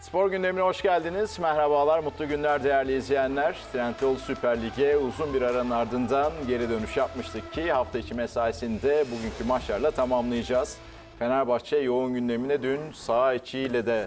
Spor gündemine hoş geldiniz. Merhabalar, mutlu günler değerli izleyenler. Trendyol Süper Lig'e uzun bir aranın ardından geri dönüş yapmıştık ki hafta içi mesaisinde bugünkü maçlarla tamamlayacağız. Fenerbahçe yoğun gündemine dün saha içiyle de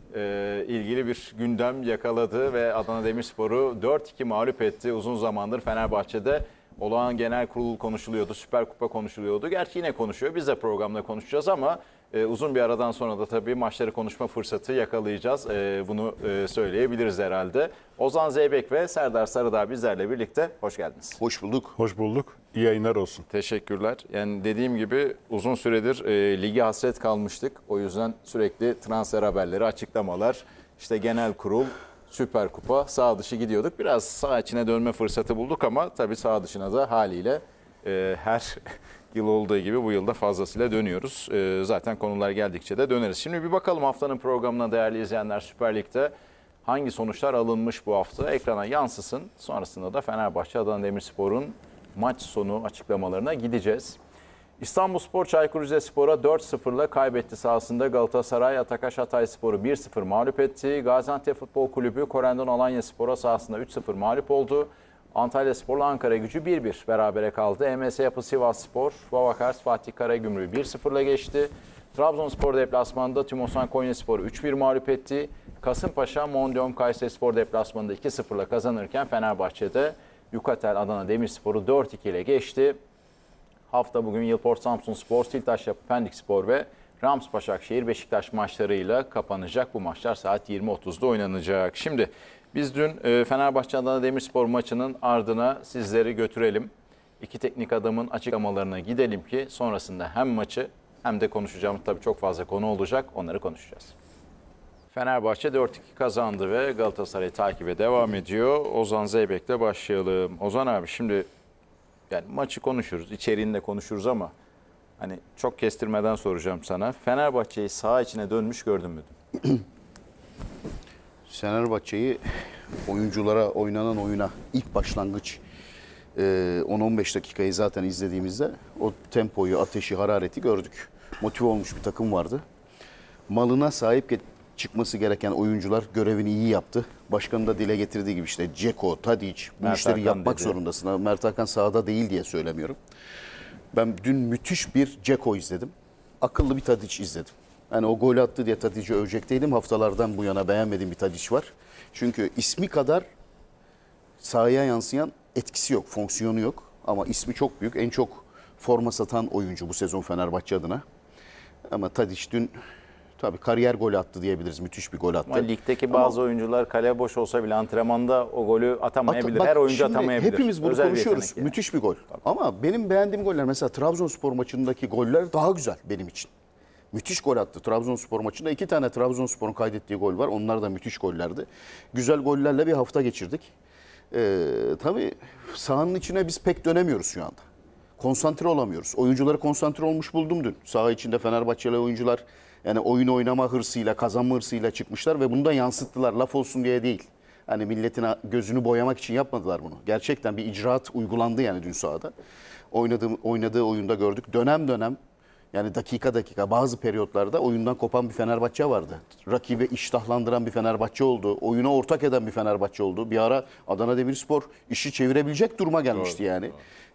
ilgili bir gündem yakaladı ve Adana Demirspor'u 4-2 mağlup etti. Uzun zamandır Fenerbahçe'de olağan genel kurul konuşuluyordu, Süper Kupa konuşuluyordu. Gerçi yine konuşuyor, biz de programda konuşacağız ama uzun bir aradan sonra da tabii maçları konuşma fırsatı yakalayacağız. Bunu söyleyebiliriz herhalde. Ozan Zeybek ve Serdar Sarıdağ bizlerle birlikte. Hoş geldiniz. Hoş bulduk. Hoş bulduk. İyi yayınlar olsun. Teşekkürler. Yani dediğim gibi uzun süredir ligi hasret kalmıştık. O yüzden sürekli transfer haberleri, açıklamalar, işte genel kurul, Süper Kupa, sağ dışı gidiyorduk. Biraz sağ içine dönme fırsatı bulduk ama tabii sağ dışına da haliyle her yıl olduğu gibi bu yılda fazlasıyla dönüyoruz. Zaten konular geldikçe de döneriz. Şimdi bir bakalım haftanın programına değerli izleyenler, Süper Lig'de hangi sonuçlar alınmış bu hafta ekrana yansısın. Sonrasında da Fenerbahçe Adana Demirspor'un maç sonu açıklamalarına gideceğiz. İstanbulspor Çaykur Rizespor'a 4-0'la kaybetti sahasında. Galatasaray Atakaş Hatayspor'u 1-0 mağlup etti. Gaziantep Futbol Kulübü Korendon Alanyaspor'a sahasında 3-0 mağlup oldu. Antalyaspor'la Ankaragücü 1-1 berabere kaldı. EMS Yapı Sivasspor, Vavakars Fatih Karagümrük'ü 1-0'la geçti. Trabzonspor deplasmanında Tümosan Konyaspor'u 3-1 mağlup etti. Kasımpaşa Mondium Kayserispor deplasmanında 2-0'la kazanırken Fenerbahçe'de Yukatel Adana Demirspor'u 4-2 ile geçti. Hafta bugün Yılport Samsunspor, Siltaş Yapı Pendikspor ve Rams Başakşehir Beşiktaş maçlarıyla kapanacak. Bu maçlar saat 20.30'da oynanacak. Şimdi biz dün Fenerbahçe Adana Demirspor maçının ardına sizleri götürelim. İki teknik adamın açıklamalarına gidelim ki sonrasında hem maçı hem de konuşacağımız tabii çok fazla konu olacak. Onları konuşacağız. Fenerbahçe 4-2 kazandı ve Galatasaray'ı takibe devam ediyor. Ozan Zeybek'le başlayalım. Ozan abi şimdi yani maçı konuşuruz, içeriğini de konuşuruz ama hani çok kestirmeden soracağım sana. Fenerbahçe'yi saha içine dönmüş gördün mü? Fenerbahçe'yi oyunculara, oynanan oyuna ilk başlangıç 10-15 dakikayı zaten izlediğimizde o tempoyu, ateşi, harareti gördük. Motive olmuş bir takım vardı. Malına sahip çıkması gereken oyuncular görevini iyi yaptı. Başkanın da dile getirdiği gibi işte Ceko, Tadic bu Mert işleri Hakan yapmak dedi. zorundasın. Mert Hakan sahada değil diye söylemiyorum. Ben dün müthiş bir Ceko izledim. Akıllı bir Tadic izledim. Yani o gol attı diye Tadic'i övecek değilim. Haftalardan bu yana beğenmediğim bir Tadic var. Çünkü ismi kadar sahaya yansıyan etkisi yok, fonksiyonu yok. Ama ismi çok büyük. En çok forma satan oyuncu bu sezon Fenerbahçe adına. Ama Tadic dün tabii kariyer golü attı diyebiliriz. Müthiş bir gol attı. Ama ligdeki bazı oyuncular kale boş olsa bile antrenmanda o golü atamayabilir. Her oyuncu şimdi atamayabilir. Hepimiz bunu Özel bir konuşuyoruz. yetenek yani. Müthiş bir gol. Ama benim beğendiğim goller mesela Trabzonspor maçındaki goller daha güzel benim için. Müthiş gol attı. Trabzonspor maçında 2 tane Trabzonspor'un kaydettiği gol var. Onlar da müthiş gollerdi. Güzel gollerle bir hafta geçirdik. Tabii sahanın içine biz pek dönemiyoruz şu anda. Konsantre olamıyoruz. Oyuncuları konsantre olmuş buldum dün. Saha içinde Fenerbahçeli oyuncular yani oyun oynama hırsıyla, kazanma hırsıyla çıkmışlar ve bunu da yansıttılar. Laf olsun diye değil. Hani milletin gözünü boyamak için yapmadılar bunu. Gerçekten bir icraat uygulandı yani dün sahada. Oynadığı oyunda gördük. Dönem dönem yani dakika dakika bazı periyotlarda oyundan kopan bir Fenerbahçe vardı. Rakibi iştahlandıran bir Fenerbahçe oldu. Oyuna ortak eden bir Fenerbahçe oldu. Bir ara Adana Demirspor işi çevirebilecek duruma gelmişti yani.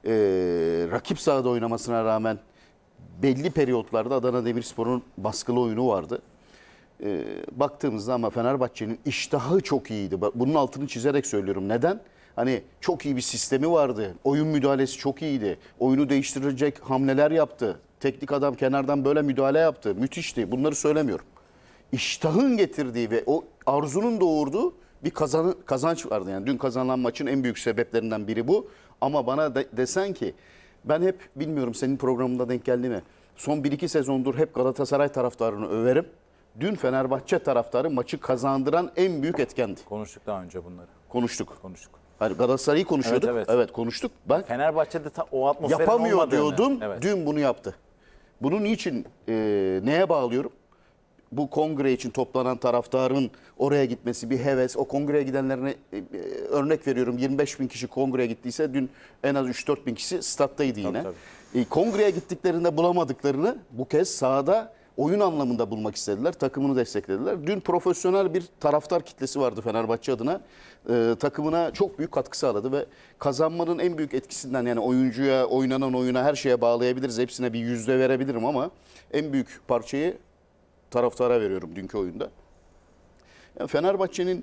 Rakip sahada oynamasına rağmen belli periyotlarda Adana Demirspor'un baskılı oyunu vardı. Baktığımızda ama Fenerbahçe'nin iştahı çok iyiydi. Bunun altını çizerek söylüyorum. Neden? Hani çok iyi bir sistemi vardı. Oyun müdahalesi çok iyiydi. Oyunu değiştirecek hamleler yaptı. Teknik adam kenardan böyle müdahale yaptı. Müthişti. Bunları söylemiyorum. İştahın getirdiği ve o arzunun doğurduğu bir kazanç vardı. Yani dün kazanılan maçın en büyük sebeplerinden biri bu. Ama bana desen ki ben hep bilmiyorum senin programında denk geldi mi? Son 1-2 sezondur hep Galatasaray taraftarını överim. Dün Fenerbahçe taraftarı maçı kazandıran en büyük etkendi. Konuştuk daha önce bunları. Konuştuk. Konuştuk. Hani Galatasaray'ı konuşuyorduk. Evet, Evet, evet. konuştuk. Ben Fenerbahçe'de o atmosferin yapamıyor olmadığını. diyordum. Evet. Dün bunu yaptı. Bunu niçin neye bağlıyorum? Bu kongre için toplanan taraftarın oraya gitmesi bir heves. O kongreye gidenlerine örnek veriyorum 25 bin kişi kongreye gittiyse dün en az 3-4 bin kişi stat'taydı yine. Tabii. Kongreye gittiklerinde bulamadıklarını bu kez sahada oyun anlamında bulmak istediler. Takımını desteklediler. Dün profesyonel bir taraftar kitlesi vardı Fenerbahçe adına. Takımına çok büyük katkı sağladı ve kazanmanın en büyük etkisinden, yani oyuncuya, oynanan oyuna, her şeye bağlayabiliriz. Hepsine bir yüzde verebilirim ama en büyük parçayı taraftara veriyorum dünkü oyunda. Yani Fenerbahçe'nin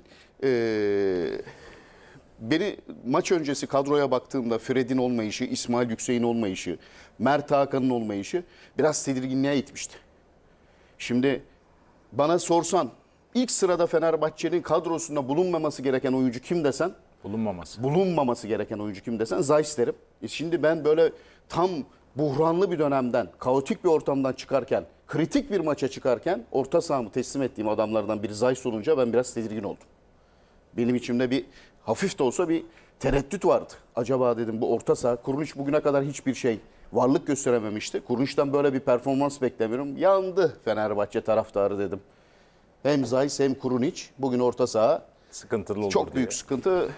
beni maç öncesi kadroya baktığımda Fred'in olmayışı, İsmail Yüksek'in olmayışı, Mert Hakan'ın olmayışı biraz tedirginliğe itmişti. Şimdi bana sorsan ilk sırada Fenerbahçe'nin kadrosunda bulunmaması gereken oyuncu kim desen, bulunmaması gereken oyuncu kim desen Zayis derim. Şimdi ben böyle tam buhranlı bir dönemden, kaotik bir ortamdan çıkarken, kritik bir maça çıkarken orta sahamı teslim ettiğim adamlardan biri Zayis olunca ben biraz tedirgin oldum. Benim içimde bir hafif de olsa bir tereddüt vardı. Acaba dedim bu orta saha, Kurunic bugüne kadar hiçbir şey varlık gösterememişti. Kurnic'ten böyle bir performans beklemiyorum. Yandı Fenerbahçe taraftarı dedim. Hem Zayis hem Kurunic bugün orta saha Sıkıntılı olur çok büyük diye. sıkıntı.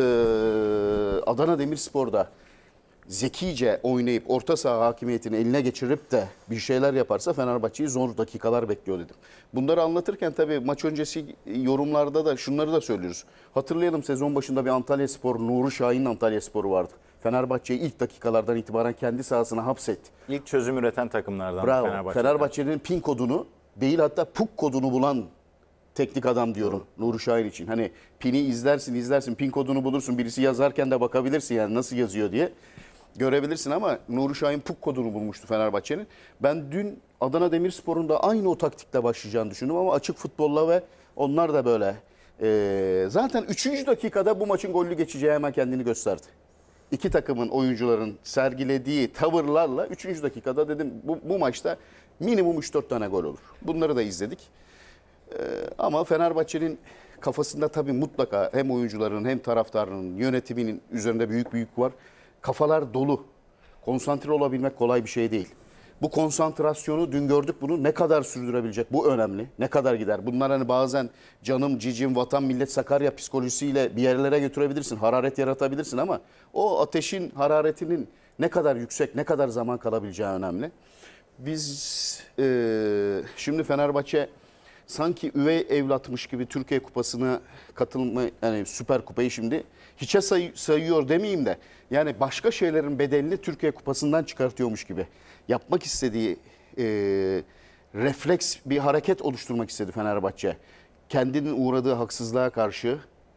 Adana Demirspor'da zekice oynayıp orta saha hakimiyetini eline geçirip de bir şeyler yaparsa Fenerbahçe'yi zor dakikalar bekliyor dedim. Bunları anlatırken tabii maç öncesi yorumlarda da şunları da söylüyoruz. Hatırlayalım, sezon başında bir Antalyaspor, Nuri Şahin'in Antalyaspor'u vardı. Fenerbahçe'yi ilk dakikalardan itibaren kendi sahasına hapsetti. İlk çözüm üreten takımlardan Bravo. Fenerbahçe'nin pin kodunu değil, hatta PUK kodunu bulan teknik adam diyorum Nuri Şahin için. Hani pini izlersin, pin kodunu bulursun. Birisi yazarken de bakabilirsin yani nasıl yazıyor diye. Görebilirsin ama Nuri Şahin PUK kodunu bulmuştu Fenerbahçe'nin. Ben dün Adana Demirspor'un da aynı o taktikle başlayacağını düşündüm ama açık futbolla ve onlar da böyle. Zaten 3. dakikada bu maçın gollü geçeceği hemen kendini gösterdi. İki takımın oyuncuların sergilediği tavırlarla 3. dakikada dedim bu maçta minimum 3-4 tane gol olur. Bunları da izledik. Ama Fenerbahçe'nin kafasında tabii mutlaka hem oyuncuların hem taraftarının, yönetiminin üzerinde büyük yük var. Kafalar dolu. Konsantre olabilmek kolay bir şey değil. Bu konsantrasyonu dün gördük, bunu ne kadar sürdürebilecek, bu önemli. Ne kadar gider? Bunlar hani bazen canım, cicim, vatan, millet, Sakarya psikolojisiyle bir yerlere götürebilirsin. Hararet yaratabilirsin ama o ateşin hararetinin ne kadar yüksek, ne kadar zaman kalabileceği önemli. Biz şimdi Fenerbahçe sanki üvey evlatmış gibi Türkiye Kupası'na katılma, yani Süper Kupayı şimdi hiçe sayıyor demeyeyim de yani başka şeylerin bedelini Türkiye Kupası'ndan çıkartıyormuş gibi yapmak istediği refleks bir hareket oluşturmak istedi Fenerbahçe. Kendinin uğradığı haksızlığa karşı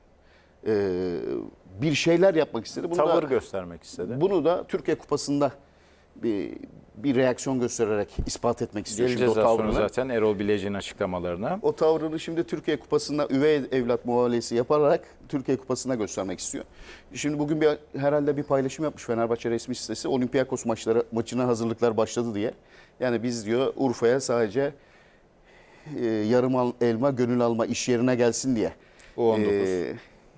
bir şeyler yapmak istedi. Tavır göstermek istedi. Bunu da Türkiye Kupası'nda bir reaksiyon göstererek ispat etmek istiyor. Geleceğiz Şimdi az sonra zaten Erol Bilecik'in açıklamalarına. o tavrını şimdi Türkiye Kupası'nda üvey evlat muamelesi yaparak Türkiye Kupası'na göstermek istiyor. Şimdi bugün herhalde bir paylaşım yapmış Fenerbahçe resmi sitesi. Olympiakos maçına hazırlıklar başladı diye. Yani biz diyor Urfa'ya sadece yarım elma gönül alma iş yerine gelsin diye. U19.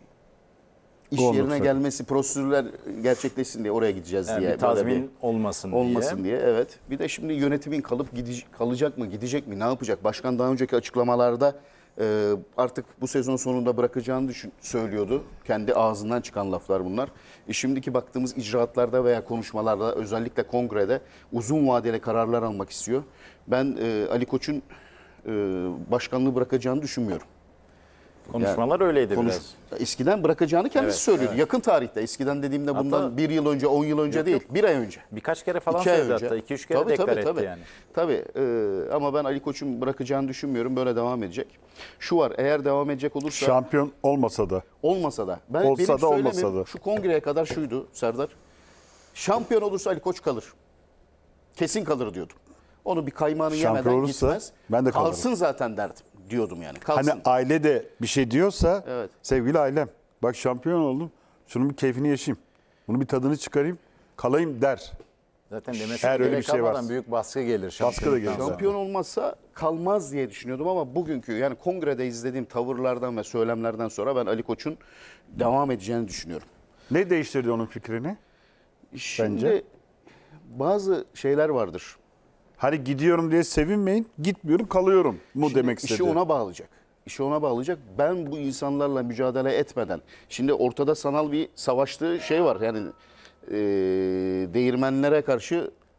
İş yerine gelmesi, prosedürler gerçekleşsin diye oraya gideceğiz Yani diye. bir tazmin olmasın diye. Evet. Bir de şimdi yönetimin kalacak mı, gidecek mi, ne yapacak? Başkan daha önceki açıklamalarda artık bu sezon sonunda bırakacağını söylüyordu. Kendi ağzından çıkan laflar bunlar. Şimdiki baktığımız icraatlarda veya konuşmalarda, özellikle kongrede uzun vadeli kararlar almak istiyor. Ben Ali Koç'un başkanlığı bırakacağını düşünmüyorum. Konuşmalar öyleydi biraz. Eskiden bırakacağını kendisi söylüyordu. Evet. Yakın tarihte. Eskiden dediğimde bundan hatta, 1 yıl önce, 10 yıl önce değil. 1 ay önce. Birkaç kere falan söyledi hatta. 2-3 kere deklar etti yani. Tabii. Ama ben Ali Koç'un bırakacağını düşünmüyorum. Böyle devam edecek. Şu var, eğer devam edecek olursa... Şampiyon olmasa da. Olmasa da. Olsa da olmasa da. Şu kongreye kadar şuydu Serdar. Şampiyon olursa Ali Koç kalır. Kesin kalır diyordum. Onu bir kaymağını yemeden gitmez. Ben de kalırım. Kalsın zaten derdim diyordum yani. Kalsın. Hani aile de bir şey diyorsa, evet. Sevgili ailem, bak şampiyon oldum, şunun bir keyfini yaşayayım, bunu bir tadını çıkarayım, kalayım der. Zaten demesi öyle bir şey kalmadan büyük baskı gelir. Baskı da gelir. Şampiyon olmazsa kalmaz diye düşünüyordum ama bugünkü yani kongrede izlediğim tavırlardan ve söylemlerden sonra ben Ali Koç'un devam edeceğini düşünüyorum. Ne değiştirdi onun fikrini? Şimdi bence? Bazı şeyler vardır. Hani gidiyorum diye sevinmeyin, gitmiyorum kalıyorum mu Şimdi demek istedi. İşi ona bağlayacak. İşi ona bağlayacak. Ben bu insanlarla mücadele etmeden, şimdi ortada sanal bir savaştığı şey var. Yani değirmenlere karşı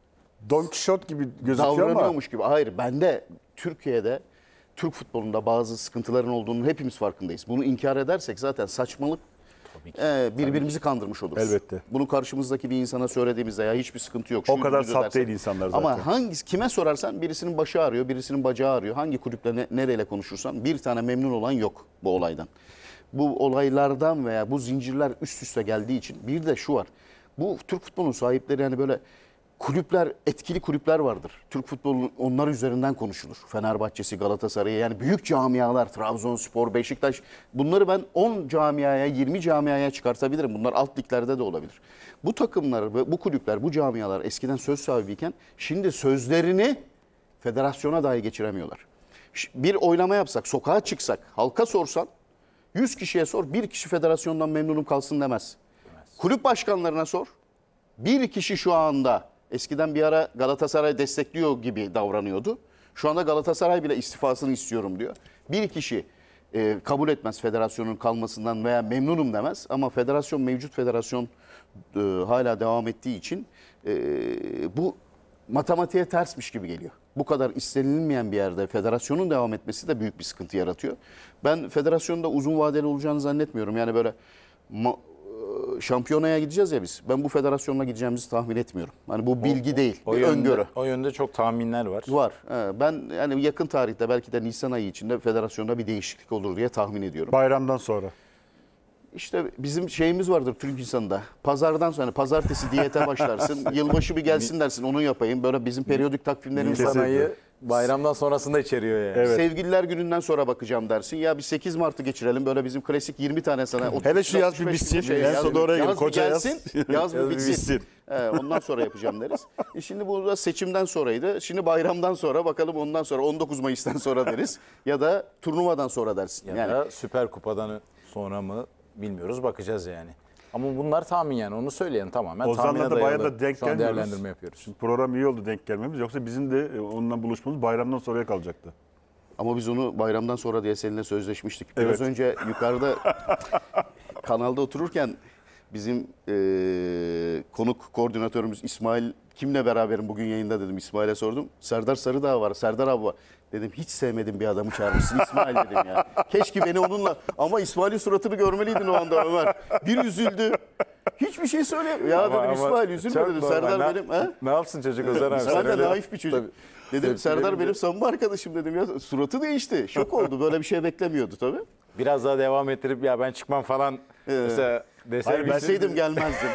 Don Quixote gibi gözüküyor ama davranıyormuş gibi. Hayır, bende Türkiye'de Türk futbolunda bazı sıkıntıların olduğunu hepimiz farkındayız. Bunu inkar edersek zaten saçmalık, birbirimizi kandırmış oluruz. Elbette. Bunu karşımızdaki bir insana söylediğimizde ya hiçbir sıkıntı yok. O şuydu kadar buydu saf dersen. değil insanlar zaten. Ama kime sorarsan birisinin başı ağrıyor, birisinin bacağı ağrıyor. Hangi kulüple nereyle konuşursan bir tane memnun olan yok bu olaydan. Bu olaylardan veya bu zincirler üst üste geldiği için bir de şu var. Bu Türk futbolunun sahipleri yani böyle kulüpler, etkili kulüpler vardır. Türk futbolunun onlar üzerinden konuşulur. Fenerbahçe'si, Galatasaray'ı yani büyük camialar, Trabzonspor, Beşiktaş. Bunları ben 10 camiaya, 20 camiaya çıkartabilirim. Bunlar alt liglerde de olabilir. Bu takımlar ve bu kulüpler, bu camialar eskiden söz sahibiyken şimdi sözlerini federasyona dahi geçiremiyorlar. Bir oylama yapsak, sokağa çıksak, halka sorsan 100 kişiye sor, bir kişi federasyondan memnunum kalsın demez. Kulüp başkanlarına sor. Bir kişi şu anda eskiden bir ara Galatasaray destekliyor gibi davranıyordu. Şu anda Galatasaray bile istifasını istiyorum diyor. Bir kişi kabul etmez federasyonun kalmasından veya memnunum demez. Ama federasyon, mevcut federasyon hala devam ettiği için bu matematiğe tersmiş gibi geliyor. Bu kadar istenilmeyen bir yerde federasyonun devam etmesi de büyük bir sıkıntı yaratıyor. Ben federasyonda uzun vadeli olacağını zannetmiyorum. Yani böyle şampiyonaya gideceğiz ya biz. Ben bu federasyonla gideceğimizi tahmin etmiyorum. Hani bu bilgi değil, bir öngörü. O yönde çok tahminler var. Var. Ben yani yakın tarihte belki de Nisan ayı içinde federasyonda bir değişiklik olur diye tahmin ediyorum. bayramdan sonra. İşte bizim şeyimiz vardır Türk insanında. Pazardan sonra pazartesi diyete başlarsın. Yılbaşı bir gelsin dersin onu yapayım. Böyle bizim periyodik takvimlerimiz var. Nisan ayı bayramdan sonrasında içeriyor yani. Evet. Sevgililer gününden sonra bakacağım dersin. Ya bir 8 Mart'ı geçirelim. Böyle bizim klasik 20 tane sana. Hele şu yaz bir 35 bitsin. şey, En sonunda oraya yaz gelin. bir Koca yaz. gelsin, yaz bir bitsin. Ondan sonra yapacağım deriz. Şimdi bu da seçimden sonraydı. Şimdi bayramdan sonra bakalım ondan sonra 19 Mayıs'tan sonra deriz. Ya da turnuvadan sonra dersin. Ya Yani da Süper Kupa'dan sonra mı bilmiyoruz, bakacağız yani. Ama bunlar tahmin yani, onu söyleyelim tamamen. Ozan'la tahmine da bayağı dayalı da denk şu an gelmiyoruz. değerlendirme yapıyoruz. Şimdi program iyi oldu denk gelmemiz. Yoksa bizim de onunla buluşmamız bayramdan sonraya kalacaktı. ama biz onu bayramdan sonra diye seninle sözleşmiştik. Biraz Evet. önce yukarıda kanalda otururken bizim konuk koordinatörümüz İsmail kimle beraberim bugün yayında dedim. İsmail'e sordum. Serdar Sarıdağ var. Serdar abi var. Dedim hiç sevmedim bir adamı çağırmışsın İsmail dedim ya. Keşke beni onunla ama İsmail'in suratını görmeliydin o anda Ömer. Bir üzüldü. Hiçbir şey söyleyemiyor. Ya dedim İsmail üzülme çok dedim. normal. Serdar benim. He? Ne yapsın çocuk Ozan abi? İsmail Sen de öyle- naif bir çocuk. Tabii. Dedim Tepki Serdar verince- benim samimi arkadaşım dedim ya. Suratı değişti. Şok oldu. Böyle bir şey beklemiyordu tabii. Biraz daha devam ettirip ya ben çıkmam falan mesela desene. Hayır, ben- Bilseydim gelmezdim.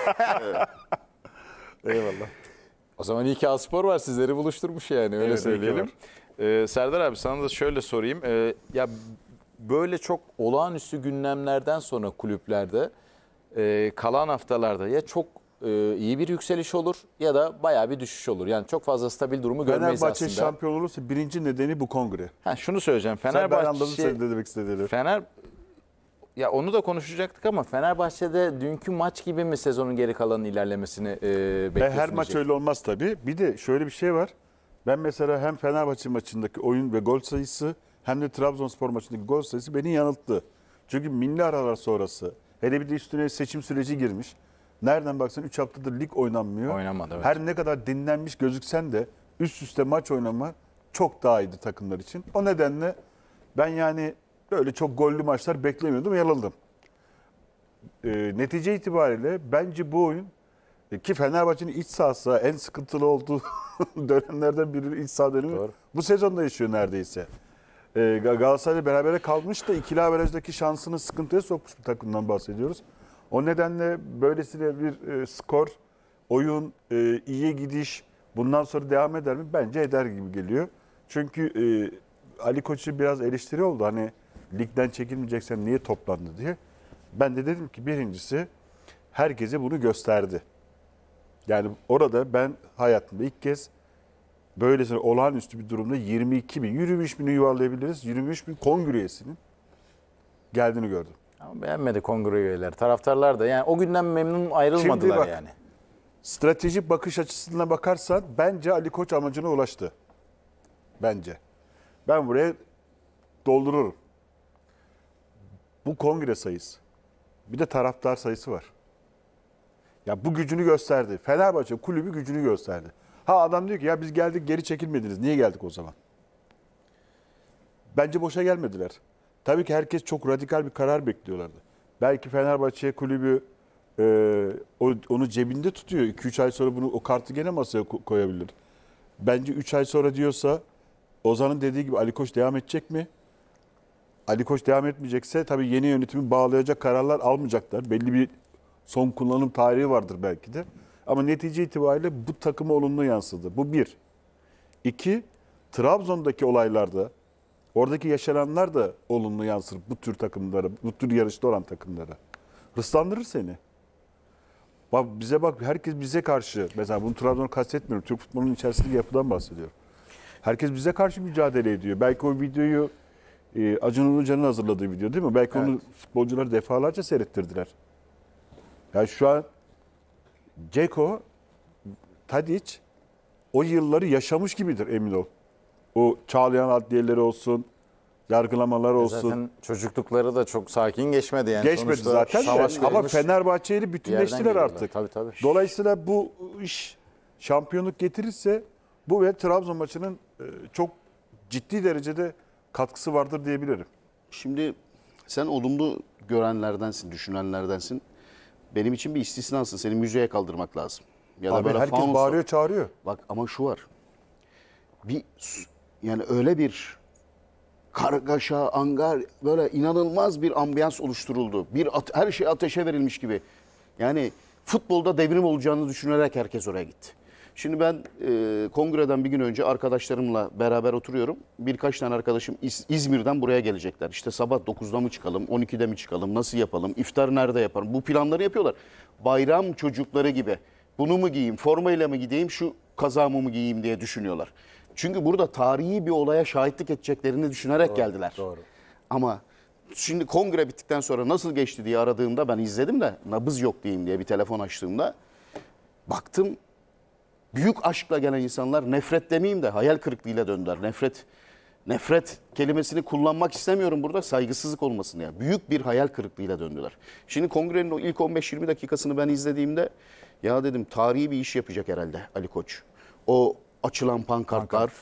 Eyvallah. O zaman iyi ki Aspor var, sizleri buluşturmuş yani, öyle Evet, iyi ki söyleyelim. Serdar abi sana da şöyle sorayım. Ya böyle çok olağanüstü gündemlerden sonra kulüplerde kalan haftalarda ya çok iyi bir yükseliş olur ya da bayağı bir düşüş olur. Yani çok fazla stabil durumu görmeyiz Fenerbahçe aslında. şampiyon olursa birinci nedeni bu kongre. Şunu söyleyeceğim. Ben anladım Fenerbahçe senin de demek istediğini. ya onu da konuşacaktık ama Fenerbahçe'de dünkü maç gibi mi sezonun geri kalanının ilerlemesini bekliyorsun? Her maç diyecek. öyle olmaz tabii. Bir de şöyle bir şey var. Ben mesela hem Fenerbahçe maçındaki oyun ve gol sayısı hem de Trabzonspor maçındaki gol sayısı beni yanılttı. Çünkü milli aralar sonrası hele bir de üstüne seçim süreci girmiş. Nereden baksan 3 haftadır lig oynanmıyor. Oynamadı, evet. Her ne kadar dinlenmiş gözüksen de üst üste maç oynama çok daha iyiydi takımlar için. O nedenle ben yani böyle çok gollü maçlar beklemiyordum, yanıldım. Netice itibariyle bence bu oyun ki Fenerbahçe'nin iç sahası en sıkıntılı olduğu dönemlerden biri iç saha dönemi. Doğru. Bu sezonda yaşıyor neredeyse. Galatasaray'la berabere kalmış da ikili averajdaki şansını sıkıntıya sokmuş bir takımdan bahsediyoruz. O nedenle böylesine bir skor, oyun, iyiye gidiş bundan sonra devam eder mi? Bence eder gibi geliyor. Çünkü Ali Koç'u biraz eleştiri oldu. Hani ligden çekilmeyeceksen niye toplandı diye. Ben de dedim ki birincisi herkese bunu gösterdi. Yani orada ben hayatımda ilk kez böylesine olağanüstü bir durumda 22 bin, 23 bini yuvarlayabiliriz. 23 bin kongre üyesinin geldiğini gördüm. Ama beğenmedi kongre üyeleri. Taraftarlar da yani o günden memnun ayrılmadılar Şimdi bak, yani. Stratejik bakış açısından bakarsan bence Ali Koç amacına ulaştı. Bence. Ben buraya doldururum. Bu kongre sayısı. Bir de taraftar sayısı var. Ya bu gücünü gösterdi. Fenerbahçe kulübü gücünü gösterdi. Ha adam diyor ki ya biz geldik geri çekilmediniz. Niye geldik o zaman? Bence boşa gelmediler. Tabii ki herkes çok radikal bir karar bekliyorlardı. Belki Fenerbahçe kulübü onu cebinde tutuyor. 2-3 ay sonra o kartı gene masaya koyabilir. Bence 3 ay sonra diyorsa Ozan'ın dediği gibi Ali Koç devam edecek mi? Ali Koç devam etmeyecekse tabii yeni yönetimi bağlayacak kararlar almayacaklar. Belli bir son kullanım tarihi vardır belki de. Ama netice itibariyle bu takıma olumlu yansıdı. Bu bir. İki, Trabzon'daki olaylarda oradaki yaşananlar da olumlu yansır bu tür takımlara, bu tür yarışta olan takımlara. Hırslandırır seni. Bak bize bak, herkes bize karşı. Mesela bunu Trabzon'u kastetmiyorum. Türk futbolunun içerisindeki yapıdan bahsediyorum. Herkes bize karşı mücadele ediyor. Belki o videoyu Acun Ilıcalı'nın hazırladığı video değil mi? Belki onu futbolcuları defalarca seyrettirdiler. Yani şu an Ceko, Tadic o yılları yaşamış gibidir emin ol. O Çağlayan adliyeleri olsun, yargılamalar olsun. Zaten çocuklukları da çok sakin geçmedi yani. Geçmedi Sonuçta zaten savaş de. Ama verilmiş Fenerbahçe'yle bir yerden bütünleştiler geliyorlar. artık. Tabii. Dolayısıyla bu iş şampiyonluk getirirse bu ve Trabzon maçının çok ciddi derecede katkısı vardır diyebilirim. Şimdi sen olumlu görenlerdensin, düşünenlerdensin. Benim için bir istisnasın. Seni müzeye kaldırmak lazım. Ya da Abi böyle herkes faunusla. bağırıyor, çağırıyor. Bak ama şu var. Yani öyle bir kargaşa, angar, böyle inanılmaz bir ambiyans oluşturuldu. Her şey ateşe verilmiş gibi. Yani futbolda devrim olacağını düşünerek herkes oraya gitti. Şimdi ben kongreden bir gün önce arkadaşlarımla beraber oturuyorum. Birkaç tane arkadaşım İzmir'den buraya gelecekler. İşte sabah 9'da mı çıkalım, 12'de mi çıkalım, nasıl yapalım, iftar nerede yaparım? Bu planları yapıyorlar. Bayram çocukları gibi. Bunu mu giyeyim, formayla mı gideyim, şu kazağımı mı giyeyim diye düşünüyorlar. Çünkü burada tarihi bir olaya şahitlik edeceklerini düşünerek geldiler. Doğru. Ama şimdi kongre bittikten sonra nasıl geçti diye aradığımda, ben izledim de nabız yok diyeyim diye bir telefon açtığımda baktım, büyük aşkla gelen insanlar, nefret demeyeyim de hayal kırıklığıyla döndüler. Nefret kelimesini kullanmak istemiyorum burada, saygısızlık olmasın ya. Büyük bir hayal kırıklığıyla döndüler. Şimdi kongrenin o ilk 15-20 dakikasını ben izlediğimde ya dedim, tarihi bir iş yapacak herhalde Ali Koç. O açılan pankartlar,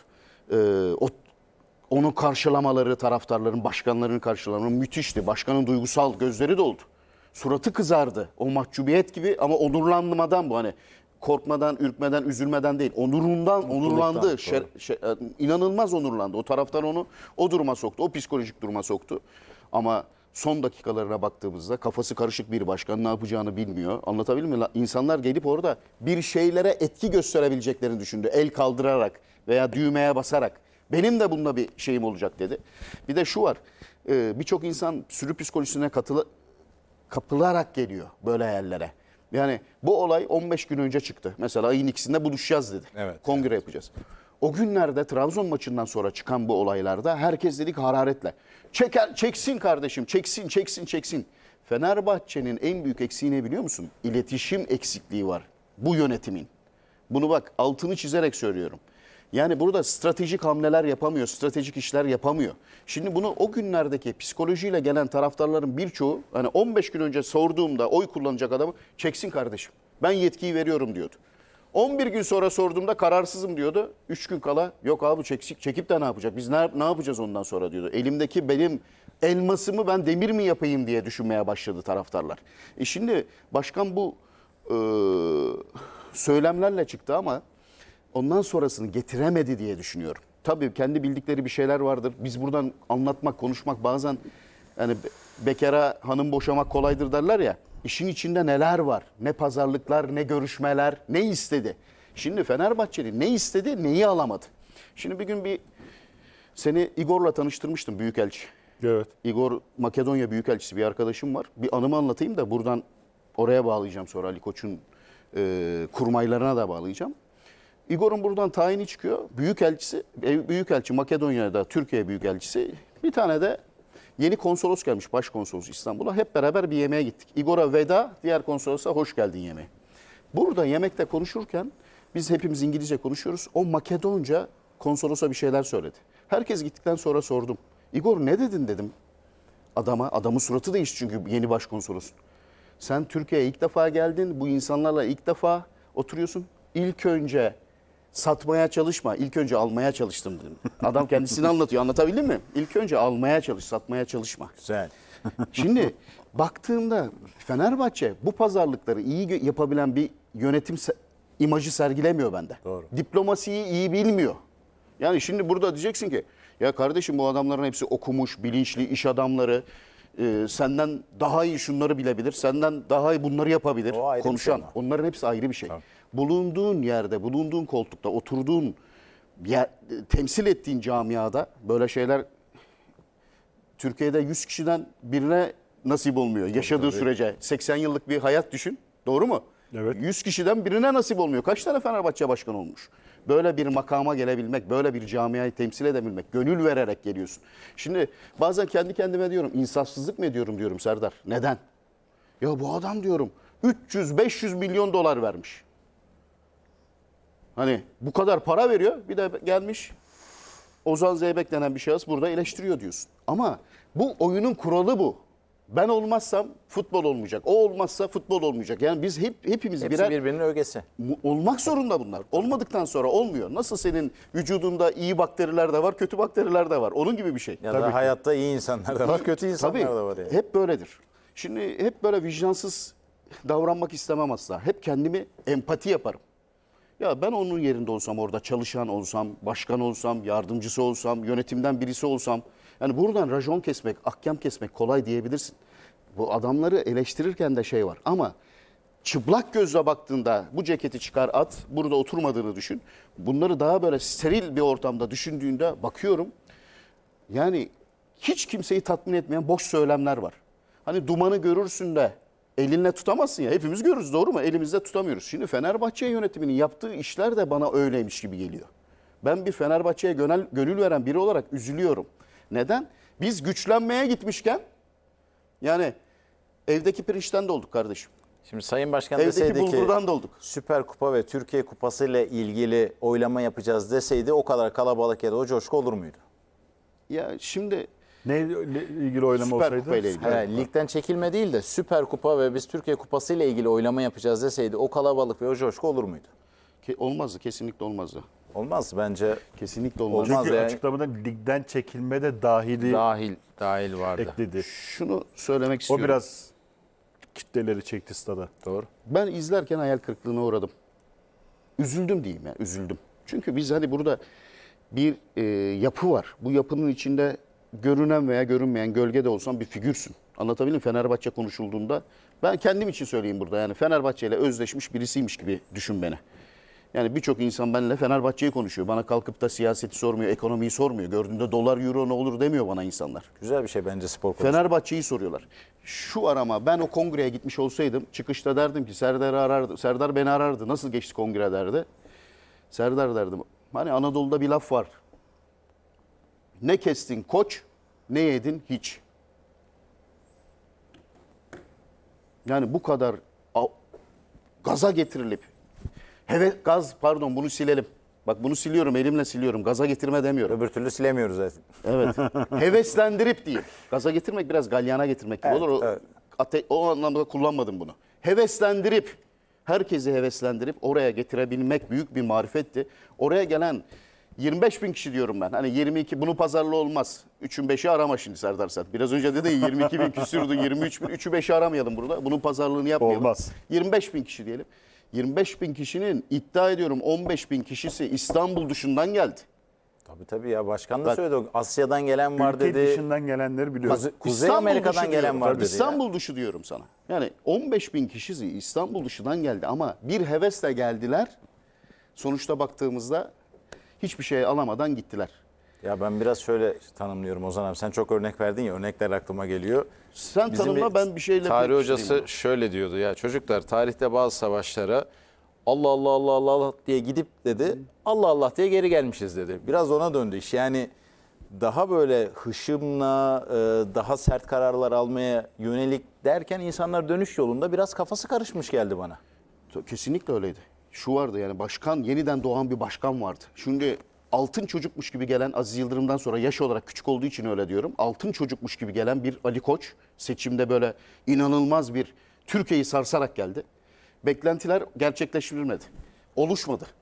onu karşılamaları, taraftarların, başkanların karşılamaları müthişti. Başkanın duygusal gözleri doldu. Suratı kızardı. O mahcubiyet gibi ama onurlanmadan bu, hani korkmadan, ürkmeden, üzülmeden değil. Onurlandı. İnanılmaz onurlandı. O taraftar onu o duruma soktu. O psikolojik duruma soktu. Ama son dakikalarına baktığımızda kafası karışık bir başkan, ne yapacağını bilmiyor. Anlatabildim mi? İnsanlar gelip orada bir şeylere etki gösterebileceklerini düşündü. El kaldırarak veya düğmeye basarak. Benim de bununla bir şeyim olacak dedi. Bir de şu var. Birçok insan sürü psikolojisine kapılarak geliyor böyle yerlere. Yani bu olay 15 gün önce çıktı. Mesela ayın ikisinde buluşacağız dedi. Evet, Kongre yapacağız. O günlerde Trabzon maçından sonra çıkan bu olaylarda herkes dedik hararetle. Çeksin kardeşim, çeksin. Fenerbahçe'nin en büyük eksiği ne biliyor musun? İletişim eksikliği var bu yönetimin. Bunu bak, altını çizerek söylüyorum. Yani burada stratejik hamleler yapamıyor, stratejik işler yapamıyor. Şimdi bunu o günlerdeki psikolojiyle gelen taraftarların birçoğu, hani 15 gün önce sorduğumda oy kullanacak adamı, çeksin kardeşim, ben yetkiyi veriyorum diyordu. 11 gün sonra sorduğumda kararsızım diyordu. 3 gün kala yok abi çekip de ne yapacak? Biz ne yapacağız ondan sonra diyordu. Elimdeki benim elmasımı ben demir mi yapayım diye düşünmeye başladı taraftarlar. Şimdi başkan bu söylemlerle çıktı ama ondan sonrasını getiremedi diye düşünüyorum. Tabii kendi bildikleri bir şeyler vardır. Biz buradan anlatmak, konuşmak bazen, yani bekara hanım boşamak kolaydır derler ya. İşin içinde neler var? Ne pazarlıklar, ne görüşmeler, ne istedi? Şimdi Fenerbahçeli ne istedi, neyi alamadı? Şimdi bir gün seni Igor'la tanıştırmıştım, Büyükelçi. Evet. Igor Makedonya Büyükelçisi bir arkadaşım var. Bir anımı anlatayım da buradan oraya bağlayacağım, sonra Ali Koç'un kurmaylarına da bağlayacağım. Igor'un buradan tayini çıkıyor. Büyükelçi Makedonya'da, Türkiye Büyükelçisi. Bir tane de yeni konsolos gelmiş, başkonsolos İstanbul'a. Hep beraber bir yemeğe gittik. Igor'a veda, diğer konsolosa hoş geldin yemeğe. Burada yemekte konuşurken biz hepimiz İngilizce konuşuyoruz. O Makedonca konsolosa bir şeyler söyledi. Herkes gittikten sonra sordum. Igor ne dedin dedim adama. Adamın suratı değişti çünkü yeni başkonsolosun. Sen Türkiye'ye ilk defa geldin. Bu insanlarla ilk defa oturuyorsun. İlk önce Satmaya çalışma. İlk önce almaya çalıştım dedim. Adam kendisini anlatıyor. Anlatabildim mi? İlk önce almaya çalış, satmaya çalışma. Güzel. Şimdi baktığımda Fenerbahçe bu pazarlıkları iyi yapabilen bir yönetim imajı sergilemiyor bende. Doğru. Diplomasiyi iyi bilmiyor. Yani şimdi burada diyeceksin ki ya kardeşim bu adamların hepsi okumuş, bilinçli iş adamları. Senden daha iyi şunları bilebilir, senden daha iyi bunları yapabilir. O ayrı bir Konuşan. şey ama. Onların hepsi ayrı bir şey. Tabii. Bulunduğun yerde, bulunduğun koltukta, oturduğun temsil ettiğin camiada böyle şeyler Türkiye'de 100 kişiden birine nasip olmuyor. Yaşadığı sürece 80 yıllık bir hayat düşün. Doğru mu? Evet. 100 kişiden birine nasip olmuyor. Kaç tane Fenerbahçe başkanı olmuş? Böyle bir makama gelebilmek, böyle bir camiayı temsil edebilmek, gönül vererek geliyorsun. Şimdi bazen kendi kendime diyorum, insafsızlık mı ediyorum diyorum Serdar. Neden? Ya bu adam diyorum 300-500 milyon dolar vermiş. Hani bu kadar para veriyor, bir de gelmiş Ozan Zeybek denen bir şahıs burada eleştiriyor diyorsun. Ama bu oyunun kuralı bu. Ben olmazsam futbol olmayacak. O olmazsa futbol olmayacak. Yani biz hepimiz Hepsi birer birbirinin ögesi. olmak zorunda bunlar. Olmadıktan sonra olmuyor. Nasıl senin vücudunda iyi bakteriler de var, kötü bakteriler de var. Onun gibi bir şey. Ya Tabii da ki. hayatta iyi insanlar da var, kötü insanlar Tabii, da var yani. hep böyledir. Şimdi hep böyle vicdansız davranmak istemem asla. Hep kendimi empati yaparım. Ya ben onun yerinde olsam, orada çalışan olsam, başkan olsam, yardımcısı olsam, yönetimden birisi olsam. Yani buradan rajon kesmek, ahkam kesmek kolay diyebilirsin. Bu adamları eleştirirken de şey var. Ama çıplak gözle baktığında bu ceketi çıkar at, burada oturmadığını düşün. Bunları daha böyle steril bir ortamda düşündüğünde bakıyorum. Yani hiç kimseyi tatmin etmeyen boş söylemler var. Hani dumanı görürsün de elinle tutamazsın ya. Hepimiz görürüz, doğru mu? Elimizde tutamıyoruz. Şimdi Fenerbahçe yönetiminin yaptığı işler de bana öyleymiş gibi geliyor. Ben bir Fenerbahçe'ye gönül veren biri olarak üzülüyorum. Neden? Biz güçlenmeye gitmişken yani evdeki pirinçten de olduk kardeşim. Şimdi Sayın Başkan Evdeki deseydi ki bulgurdan da olduk. Süper Kupa ve Türkiye Kupası ile ilgili oylama yapacağız deseydi o kadar kalabalık ya da o coşku olur muydu? Ya şimdi Neyle ilgili oylama Süper olsaydı? Kupa ile ilgili. Hayır, ligden çekilme değil de Süper Kupa ve biz Türkiye Kupası ile ilgili oylama yapacağız deseydi o kalabalık ve o coşku olur muydu? Olmazdı, kesinlikle olmazdı. Olmaz bence. Kesinlikle olmazdı. Olmaz Çünkü yani. açıklamada ligden çekilme de dahili Dahil vardı. ekledi. Şunu söylemek O istiyorum. biraz kitleleri çekti stada. Doğru. Ben izlerken hayal kırıklığına uğradım. Üzüldüm diyeyim ya, üzüldüm. Çünkü biz hani burada bir yapı var. Bu yapının içinde görünen veya görünmeyen, gölgede olsan bir figürsün. Anlatabildim mi? Fenerbahçe konuşulduğunda ben kendim için söyleyeyim burada. Yani Fenerbahçe ile özleşmiş birisiymiş gibi düşün beni. Yani birçok insan benimle Fenerbahçe'yi konuşuyor. Bana kalkıp da siyaseti sormuyor, ekonomiyi sormuyor. Gördüğünde dolar, euro ne olur demiyor bana insanlar. Güzel bir şey bence spor konusunda. Fenerbahçe'yi soruyorlar. Şu arama ben o kongreye gitmiş olsaydım çıkışta derdim ki Serdar beni arardı. Nasıl geçti kongre derdi. Serdar derdim. Hani Anadolu'da bir laf var. Ne kestin koç, ne yedin hiç. Yani bu kadar gaza getirilip bunu silelim. Bak bunu siliyorum, elimle siliyorum. Gaza getirme demiyorum. Öbür türlü silemiyoruz zaten. Evet. Heveslendirip diyeyim. Gaza getirmek biraz galyana getirmek gibi Evet, olur. evet. O anlamda kullanmadım bunu. Heveslendirip, herkesi heveslendirip oraya getirebilmek büyük bir marifetti. Oraya gelen 25 bin kişi diyorum ben. Hani 22 bunu pazarlı olmaz. 3'ün 5'i arama şimdi Serdar sen. Biraz önce dedi ya 22 bin küsürdü 23 bin. 3'ü 5'i aramayalım burada. Bunun pazarlığını yapmayalım. Olmaz. 25 bin kişi diyelim. 25 bin kişinin iddia ediyorum 15 bin kişisi İstanbul dışından geldi. Tabii ya başkan da Bak, söyledi. Asya'dan gelen var Ülke dedi. dışından gelenleri biliyoruz. Kuzey İstanbul Amerika'dan dışı gelen diyorum. var dedi. İstanbul dışı diyorum sana. Yani 15 bin kişisi İstanbul dışından geldi ama bir hevesle geldiler. Sonuçta baktığımızda hiçbir şey alamadan gittiler. Ya ben biraz şöyle tanımlıyorum Ozan abi. Sen çok örnek verdin ya, örnekler aklıma geliyor. Sen Bizim tanımla, bir ben bir şeyle tarih pekiştireyim hocası onu. şöyle diyordu ya, çocuklar tarihte bazı savaşlara Allah Allah Allah Allah Allah diye gidip dedi, Allah Allah diye geri gelmişiz dedi. Biraz ona döndü iş. Yani daha böyle hışımla daha sert kararlar almaya yönelik derken insanlar dönüş yolunda biraz kafası karışmış geldi bana. Kesinlikle öyleydi. Şu vardı yani başkan, yeniden doğan bir başkan vardı. Şimdi altın çocukmuş gibi gelen Aziz Yıldırım'dan sonra yaş olarak küçük olduğu için öyle diyorum. Altın çocukmuş gibi gelen bir Ali Koç seçimde böyle inanılmaz bir Türkiye'yi sarsarak geldi. Beklentiler gerçekleştirilmedi. Oluşmadı.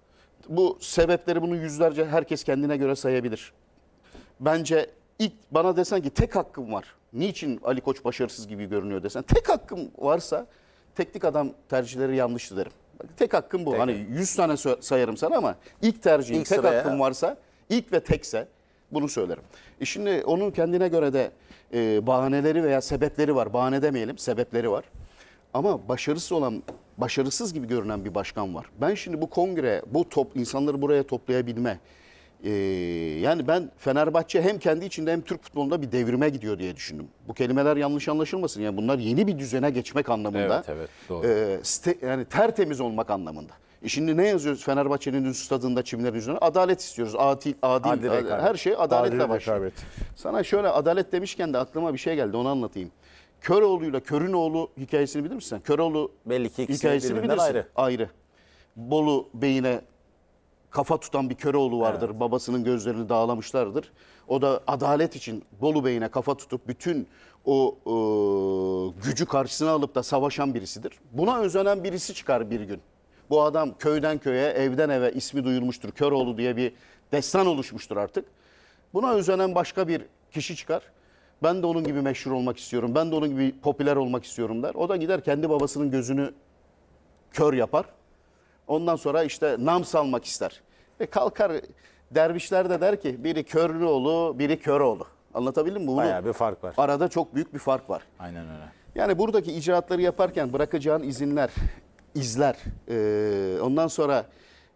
Bu sebepleri bunu yüzlerce herkes kendine göre sayabilir. Bence ilk bana desen ki tek hakkım var. Niçin Ali Koç başarısız gibi görünüyor desen. Tek hakkım varsa teknik adam tercihleri yanlıştı derim. Tek hakkım bu. Tek. Hani 100 tane sayarım sana ama ilk tercihim İlk tek sıraya. hakkım varsa ilk ve tekse bunu söylerim. Şimdi onun kendine göre de bahaneleri veya sebepleri var. Bahane demeyelim, sebepleri var. Ama başarısız gibi görünen bir başkan var. Ben şimdi bu kongre, insanları buraya toplayabilme, yani ben Fenerbahçe hem kendi içinde hem Türk futbolunda bir devrime gidiyor diye düşündüm. Bu kelimeler yanlış anlaşılmasın. Yani bunlar yeni bir düzene geçmek anlamında. Evet, doğru. Yani tertemiz olmak anlamında. Şimdi ne yazıyoruz Fenerbahçe'nin stadında çimlerin üzerine? Adalet istiyoruz. Adil rekabet. her şey adaletle Adil başlıyor. rekabet. Sana şöyle adalet demişken de aklıma bir şey geldi, onu anlatayım. Köroğlu'yla Körünoğlu hikayesini bilir misin? Köroğlu Belli ki ikisi hikayesini birbirinden bilirsin. ayrı. Ayrı. Bolu Bey'ine kafa tutan bir Köroğlu vardır. Babasının gözlerini dağlamışlardır. O da adalet için Bolu Bey'ine kafa tutup bütün o gücü karşısına alıp da savaşan birisidir. Buna özenen birisi çıkar bir gün. Bu adam köyden köye, evden eve ismi duyulmuştur. Köroğlu diye bir destan oluşmuştur artık. Buna özenen başka bir kişi çıkar. Ben de onun gibi meşhur olmak istiyorum. Ben de onun gibi popüler olmak istiyorum der. O da gider kendi babasının gözünü kör yapar. Ondan sonra işte nam salmak ister. Ve kalkar dervişler de der ki biri Körlüoğlu, biri Köroğlu. Anlatabildim mi? Bayağı bir fark var. Arada çok büyük bir fark var. Aynen öyle. Yani buradaki icraatları yaparken bırakacağın izler. Ondan sonra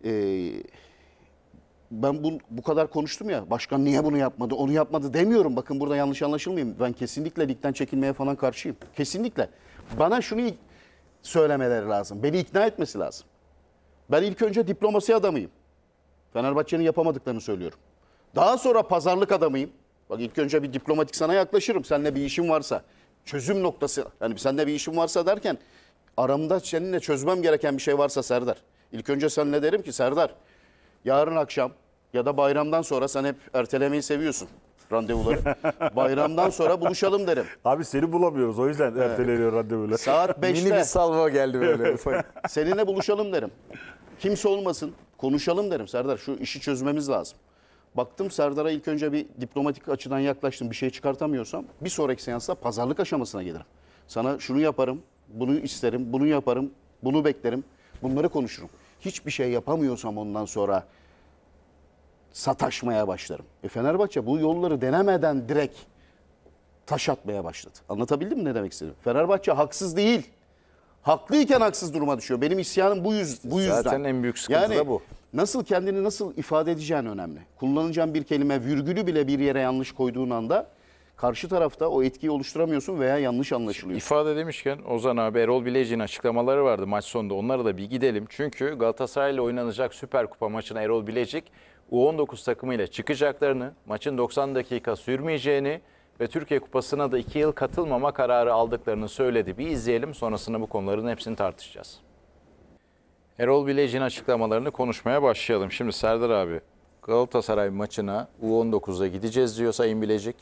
ben bu kadar konuştum ya, başkan niye bunu yapmadı, onu yapmadı demiyorum. Bakın burada yanlış anlaşılmayayım. Ben kesinlikle ligden çekilmeye falan karşıyım. Kesinlikle. Bana şunu söylemeleri lazım. Beni ikna etmesi lazım. Ben ilk önce diplomasi adamıyım. Fenerbahçe'nin yapamadıklarını söylüyorum. Daha sonra pazarlık adamıyım. Bak ilk önce bir diplomatik sana yaklaşırım. Seninle bir işim varsa. Çözüm noktası. Yani seninle bir işim varsa derken aramda seninle çözmem gereken bir şey varsa Serdar. İlk önce seninle derim ki Serdar yarın akşam ya da bayramdan sonra sen hep ertelemeyi seviyorsun randevuları. Bayramdan sonra buluşalım derim. Abi seni bulamıyoruz o yüzden erteleniyor randevular. Saat Mini bir 5'te salvo geldi böyle. seninle buluşalım derim. Kimse olmasın konuşalım derim Serdar, şu işi çözmemiz lazım. Baktım Serdar'a ilk önce bir diplomatik açıdan yaklaştım, bir şey çıkartamıyorsam bir sonraki seansta pazarlık aşamasına gelirim. Sana şunu yaparım, bunu isterim, bunu yaparım, bunu beklerim, bunları konuşurum. Hiçbir şey yapamıyorsam ondan sonra sataşmaya başlarım. Fenerbahçe bu yolları denemeden direkt taş atmaya başladı. Anlatabildim mi ne demek istedim? Fenerbahçe haksız değil. Haklıyken haksız duruma düşüyor. Benim isyanım bu yüzden. Zaten en büyük sıkıntı da bu. Nasıl kendini nasıl ifade edeceğin önemli. Kullanacağın bir kelime, virgülü bile bir yere yanlış koyduğun anda karşı tarafta o etkiyi oluşturamıyorsun veya yanlış anlaşılıyor. İfade demişken Ozan abi, Erol Bilecik'in açıklamaları vardı maç sonunda. Onlara da bir gidelim. Çünkü Galatasaray ile oynanacak Süper Kupa maçına Erol Bilecik U19 takımıyla çıkacaklarını, maçın 90 dakika sürmeyeceğini ve Türkiye Kupası'na da 2 yıl katılmama kararı aldıklarını söyledi. Bir izleyelim, sonrasında bu konuların hepsini tartışacağız. Erol Bilecik'in açıklamalarını konuşmaya başlayalım. Şimdi Serdar abi, Galatasaray maçına U19'da gideceğiz diyor Sayın Bilecik.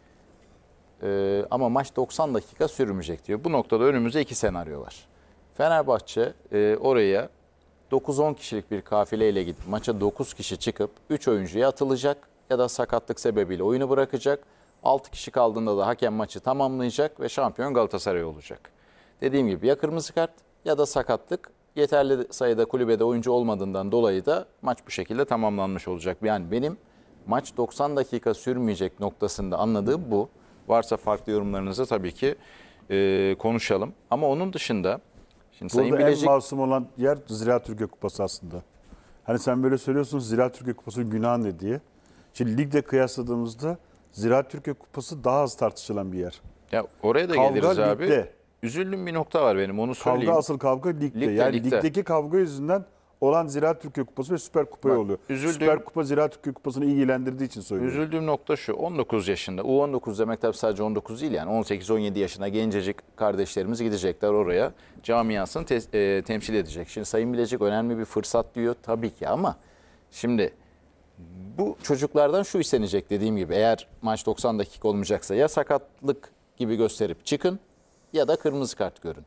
Ama maç 90 dakika sürmeyecek diyor. Bu noktada önümüzde 2 senaryo var. Fenerbahçe oraya 9-10 kişilik bir kafileyle gidip maça 9 kişi çıkıp 3 oyuncuya atılacak ya da sakatlık sebebiyle oyunu bırakacak. 6 kişi kaldığında da hakem maçı tamamlayacak ve şampiyon Galatasaray olacak. Dediğim gibi ya kırmızı kart ya da sakatlık, yeterli sayıda kulübede oyuncu olmadığından dolayı da maç bu şekilde tamamlanmış olacak. Yani benim maç 90 dakika sürmeyecek noktasında anladığım bu. Varsa farklı yorumlarınızı tabii ki konuşalım. Ama onun dışında şimdi Sayın Burada Bilecik... en masum olan yer Ziraat Türkiye Kupası aslında. Hani sen böyle söylüyorsun Ziraat Türkiye Kupası günah ne diye. Şimdi ligde kıyasladığımızda Ziraat Türkiye Kupası daha az tartışılan bir yer. Ya oraya da Kavga geliriz abi. ligde. Üzüldüğüm bir nokta var benim, onu söyleyeyim. Kavga asıl kavga ligde. Yani ligdeki kavga yüzünden olan Ziraat Türkiye Kupası ve Süper Kupa'ya oluyor. Süper Kupa Ziraat Türkiye Kupası'nı ilgilendirdiği için söylüyorum. Üzüldüğüm nokta şu: 19 yaşında, U19 demek tabii sadece 19 değil, yani 18-17 yaşında gencecik kardeşlerimiz gidecekler oraya. Camiasını temsil edecek. Şimdi Sayın Bilecik önemli bir fırsat diyor tabii ki, ama şimdi bu çocuklardan şu istenecek dediğim gibi, eğer maç 90 dakika olmayacaksa ya sakatlık gibi gösterip çıkın ya da kırmızı kart görün.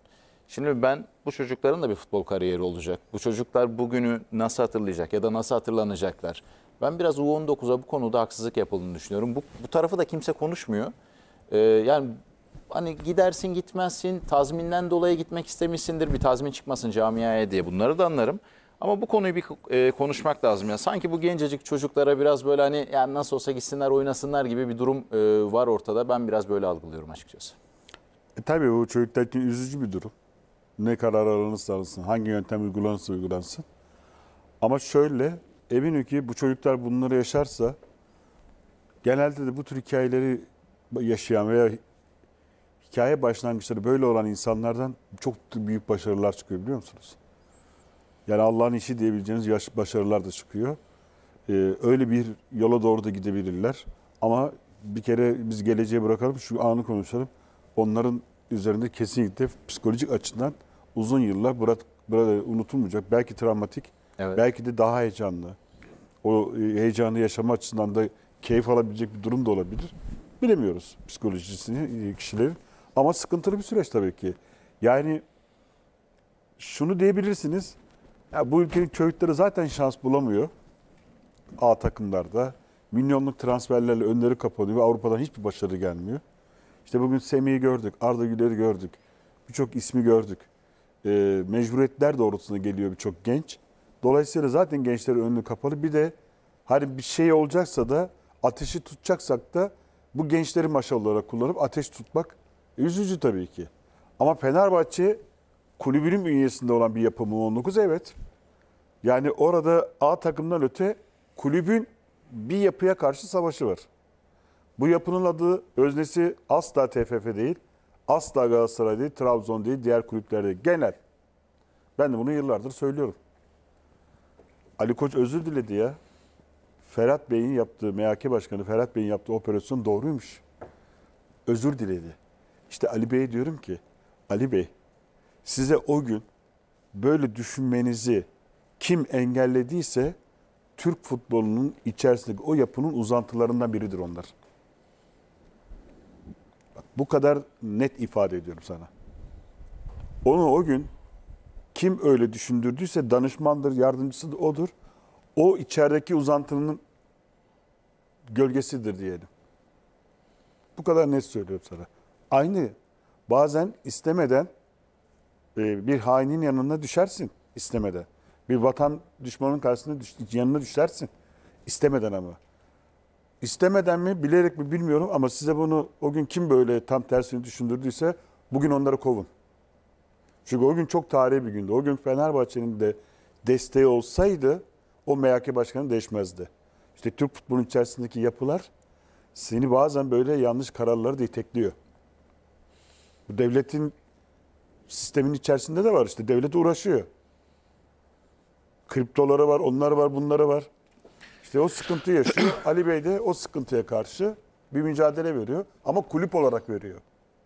Şimdi ben bu çocukların da bir futbol kariyeri olacak. Bu çocuklar bugünü nasıl hatırlayacak ya da nasıl hatırlanacaklar? Ben biraz U19'a bu konuda haksızlık yapıldığını düşünüyorum. Bu tarafı da kimse konuşmuyor. Yani hani gidersin gitmezsin, tazminden dolayı gitmek istemişsindir, bir tazmin çıkmasın camiaya diye, bunları da anlarım. Ama bu konuyu bir konuşmak lazım. Yani sanki bu gencecik çocuklara biraz böyle hani yani nasıl olsa gitsinler oynasınlar gibi bir durum var ortada. Ben biraz böyle algılıyorum açıkçası. Tabii bu çocuklar için üzücü bir durum. Ne karar alınırsa alınsın, hangi yöntem uygulanırsa uygulansın. Ama şöyle, eminim ki bu çocuklar bunları yaşarsa genelde de bu tür hikayeleri yaşayan veya hikaye başlangıçları böyle olan insanlardan çok büyük başarılar çıkıyor, biliyor musunuz? Yani Allah'ın işi diyebileceğiniz başarılar da çıkıyor. Öyle bir yola doğru da gidebilirler. Ama bir kere biz geleceğe bırakalım, şu anı konuşalım. Onların üzerinde kesinlikle psikolojik açıdan uzun yıllar burada unutulmayacak. Belki travmatik, Evet. belki de daha heyecanlı. O heyecanı yaşama açısından da keyif alabilecek bir durum da olabilir. Bilemiyoruz psikolojisini kişilerin. Ama sıkıntılı bir süreç tabii ki. Yani şunu diyebilirsiniz. Ya bu ülkenin çocukları zaten şans bulamıyor. A takımlarda. Milyonluk transferlerle önleri kapanıyor ve Avrupa'dan hiçbir başarı gelmiyor. İşte bugün Semih'i gördük, Arda Güler'i gördük. Birçok ismi gördük. Mecburiyetler doğrultusunda geliyor birçok genç. Dolayısıyla zaten gençlerin önünü kapalı. Bir de hani bir şey olacaksa da ateşi tutacaksak da bu gençleri maşa olarak kullanıp ateş tutmak üzücü tabii ki. Ama Fenerbahçe kulübünün bünyesinde olan bir yapı mı 19? Evet. Yani orada A takımdan öte kulübün bir yapıya karşı savaşı var. Bu yapının adı, öznesi asla TFF değil, asla Galatasaray değil, Trabzon değil, diğer kulüplerde genel. Ben de bunu yıllardır söylüyorum. Ali Koç özür diledi ya. Ferhat Bey'in yaptığı, MHK Başkanı Ferhat Bey'in yaptığı operasyon doğruymuş. Özür diledi. İşte Ali Bey'e diyorum ki, Ali Bey, size o gün böyle düşünmenizi kim engellediyse Türk futbolunun içerisindeki o yapının uzantılarından biridir onlar. Bak, bu kadar net ifade ediyorum sana. Onu o gün kim öyle düşündürdüyse danışmandır, yardımcısı da odur. O içerideki uzantının gölgesidir diyelim. Bu kadar net söylüyorum sana. Aynı bazen istemeden bir hainin yanına düşersin istemeden. Bir vatan düşmanının karşısına yanına düşersin. İstemeden ama. İstemeden mi, bilerek mi bilmiyorum ama size bunu o gün kim böyle tam tersini düşündürdüyse bugün onları kovun. Çünkü o gün çok tarihi bir gündü. O gün Fenerbahçe'nin de desteği olsaydı o MHK başkanı değişmezdi. İşte Türk futbolunun içerisindeki yapılar seni bazen böyle yanlış kararları da itekliyor. Bu devletin sistemin içerisinde de var işte. Devlet uğraşıyor. Kriptoları var, onları var, bunları var. İşte o sıkıntı yaşıyor. Ali Bey de o sıkıntıya karşı bir mücadele veriyor. Ama kulüp olarak veriyor.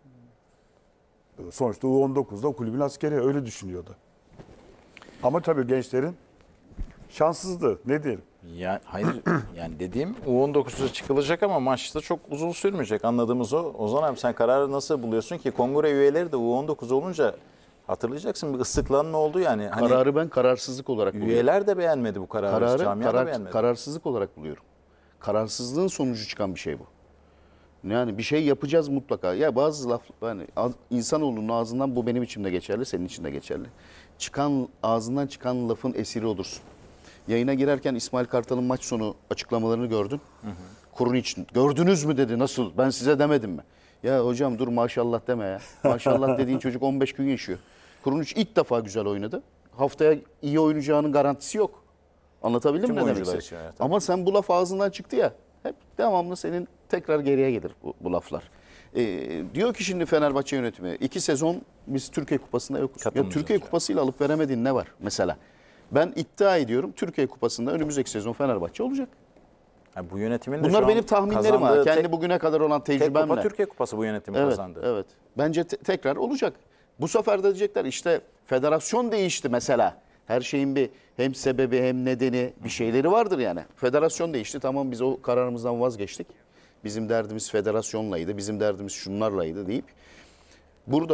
Sonuçta U19'da o kulübün askeri öyle düşünüyordu. Ama tabii gençlerin şanssızdı. Ne diyelim? Ya hayır yani dediğim U19'da çıkılacak ama maçta çok uzun sürmeyecek, anladığımız o. Ozan abi sen kararı nasıl buluyorsun ki? Kongre üyeleri de U19 olunca hatırlayacaksın bir ıslıklanma oldu yani. Hani Kararı ben kararsızlık olarak buluyorum. üyeler de beğenmedi bu kararı. Camia da beğenmedi. Kararsızlık olarak buluyorum. Kararsızlığın sonucu çıkan bir şey bu. Yani bir şey yapacağız mutlaka. Ya bazı laf, yani insanoğlunun ağzından, bu benim için de geçerli, senin için de geçerli. Ağzından çıkan lafın esiri olursun. Yayına girerken İsmail Kartal'ın maç sonu açıklamalarını gördün. Kurun için. Gördünüz mü dedi, nasıl? Ben size demedim mi? Ya hocam dur maşallah deme ya. Maşallah dediğin çocuk 15 gün yaşıyor. Kurunic ilk defa güzel oynadı. Haftaya iyi oynayacağının garantisi yok. Anlatabildim Tüm mi ne demek oyuncular istediğimi? için, evet. Ama sen bu laf ağzından çıktı ya. Hep devamlı senin tekrar geriye gelir bu laflar. Diyor ki şimdi Fenerbahçe yönetimi 2 sezon biz Türkiye Kupası'nda yokuz. Ya Katılmayacağız Türkiye ya. Kupası'yla alıp veremediğin ne var mesela? Ben iddia ediyorum Türkiye Kupası'nda önümüzdeki sezon Fenerbahçe olacak. Yani bu yönetimin de şu Bunlar an benim tahminlerim ha. kazandığı Kendi bugüne kadar olan tek tecrübemle. kupa Türkiye Kupası bu yönetim Evet, kazandı. evet. Bence tekrar olacak. Bu sefer de diyecekler işte federasyon değişti mesela. Her şeyin bir hem sebebi hem nedeni bir şeyleri vardır yani. Federasyon değişti, tamam biz o kararımızdan vazgeçtik. Bizim derdimiz federasyonlaydı, bizim derdimiz şunlarlaydı deyip burada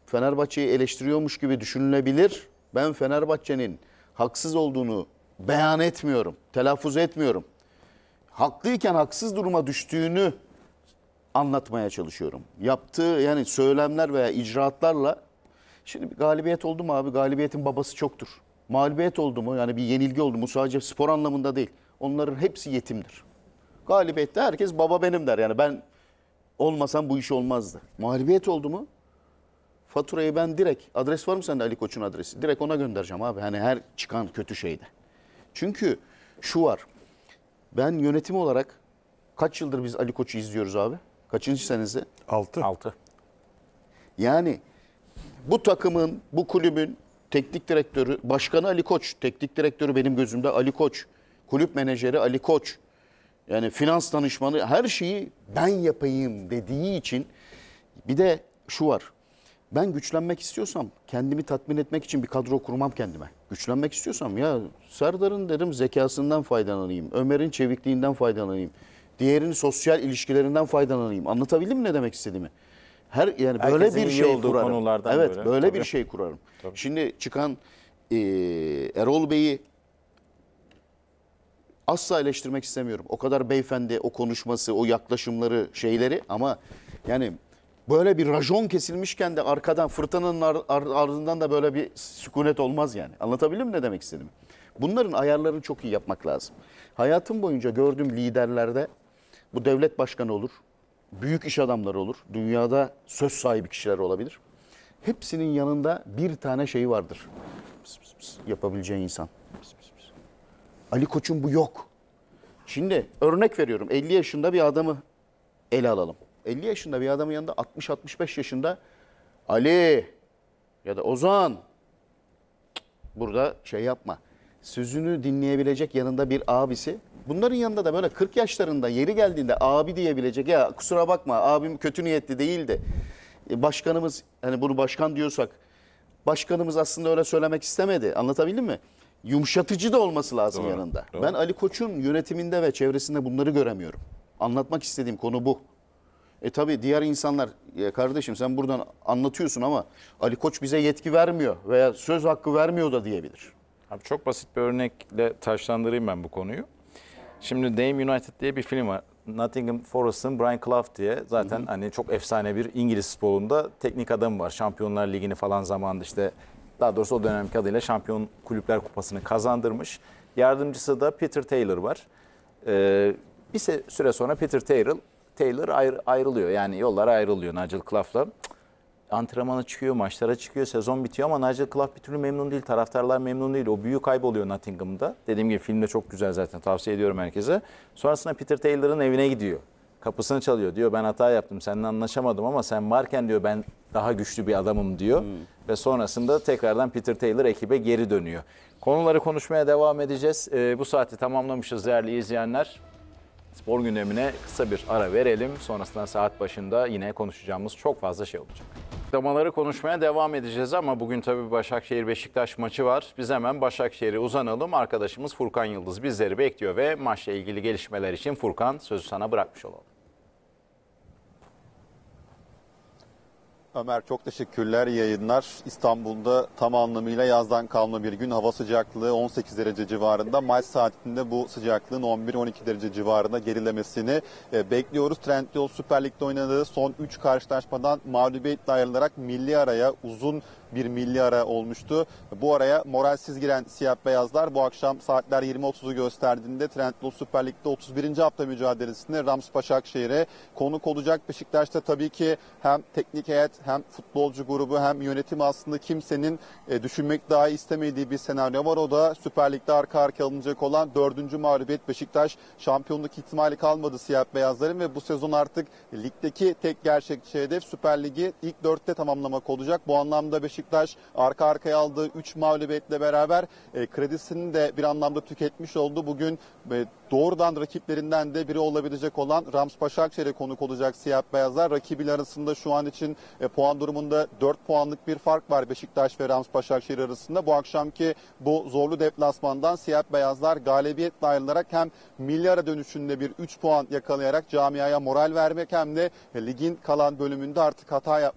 Fenerbahçe'yi eleştiriyormuş gibi düşünülebilir. Ben Fenerbahçe'nin haksız olduğunu beyan etmiyorum, telaffuz etmiyorum. Haklıyken haksız duruma düştüğünü anlatmaya çalışıyorum. Yaptığı yani söylemler veya icraatlarla, şimdi bir galibiyet oldu mu abi? Galibiyetin babası çoktur. Mağlubiyet oldu mu? Yani bir yenilgi oldu mu? Sadece spor anlamında değil. Onların hepsi yetimdir. Galibiyette herkes baba benim der. Yani ben olmasam bu iş olmazdı. Mağlubiyet oldu mu? Faturayı ben direkt, adres var mı sende Ali Koç'un adresi? Direkt ona göndereceğim abi. Hani her çıkan kötü şeyde. Çünkü şu var. Ben yönetim olarak kaç yıldır biz Ali Koç'u izliyoruz abi? Kaçıncı senesi? 6. 6. Yani bu takımın, bu kulübün teknik direktörü, başkanı Ali Koç, teknik direktörü benim gözümde Ali Koç, kulüp menajeri Ali Koç, yani finans danışmanı, her şeyi ben yapayım dediği için bir de şu var. Ben güçlenmek istiyorsam kendimi tatmin etmek için bir kadro kurmam kendime. Güçlenmek istiyorsam ya Serdar'ın derim zekasından faydalanayım, Ömer'in çevikliğinden faydalanayım, diğerinin sosyal ilişkilerinden faydalanayım. Anlatabildim mi ne demek istediğimi? Yani böyle Herkesin bir iyi şey olduğu kurarım. konulardan Evet, böyle Tabii. bir şey kurarım. Şimdi çıkan Erol Bey'i asla eleştirmek istemiyorum. O kadar beyefendi, o konuşması, o yaklaşımları, şeyleri, ama yani böyle bir rajon kesilmişken de arkadan fırtınanın ardından da böyle bir sükunet olmaz yani. Anlatabildim mi ne demek istediğimi? Bunların ayarlarını çok iyi yapmak lazım. Hayatım boyunca gördüğüm liderlerde bu devlet başkanı olur, büyük iş adamları olur, dünyada söz sahibi kişiler olabilir. Hepsinin yanında bir tane şey vardır. Pıs pıs pıs yapabileceği insan. Pıs pıs pıs. Ali Koç'un bu yok. Şimdi örnek veriyorum, 50 yaşında bir adamı ele alalım. 50 yaşında bir adamın yanında 60-65 yaşında Ali ya da Ozan, burada şey yapma. Sözünü dinleyebilecek yanında bir abisi. Bunların yanında da böyle 40 yaşlarında yeri geldiğinde abi diyebilecek. Ya kusura bakma abim kötü niyetli değildi. Başkanımız, hani bunu başkan diyorsak, başkanımız aslında öyle söylemek istemedi. Anlatabildim mi? Yumuşatıcı da olması lazım Doğru, yanında. doğru. Ben Ali Koç'un yönetiminde ve çevresinde bunları göremiyorum. Anlatmak istediğim konu bu. Tabii diğer insanlar, ya kardeşim sen buradan anlatıyorsun ama Ali Koç bize yetki vermiyor veya söz hakkı vermiyor da diyebilir. Abi çok basit bir örnekle taşlandırayım ben bu konuyu. Şimdi Dame United diye bir film var. Nottingham Forest'ın Brian Clough diye, zaten hani çok efsane bir İngiliz futbolunda teknik adam var. Şampiyonlar Ligi'ni falan zamanında, işte daha doğrusu o dönemki adıyla Şampiyon Kulüpler Kupası'nı kazandırmış. Yardımcısı da Peter Taylor var. Bir süre sonra Peter Taylor ayrılıyor. Yani yollara ayrılıyor Nigel Clough'la. Antrenmana çıkıyor, maçlara çıkıyor, sezon bitiyor ama Nigel Clough bir türlü memnun değil. Taraftarlar memnun değil. O büyük kayboluyor Nottingham'da. Dediğim gibi film de çok güzel zaten. Tavsiye ediyorum herkese. Sonrasında Peter Taylor'ın evine gidiyor. Kapısını çalıyor. Diyor ben hata yaptım. Seninle anlaşamadım ama sen varken diyor ben daha güçlü bir adamım diyor. Ve sonrasında tekrardan Peter Taylor ekibe geri dönüyor. Konuları konuşmaya devam edeceğiz. Bu saati tamamlamışız değerli izleyenler. Spor gündemine kısa bir ara verelim. Sonrasında saat başında yine konuşacağımız çok fazla şey olacak. Açıklamaları konuşmaya devam edeceğiz ama bugün tabii Başakşehir-Beşiktaş maçı var. Biz hemen Başakşehir'e uzanalım. Arkadaşımız Furkan Yıldız bizleri bekliyor ve maçla ilgili gelişmeler için Furkan, sözü sana bırakmış olalım. Ömer çok teşekkürler, iyi yayınlar. İstanbul'da tam anlamıyla yazdan kalma bir gün. Hava sıcaklığı 18 derece civarında. Maç saatinde bu sıcaklığın 11-12 derece civarında gerilemesini bekliyoruz. Trendyol Süper Lig'de oynadığı son 3 karşılaşmadan mağlubiyetle ayrılarak milli araya, uzun bir milli ara olmuştu. Bu araya moralsiz giren siyah beyazlar bu akşam saatler 20.30'u gösterdiğinde Trendyol Süper Lig'de 31. hafta mücadelesinde Rams Başakşehir'e konuk olacak. Beşiktaş'ta tabii ki hem teknik heyet hem futbolcu grubu hem yönetim aslında kimsenin düşünmek dahi istemediği bir senaryo var. O da Süper Lig'de arka arkaya alınacak olan 4. mağlubiyet. Beşiktaş şampiyonluk ihtimali kalmadı siyah beyazların ve bu sezon artık ligdeki tek gerçekçi hedef Süper Lig'i ilk 4'te tamamlamak olacak. Bu anlamda Beşiktaş arka arkaya aldığı 3 mağlubiyetle beraber kredisini de bir anlamda tüketmiş oldu. Bugün doğrudan rakiplerinden de biri olabilecek olan Rams Başakşehir'e konuk olacak siyah beyazlar. Rakibiyle arasında şu an için puan durumunda 4 puanlık bir fark var Beşiktaş ve Rams Başakşehir arasında. Bu akşamki bu zorlu deplasmandan siyah beyazlar galibiyetle ayrılarak hem milli ara dönüşünde bir 3 puan yakalayarak camiaya moral vermek hem de ligin kalan bölümünde artık hata yapmak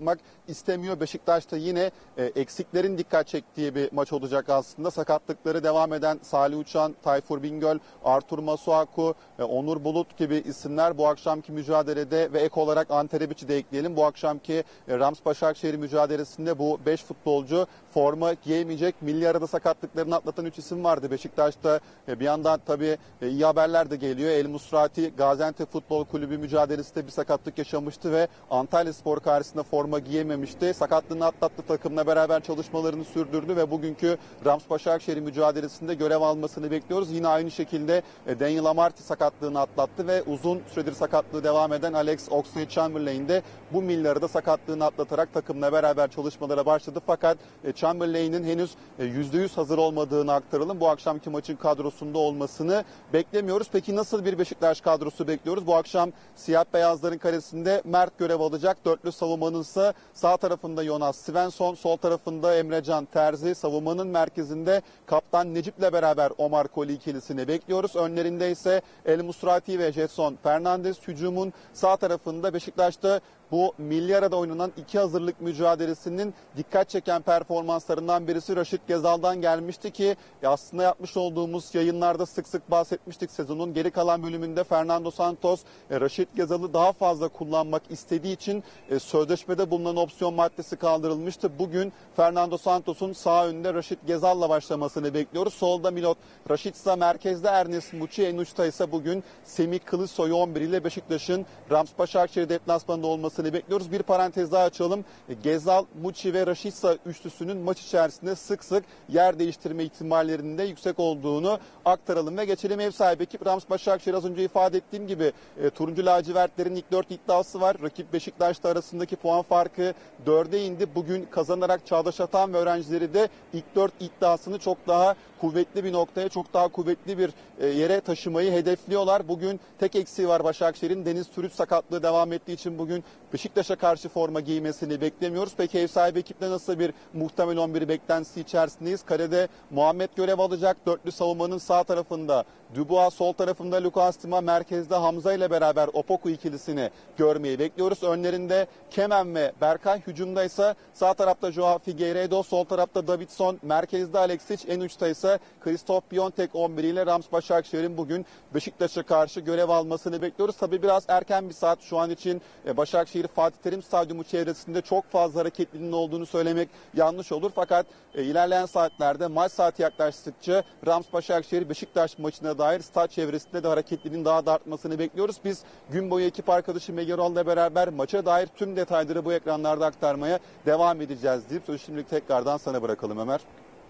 istemiyor. Beşiktaş'ta yine eksiklerin dikkat çektiği bir maç olacak aslında. Sakatlıkları devam eden Salih Uçan, Tayfur Bingöl, Artur Masuaku, Onur Bulut gibi isimler bu akşamki mücadelede ve ek olarak Ante Rebic'i de ekleyelim. Bu akşamki Rams Başakşehir mücadelesinde bu 5 futbolcu forma giyemeyecek. Milli arada sakatlıklarını atlatan 3 isim vardı Beşiktaş'ta. Bir yandan tabii iyi haberler de geliyor. El Musrati Gaziantep Futbol Kulübü mücadelesinde bir sakatlık yaşamıştı ve Antalyaspor karşısında forma giyememişti. Sakatlığını atlattı, takımla beraber çalışmalarını sürdürdü ve bugünkü Rams Başakşehir mücadelesinde görev almasını bekliyoruz. Yine aynı şekilde Daniel Amartey sakatlığını atlattı ve uzun süredir sakatlığı devam eden Alex Oxlade-Chamberlain de bu milli arada sakatlığını atlatarak takımla beraber çalışmalara başladı. Fakat Chamberlain'in henüz %100 hazır olmadığını aktaralım. Bu akşamki maçın kadrosunda olmasını beklemiyoruz. Peki nasıl bir Beşiktaş kadrosu bekliyoruz? Bu akşam siyah beyazların karesinde Mert görev alacak. Dörtlü savunmanın ise sağ tarafında Jonas Svensson, sol tarafında Emrecan Terzi, savunmanın merkezinde kaptan Necip'le beraber Omar Koli ikilisini bekliyoruz. Önlerinde ise El Musrati ve Jetson Fernandes. Hücumun sağ tarafında Beşiktaş'ta bu milli arada oynanan iki hazırlık mücadelesinin dikkat çeken performanslarından birisi Raşit Gezal'dan gelmişti ki aslında yapmış olduğumuz yayınlarda sık sık bahsetmiştik. Sezonun geri kalan bölümünde Fernando Santos Raşit Gezal'ı daha fazla kullanmak istediği için sözleşmede bulunan opsiyon maddesi kaldırılmıştı. Bugün Fernando Santos'un sağ önünde Raşit Gezal'la başlamasını bekliyoruz. Solda Milot Raşitsa, merkezde Ernest Muçi, en uçta ise bugün Semih Kılıçsoy 11 ile Beşiktaş'ın Rams Başakşehir deplasmanında olması bekliyoruz. Bir parantez daha açalım. Gezal, Muçi ve Raşitsa üçlüsünün maç içerisinde sık sık yer değiştirme ihtimallerinin de yüksek olduğunu aktaralım ve geçelim ev sahibi ekip Rams Başakşehir. Az önce ifade ettiğim gibi turuncu lacivertlerin ilk 4 iddiası var. Rakip Beşiktaş'ta arasındaki puan farkı 4'e indi. Bugün kazanarak Çağdaş Atan ve öğrencileri de ilk 4 iddiasını çok daha kuvvetli bir noktaya, çok daha kuvvetli bir yere taşımayı hedefliyorlar. Bugün tek eksiği var Başakşehir'in. Deniz Türüç sakatlığı devam ettiği için bugün Beşiktaş'a karşı forma giymesini beklemiyoruz. Peki ev sahibi ekiple nasıl bir muhtemel 11 beklentisi içerisindeyiz? Kalede Muhammed görev alacak. Dörtlü savunmanın sağ tarafında Dubois, sol tarafında Lucas Tima, merkezde Hamza ile beraber Opoku ikilisini görmeyi bekliyoruz. Önlerinde Kemen ve Berkay, hücumda ise sağ tarafta Joao Figueiredo, sol tarafta Davidson, merkezde Alexic, en uçta ise Christoph Piontek 11 ile Rams Başakşehir'in bugün Beşiktaş'a karşı görev almasını bekliyoruz. Tabii biraz erken bir saat şu an için. Başakşehir Fatih Terim Stadyumu çevresinde çok fazla hareketliliğinin olduğunu söylemek yanlış olur. Fakat ilerleyen saatlerde maç saati yaklaştıkça Rams Başakşehir Beşiktaş maçına dair stat çevresinde de hareketliliğin daha da artmasını bekliyoruz. Biz gün boyu ekip arkadaşım Egerol'la beraber maça dair tüm detayları bu ekranlarda aktarmaya devam edeceğiz deyip sözü şimdilik tekrardan sana bırakalım Ömer.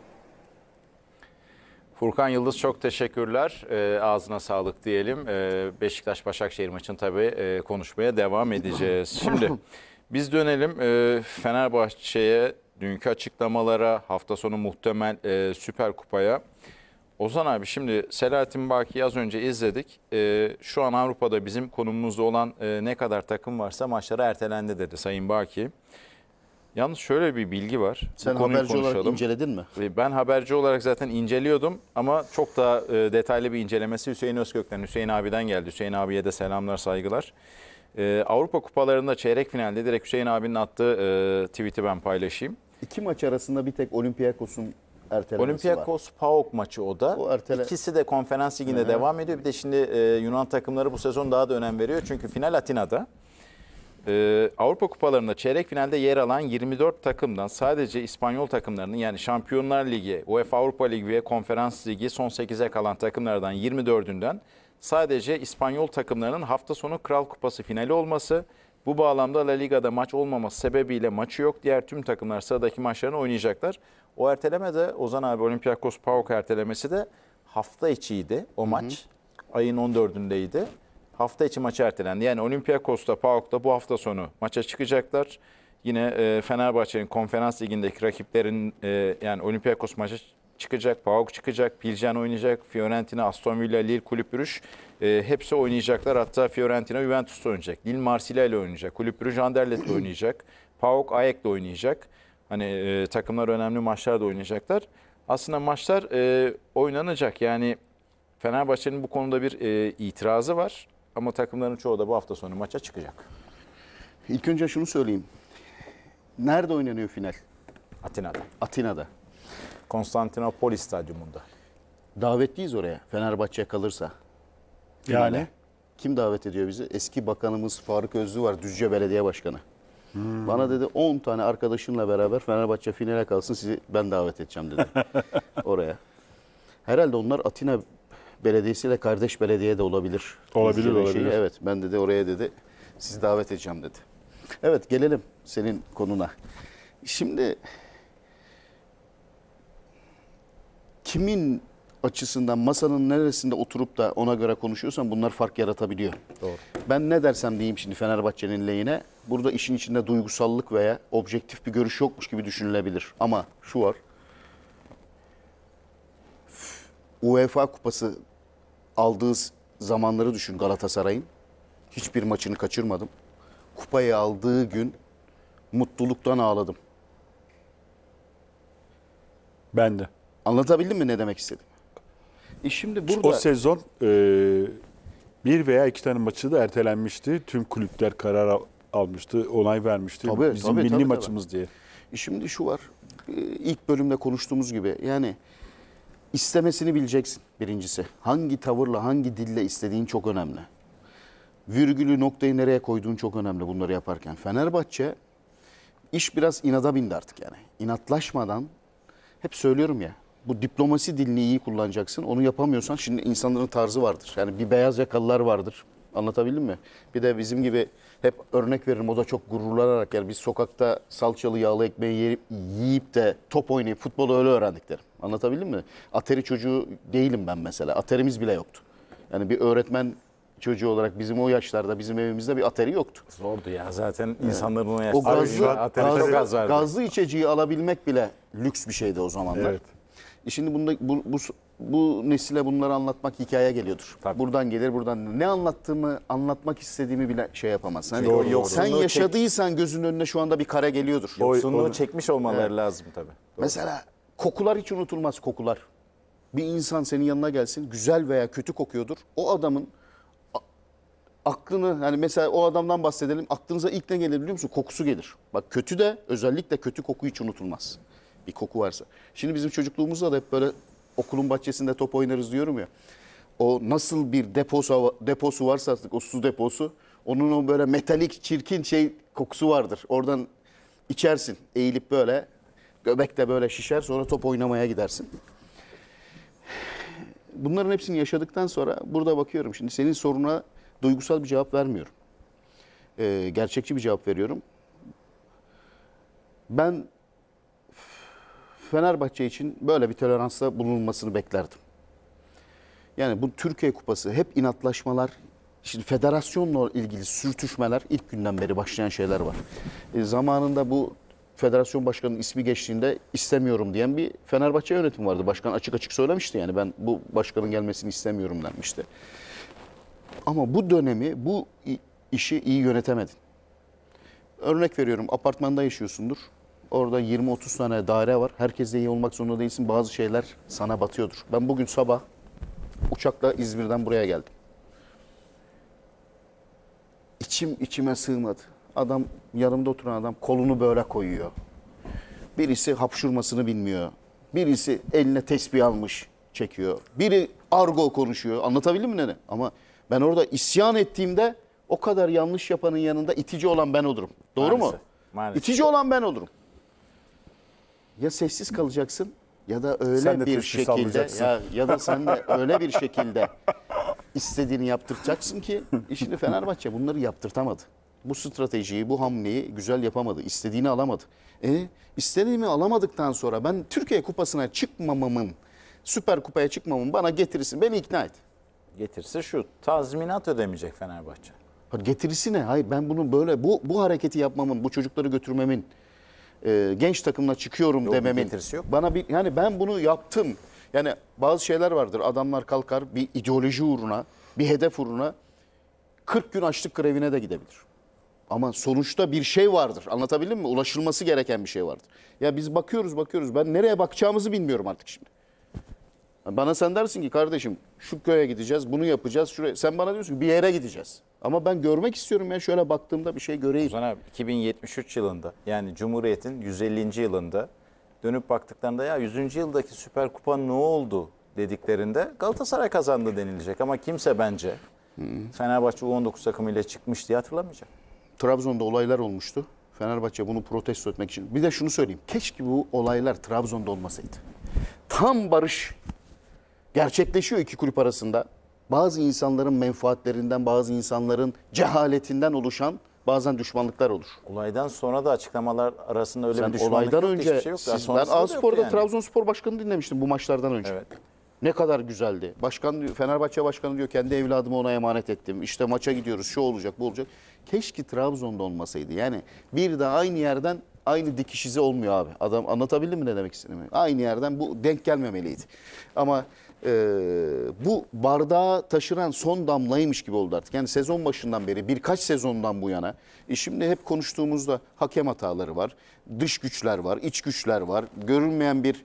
Furkan Yıldız çok teşekkürler. Ağzına sağlık diyelim. Beşiktaş-Başakşehir maçını tabii konuşmaya devam edeceğiz. Şimdi biz dönelim Fenerbahçe'ye, dünkü açıklamalara, hafta sonu muhtemel Süper Kupa'ya. Ozan abi, şimdi Selahattin Baki'yi az önce izledik. Şu an Avrupa'da bizim konumumuzda olan ne kadar takım varsa maçları ertelendi dedi Sayın Baki. Yalnız şöyle bir bilgi var. Sen haberci olarak inceledin mi? Ben haberci olarak zaten inceliyordum ama çok daha detaylı bir incelemesi Hüseyin Özkök'ten, Hüseyin abiden geldi. Hüseyin abiye de selamlar, saygılar. Avrupa kupalarında çeyrek finalde direkt Hüseyin abinin attığı tweet'i ben paylaşayım. 2 maç arasında bir tek Olympiakos'un ertelemesi var. Olympiakos PAOK maçı o da. İkisi de konferans liginde devam ediyor. Bir de şimdi Yunan takımları bu sezon daha da önem veriyor. Çünkü final Atina'da. Avrupa kupalarında çeyrek finalde yer alan 24 takımdan sadece İspanyol takımlarının, yani Şampiyonlar Ligi, UEFA Avrupa Ligi ve Konferans Ligi son 8'e kalan takımlardan 24'ünden sadece İspanyol takımlarının hafta sonu Kral Kupası finali olması. Bu bağlamda La Liga'da maç olmaması sebebiyle maçı yok. Diğer tüm takımlar sıradaki maçlarını oynayacaklar. O erteleme de Ozan abi, Olympiakos PAOK ertelemesi de hafta içiydi o maç. Ayın 14'ündeydi. Hafta içi maçı ertelendi. Yani Olympiakos'ta, PAOK'ta bu hafta sonu maça çıkacaklar. Yine Fenerbahçe'nin Konferans Ligi'ndeki rakiplerin yani Olympiakos maça çıkacak, PAOK çıkacak, Pilsen oynayacak, Fiorentina, Aston Villa, Lille, Kulüp Brugge hepsi oynayacaklar. Hatta Fiorentina Juventus'ta oynayacak. Lille Marsilya ile oynayacak. Kulüp Brugge Anderlet'le oynayacak. PAOK Ajax'le oynayacak. Hani takımlar önemli maçlar da oynayacaklar. Aslında maçlar oynanacak. Yani Fenerbahçe'nin bu konuda bir itirazı var. Ama takımların çoğu da bu hafta sonu maça çıkacak. İlk önce şunu söyleyeyim. Nerede oynanıyor final? Atina'da. Atina'da. Konstantinopolis Stadyumunda. Davetliyiz oraya. Fenerbahçe kalırsa. Yani Kim davet ediyor bizi? Eski bakanımız Faruk Özlü var. Düzce Belediye Başkanı. Bana dedi 10 tane arkadaşınla beraber Fenerbahçe finale kalsın sizi ben davet edeceğim dedi. Oraya. Herhalde onlar Atina Belediyesi'yle kardeş belediye de olabilir. Olabilir, Düzce'nin olabilir. Evet ben dedi oraya dedi sizi davet edeceğim dedi. Evet gelelim senin konuna. Şimdi kimin açısından masanın neresinde oturup da ona göre konuşuyorsan bunlar fark yaratabiliyor. Doğru. Ben ne dersem diyeyim şimdi Fenerbahçe'nin lehine burada işin içinde duygusallık veya objektif bir görüş yokmuş gibi düşünülebilir. Ama şu var. UEFA kupası aldığı zamanları düşün Galatasaray'ın. Hiçbir maçını kaçırmadım. Kupayı aldığı gün mutluluktan ağladım. ben de. Anlatabildim mi ne demek istedim? Şimdi burada O sezon bir veya iki tane maçı da ertelenmişti. Tüm kulüpler karar almıştı, onay vermişti. Tabii, Bizim tabii, milli tabii, maçımız diye. Şimdi şu var. İlk bölümde konuştuğumuz gibi yani istemesini bileceksin birincisi. Hangi tavırla, hangi dille istediğin çok önemli. Virgülü, noktayı nereye koyduğun çok önemli bunları yaparken. Fenerbahçe iş biraz inada bindi artık yani. İnatlaşmadan hep söylüyorum ya. Bu diplomasi dilini iyi kullanacaksın. Onu yapamıyorsan şimdi insanların tarzı vardır. Yani bir beyaz yakalılar vardır. Anlatabildim mi? Bir de bizim gibi hep örnek veririm o da çok gururlanarak yani biz sokakta salçalı yağlı ekmeği yiyip de top oynayıp futbolu öyle öğrendik derim. Anlatabildim mi? Atari çocuğu değilim ben mesela. Aterimiz bile yoktu. Yani bir öğretmen çocuğu olarak bizim o yaşlarda bizim evimizde bir atari yoktu. Zordu ya zaten insanların o O yaşlarda. gazlı içeceği alabilmek bile lüks bir şeydi o zamanlar. Evet. Şimdi bunda, bu nesile bunları anlatmak hikaye geliyordur. Tabii. Buradan gelir buradan. Ne anlattığımı, anlatmak istediğimi bile şey yapamazsın. Hani Doğru, sen yoksunluğu yaşadıysan gözünün önüne şu anda bir kare geliyordur. Yoksunluğu çekmiş olmaları lazım tabii. Doğru. Mesela kokular hiç unutulmaz kokular. Bir insan senin yanına gelsin güzel veya kötü kokuyordur. O adamın aklını hani mesela o adamdan bahsedelim. Aklınıza ilk ne gelir biliyor musun? Kokusu gelir. Bak kötü de özellikle kötü koku hiç unutulmaz. Bir koku varsa. Şimdi bizim çocukluğumuzda da hep böyle okulun bahçesinde top oynarız diyorum ya. O nasıl bir deposu varsa artık o su deposu onun o böyle metalik çirkin şey kokusu vardır. Oradan içersin eğilip böyle göbek de böyle şişer sonra top oynamaya gidersin. Bunların hepsini yaşadıktan sonra burada bakıyorum şimdi senin soruna duygusal bir cevap vermiyorum. Gerçekçi bir cevap veriyorum. Ben Fenerbahçe için böyle bir toleransta bulunmasını beklerdim. Yani bu Türkiye Kupası hep inatlaşmalar, şimdi federasyonla ilgili sürtüşmeler ilk günden beri başlayan şeyler var. Zamanında bu federasyon başkanının ismi geçtiğinde istemiyorum diyen bir Fenerbahçe yönetimi vardı. Başkan açık açık söylemişti yani ben bu başkanın gelmesini istemiyorum denmişti. Ama bu dönemi, bu işi iyi yönetemedin. Örnek veriyorum apartmanda yaşıyorsundur. Orada 20-30 tane daire var. Herkesle iyi olmak zorunda değilsin. Bazı şeyler sana batıyordur. Ben bugün sabah uçakla İzmir'den buraya geldim. İçim içime sığmadı. Adam yanımda oturan adam kolunu böyle koyuyor. Birisi hapşurmasını bilmiyor. Birisi eline tesbih almış çekiyor. Biri argo konuşuyor. Anlatabildim mi ne? Ama ben orada isyan ettiğimde o kadar yanlış yapanın yanında itici olan ben olurum. Doğru mu? Maalesef. İtici olan ben olurum. Ya sessiz kalacaksın ya da öyle Sen de bir tesbih şekilde sallayacaksın. ya da sen de öyle bir şekilde istediğini yaptıracaksın ki şimdi Fenerbahçe bunları yaptırtamadı. Bu stratejiyi, bu hamleyi güzel yapamadı. İstediğini alamadı. İstediğimi alamadıktan sonra ben Türkiye Kupası'na çıkmamamın, Süper Kupa'ya çıkmamın bana getirisi beni ikna et. Getirse şu tazminat ödemeyecek Fenerbahçe. Getirisi ne? Hayır ben bunu böyle bu hareketi yapmamın, bu çocukları götürmemin, genç takımla çıkıyorum Yok, dememin. getirisi yok. Bana bir yani ben bunu yaptım. Yani bazı şeyler vardır. Adamlar kalkar bir ideoloji uğruna, bir hedef uğruna 40 gün açlık grevine de gidebilir. Ama sonuçta bir şey vardır. Anlatabildim mi? Ulaşılması gereken bir şey vardır. Ya biz bakıyoruz. Ben nereye bakacağımızı bilmiyorum artık şimdi. Bana sen dersin ki kardeşim şu köye gideceğiz, bunu yapacağız. Şuraya. Sen bana diyorsun ki bir yere gideceğiz. Ama ben görmek istiyorum ya, şöyle baktığımda bir şey göreyim. Ozan abi 2073 yılında yani Cumhuriyet'in 150. yılında dönüp baktıklarında ya 100. yıldaki Süper Kupa ne oldu dediklerinde Galatasaray kazandı denilecek. Ama kimse bence Fenerbahçe U19 takımıyla çıkmış diye hatırlamayacak. Trabzon'da olaylar olmuştu. Fenerbahçe bunu protesto etmek için. Bir de şunu söyleyeyim. Keşke bu olaylar Trabzon'da olmasaydı. Tam barış gerçekleşiyor iki kulüp arasında. Bazı insanların menfaatlerinden, bazı insanların cehaletinden oluşan bazen düşmanlıklar olur. Olaydan sonra da açıklamalar arasında öyle bir Sen düşmanlık olaydan yok, önce hiçbir şey yok. Daha ben sonrasında da yoktu A-Spor'da yani. Trabzonspor Başkanı dinlemiştim bu maçlardan önce. Evet. Ne kadar güzeldi. Başkan diyor, Fenerbahçe Başkanı diyor kendi evladımı ona emanet ettim. İşte maça gidiyoruz, şu olacak, bu olacak. Keşke Trabzon'da olmasaydı. Yani bir de aynı yerden aynı dikiş izi olmuyor abi. Adam, anlatabildim mi ne demek istediğimi? Aynı yerden bu denk gelmemeliydi. Ama bu bardağı taşıran son damlaymış gibi oldu artık. Yani sezon başından beri birkaç sezondan bu yana. Şimdi hep konuştuğumuzda hakem hataları var. Dış güçler var, iç güçler var. Görünmeyen bir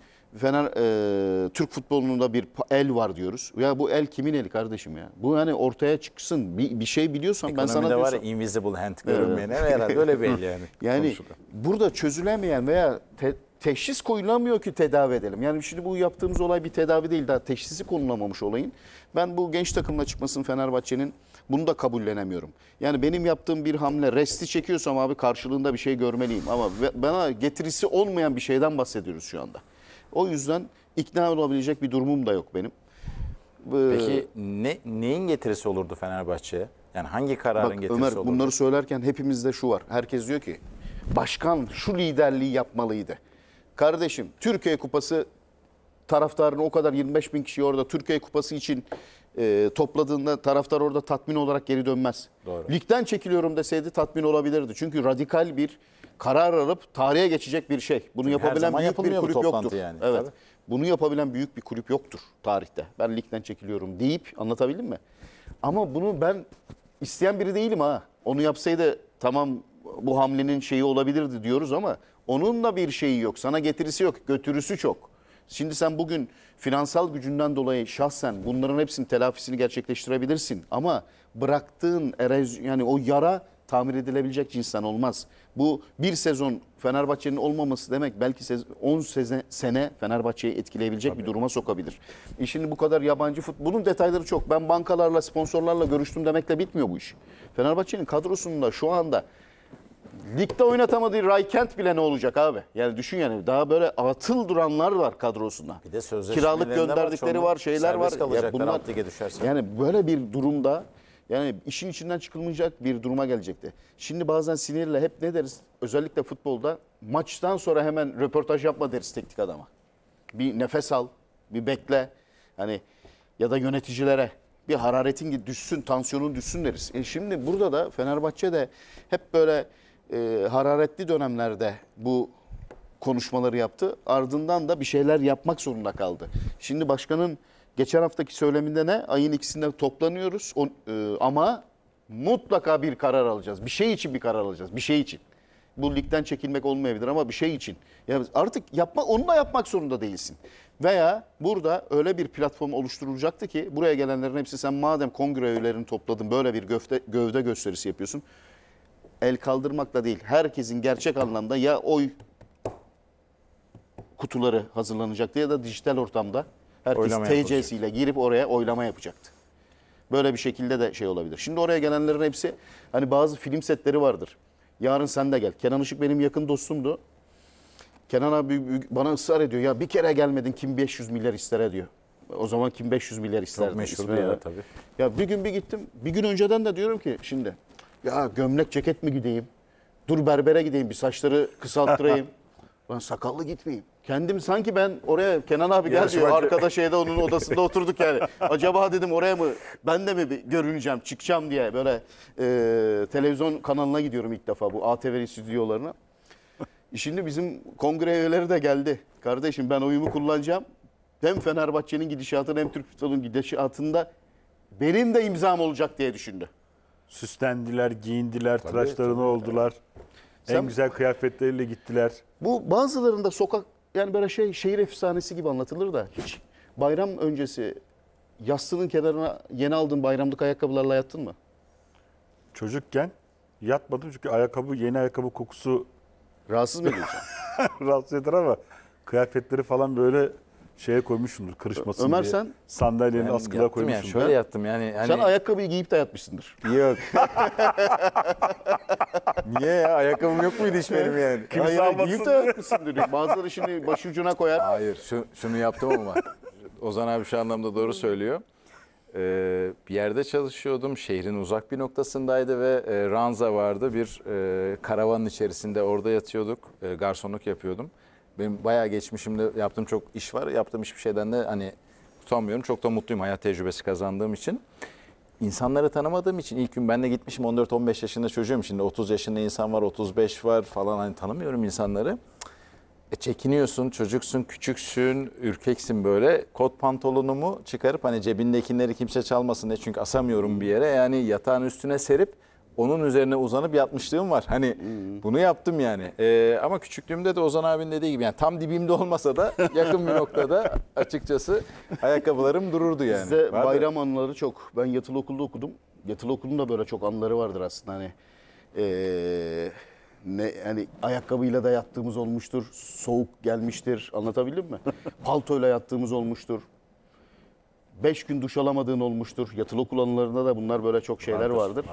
Türk futbolunda bir el var diyoruz. Ya bu el kimin eli kardeşim ya? Bu yani ortaya çıksın. Bir şey biliyorsan ben sana Ekonomide var ya diyorsam. invisible hand görünmeyene herhalde öyle belli yani. Yani konuşuda. burada çözülemeyen veya teşhis koyulamıyor ki tedavi edelim. Yani şimdi bu yaptığımız olay bir tedavi değil, daha teşhisi konulamamış olayın. Ben bu genç takımla çıkmasını Fenerbahçe'nin, bunu da kabullenemiyorum. Yani benim yaptığım bir hamle, resti çekiyorsam abi karşılığında bir şey görmeliyim. Ama bana getirisi olmayan bir şeyden bahsediyoruz şu anda. O yüzden ikna olabilecek bir durumum da yok benim. Peki neyin getirisi olurdu Fenerbahçe'ye? Yani hangi kararın Bak getirisi Ömer, olurdu? bunları söylerken hepimizde şu var. Herkes diyor ki başkan şu liderliği yapmalıydı. Kardeşim Türkiye Kupası taraftarını o kadar 25 bin kişi orada Türkiye Kupası için topladığında taraftar orada tatmin olarak geri dönmez. Doğru. Ligden çekiliyorum deseydi tatmin olabilirdi. Çünkü radikal bir karar alıp tarihe geçecek bir şey. Bunu yapabilen zaman büyük bir yapılmıyor bu kulüp toplantı yoktur. yani. Evet. Tabii. Bunu yapabilen büyük bir kulüp yoktur tarihte. Ben ligden çekiliyorum deyip, anlatabildim mi? Ama bunu ben isteyen biri değilim ha. Onu yapsaydı tamam bu hamlenin şeyi olabilirdi diyoruz ama onun da bir şeyi yok. Sana getirisi yok, götürüsü çok. Şimdi sen bugün finansal gücünden dolayı şahsen bunların hepsinin telafisini gerçekleştirebilirsin. Ama bıraktığın yani o yara tamir edilebilecek cinsten olmaz. Bu bir sezon Fenerbahçe'nin olmaması demek belki 10 sene Fenerbahçe'yi etkileyebilecek bir duruma sokabilir. Şimdi bu kadar yabancı futbol, bunun detayları çok. Ben bankalarla, sponsorlarla görüştüm demekle bitmiyor bu iş. Fenerbahçe'nin kadrosunda şu anda ligde oynatamadığı Raykent bile ne olacak abi? Yani düşün yani daha böyle atıl duranlar var kadrosunda. Bir de Kiralık sözleşmelerinde gönderdikleri var, şeyler var. Serbest kalacaklar alt lige düşerse. Yani böyle bir durumda yani işin içinden çıkılmayacak bir duruma gelecekti. Şimdi bazen sinirle hep ne deriz? Özellikle futbolda maçtan sonra hemen röportaj yapma deriz teknik adama. Bir nefes al, bir bekle. Hani ya da yöneticilere bir hararetin düşsün, tansiyonun düşsün deriz. Şimdi burada da Fenerbahçe de hep böyle hararetli dönemlerde bu konuşmaları yaptı. Ardından da bir şeyler yapmak zorunda kaldı. Şimdi başkanın geçen haftaki söyleminde ne? Ayın ikisinde toplanıyoruz ama mutlaka bir karar alacağız. Bir şey için bir karar alacağız. Bir şey için. Bu ligden çekilmek olmayabilir ama bir şey için. Yani artık onu da yapmak zorunda değilsin. Veya burada öyle bir platform oluşturulacaktı ki buraya gelenlerin hepsi sen madem kongre üyelerini topladın böyle bir gövde gösterisi yapıyorsun. El kaldırmakla değil, herkesin gerçek anlamda ya oy kutuları hazırlanacaktı ya da dijital ortamda herkes Oylama TC'siyle girip oraya oylama yapacaktı. Böyle bir şekilde de şey olabilir. Şimdi oraya gelenlerin hepsi hani bazı film setleri vardır. Yarın sen de gel. Kenan Işık benim yakın dostumdu. Kenan abi bana ısrar ediyor. Ya bir kere gelmedin kim 500 milyar ister diyor. O zaman kim 500 milyar ister? Çok meşhur bir yer tabii. Ya bir gün bir gittim. Bir gün önceden de diyorum ki şimdi ya gömlek ceket mi gideyim? Dur berbere gideyim bir saçları kısalttırayım. Lan sakallı gitmeyeyim. Kendim sanki ben oraya Kenan abi gel diyor. Arkada şeyde onun odasında oturduk yani. Acaba dedim oraya mı ben de mi bir görüneceğim çıkacağım diye böyle televizyon kanalına gidiyorum ilk defa bu ATV stüdyolarına. Şimdi bizim kongre üyeleri de geldi. Kardeşim ben oyumu kullanacağım. Hem Fenerbahçe'nin gidişatını hem Türk futbolunun gidişatında benim de imzam olacak diye düşündü. Süslendiler, giyindiler, tıraşlarını oldular. En Sen- güzel kıyafetleriyle gittiler. Bu bazılarında sokak yani böyle şehir efsanesi gibi anlatılır da hiç bayram öncesi yastığının kenarına yeni aldığın bayramlık ayakkabılarla yattın mı? çocukken yatmadım çünkü yeni ayakkabı kokusu Rahatsız mı ediyorsun? rahatsız eder ama kıyafetleri falan böyle şeye koymuşsundur kırışmasın Ömer diye. sen? Sandalyenin Ben askıda yattım yani, koymuşsundur. şöyle yattım yani. Hani, Sen ayakkabıyı giyip de yatmışsındır. yok. Niye ya? Ayakkabım yok muydu hiç benim yani? Hayır, almasın giyip de diye. yatmışsındır. Bazıları şimdi başucuna koyar. Hayır, şunu yaptım ama Ozan abi şu anlamda doğru söylüyor. Bir yerde çalışıyordum. Şehrin uzak bir noktasındaydı ve ranza vardı. Bir karavanın içerisinde orada yatıyorduk. Garsonluk yapıyordum. Benim bayağı geçmişimde yaptığım çok iş var. Yaptığım hiçbir şeyden de hani utanmıyorum. Çok da mutluyum hayat tecrübesi kazandığım için. İnsanları tanımadığım için ilk gün ben de gitmişim 14-15 yaşında çocuğum. Şimdi 30 yaşında insan var, 35 var falan, hani tanımıyorum insanları. Çekiniyorsun, çocuksun, küçüksün, ürkeksin böyle. Kot pantolonumu çıkarıp hani cebindekileri kimse çalmasın diye, çünkü asamıyorum bir yere. Yani yatağın üstüne serip onun üzerine uzanıp yatmışlığım var. Hani bunu yaptım yani. Ama küçüklüğümde de Ozan abinin dediği gibi yani tam dibimde olmasa da yakın bir noktada açıkçası ayakkabılarım dururdu yani. Bizde Vardı. bayram anıları çok. Ben yatılı okulda okudum. Yatılı okulun da böyle çok anıları vardır aslında. Hani hani ayakkabıyla da yattığımız olmuştur. Soğuk gelmiştir. Anlatabildim mi? Paltoyla yattığımız olmuştur. 5 gün duş alamadığın olmuştur. Yatılı okul anılarında da bunlar böyle çok şeyler vardır.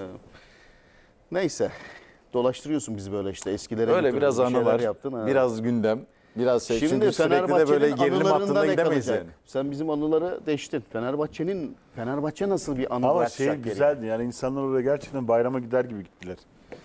Neyse. Dolaştırıyorsun bizi böyle işte eskilere. Öyle götürdün, biraz bir anı şeyler var, yaptın. Ha. biraz gündem, biraz şey. Şimdi Çünkü sürekli de böyle Fenerbahçe'nin gerilim anılarında hattında ne gidemeyiz kalacak? yani. Sen bizim anıları deştin. Fenerbahçe nasıl bir anı Ama bırakacak şey geriye? güzeldi yani insanlar oraya gerçekten bayrama gider gibi gittiler.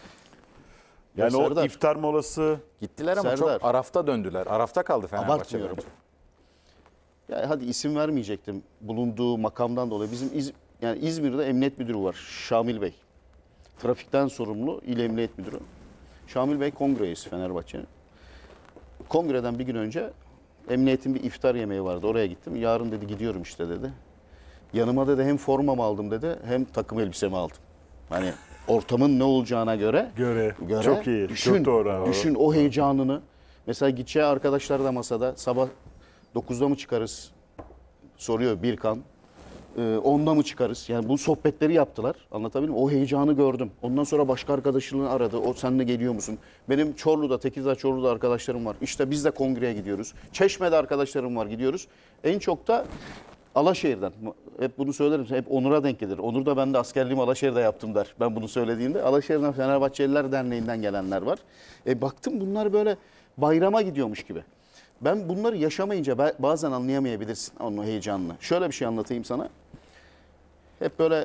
Yani Ya o Serdar, iftar molası Gittiler ama Serdar. çok Araf'ta döndüler. Araf'ta kaldı Fenerbahçe Abartmıyorum. bence. Ya hadi isim vermeyecektim bulunduğu makamdan dolayı. Bizim yani İzmir'de emniyet müdürü var, Şamil Bey. Trafikten sorumlu il emniyet müdürü. Şamil Bey kongre üyesi Fenerbahçe'nin. Kongreden bir gün önce emniyetin bir iftar yemeği vardı. Oraya gittim. Yarın dedi gidiyorum işte dedi. Yanıma dedi hem formamı aldım dedi hem takım elbisemi aldım. Hani ortamın ne olacağına göre göre. Çok iyi. Çok doğru abi. Düşün o heyecanını. Mesela gideceği arkadaşlar da masada sabah 9'da mı çıkarız soruyor Birkan. 10'da mı çıkarız? Yani bu sohbetleri yaptılar. Anlatabildim mi? O heyecanı gördüm. Ondan sonra başka arkadaşını aradı. O seninle geliyor musun? Benim Çorlu'da, Tekirdağ Çorlu'da arkadaşlarım var. İşte biz de kongreye gidiyoruz. Çeşme'de arkadaşlarım var, gidiyoruz. En çok da Alaşehir'den. Hep bunu söylerim. Hep Onur'a denk gelir. Onur da ben de askerliğimi Alaşehir'de yaptım der. Ben bunu söylediğimde. Alaşehir'den Fenerbahçeliler Derneği'nden gelenler var. Baktım bunlar böyle bayrama gidiyormuş gibi. Ben bunları yaşamayınca bazen anlayamayabilirsin onun heyecanını. Şöyle bir şey anlatayım sana. Hep böyle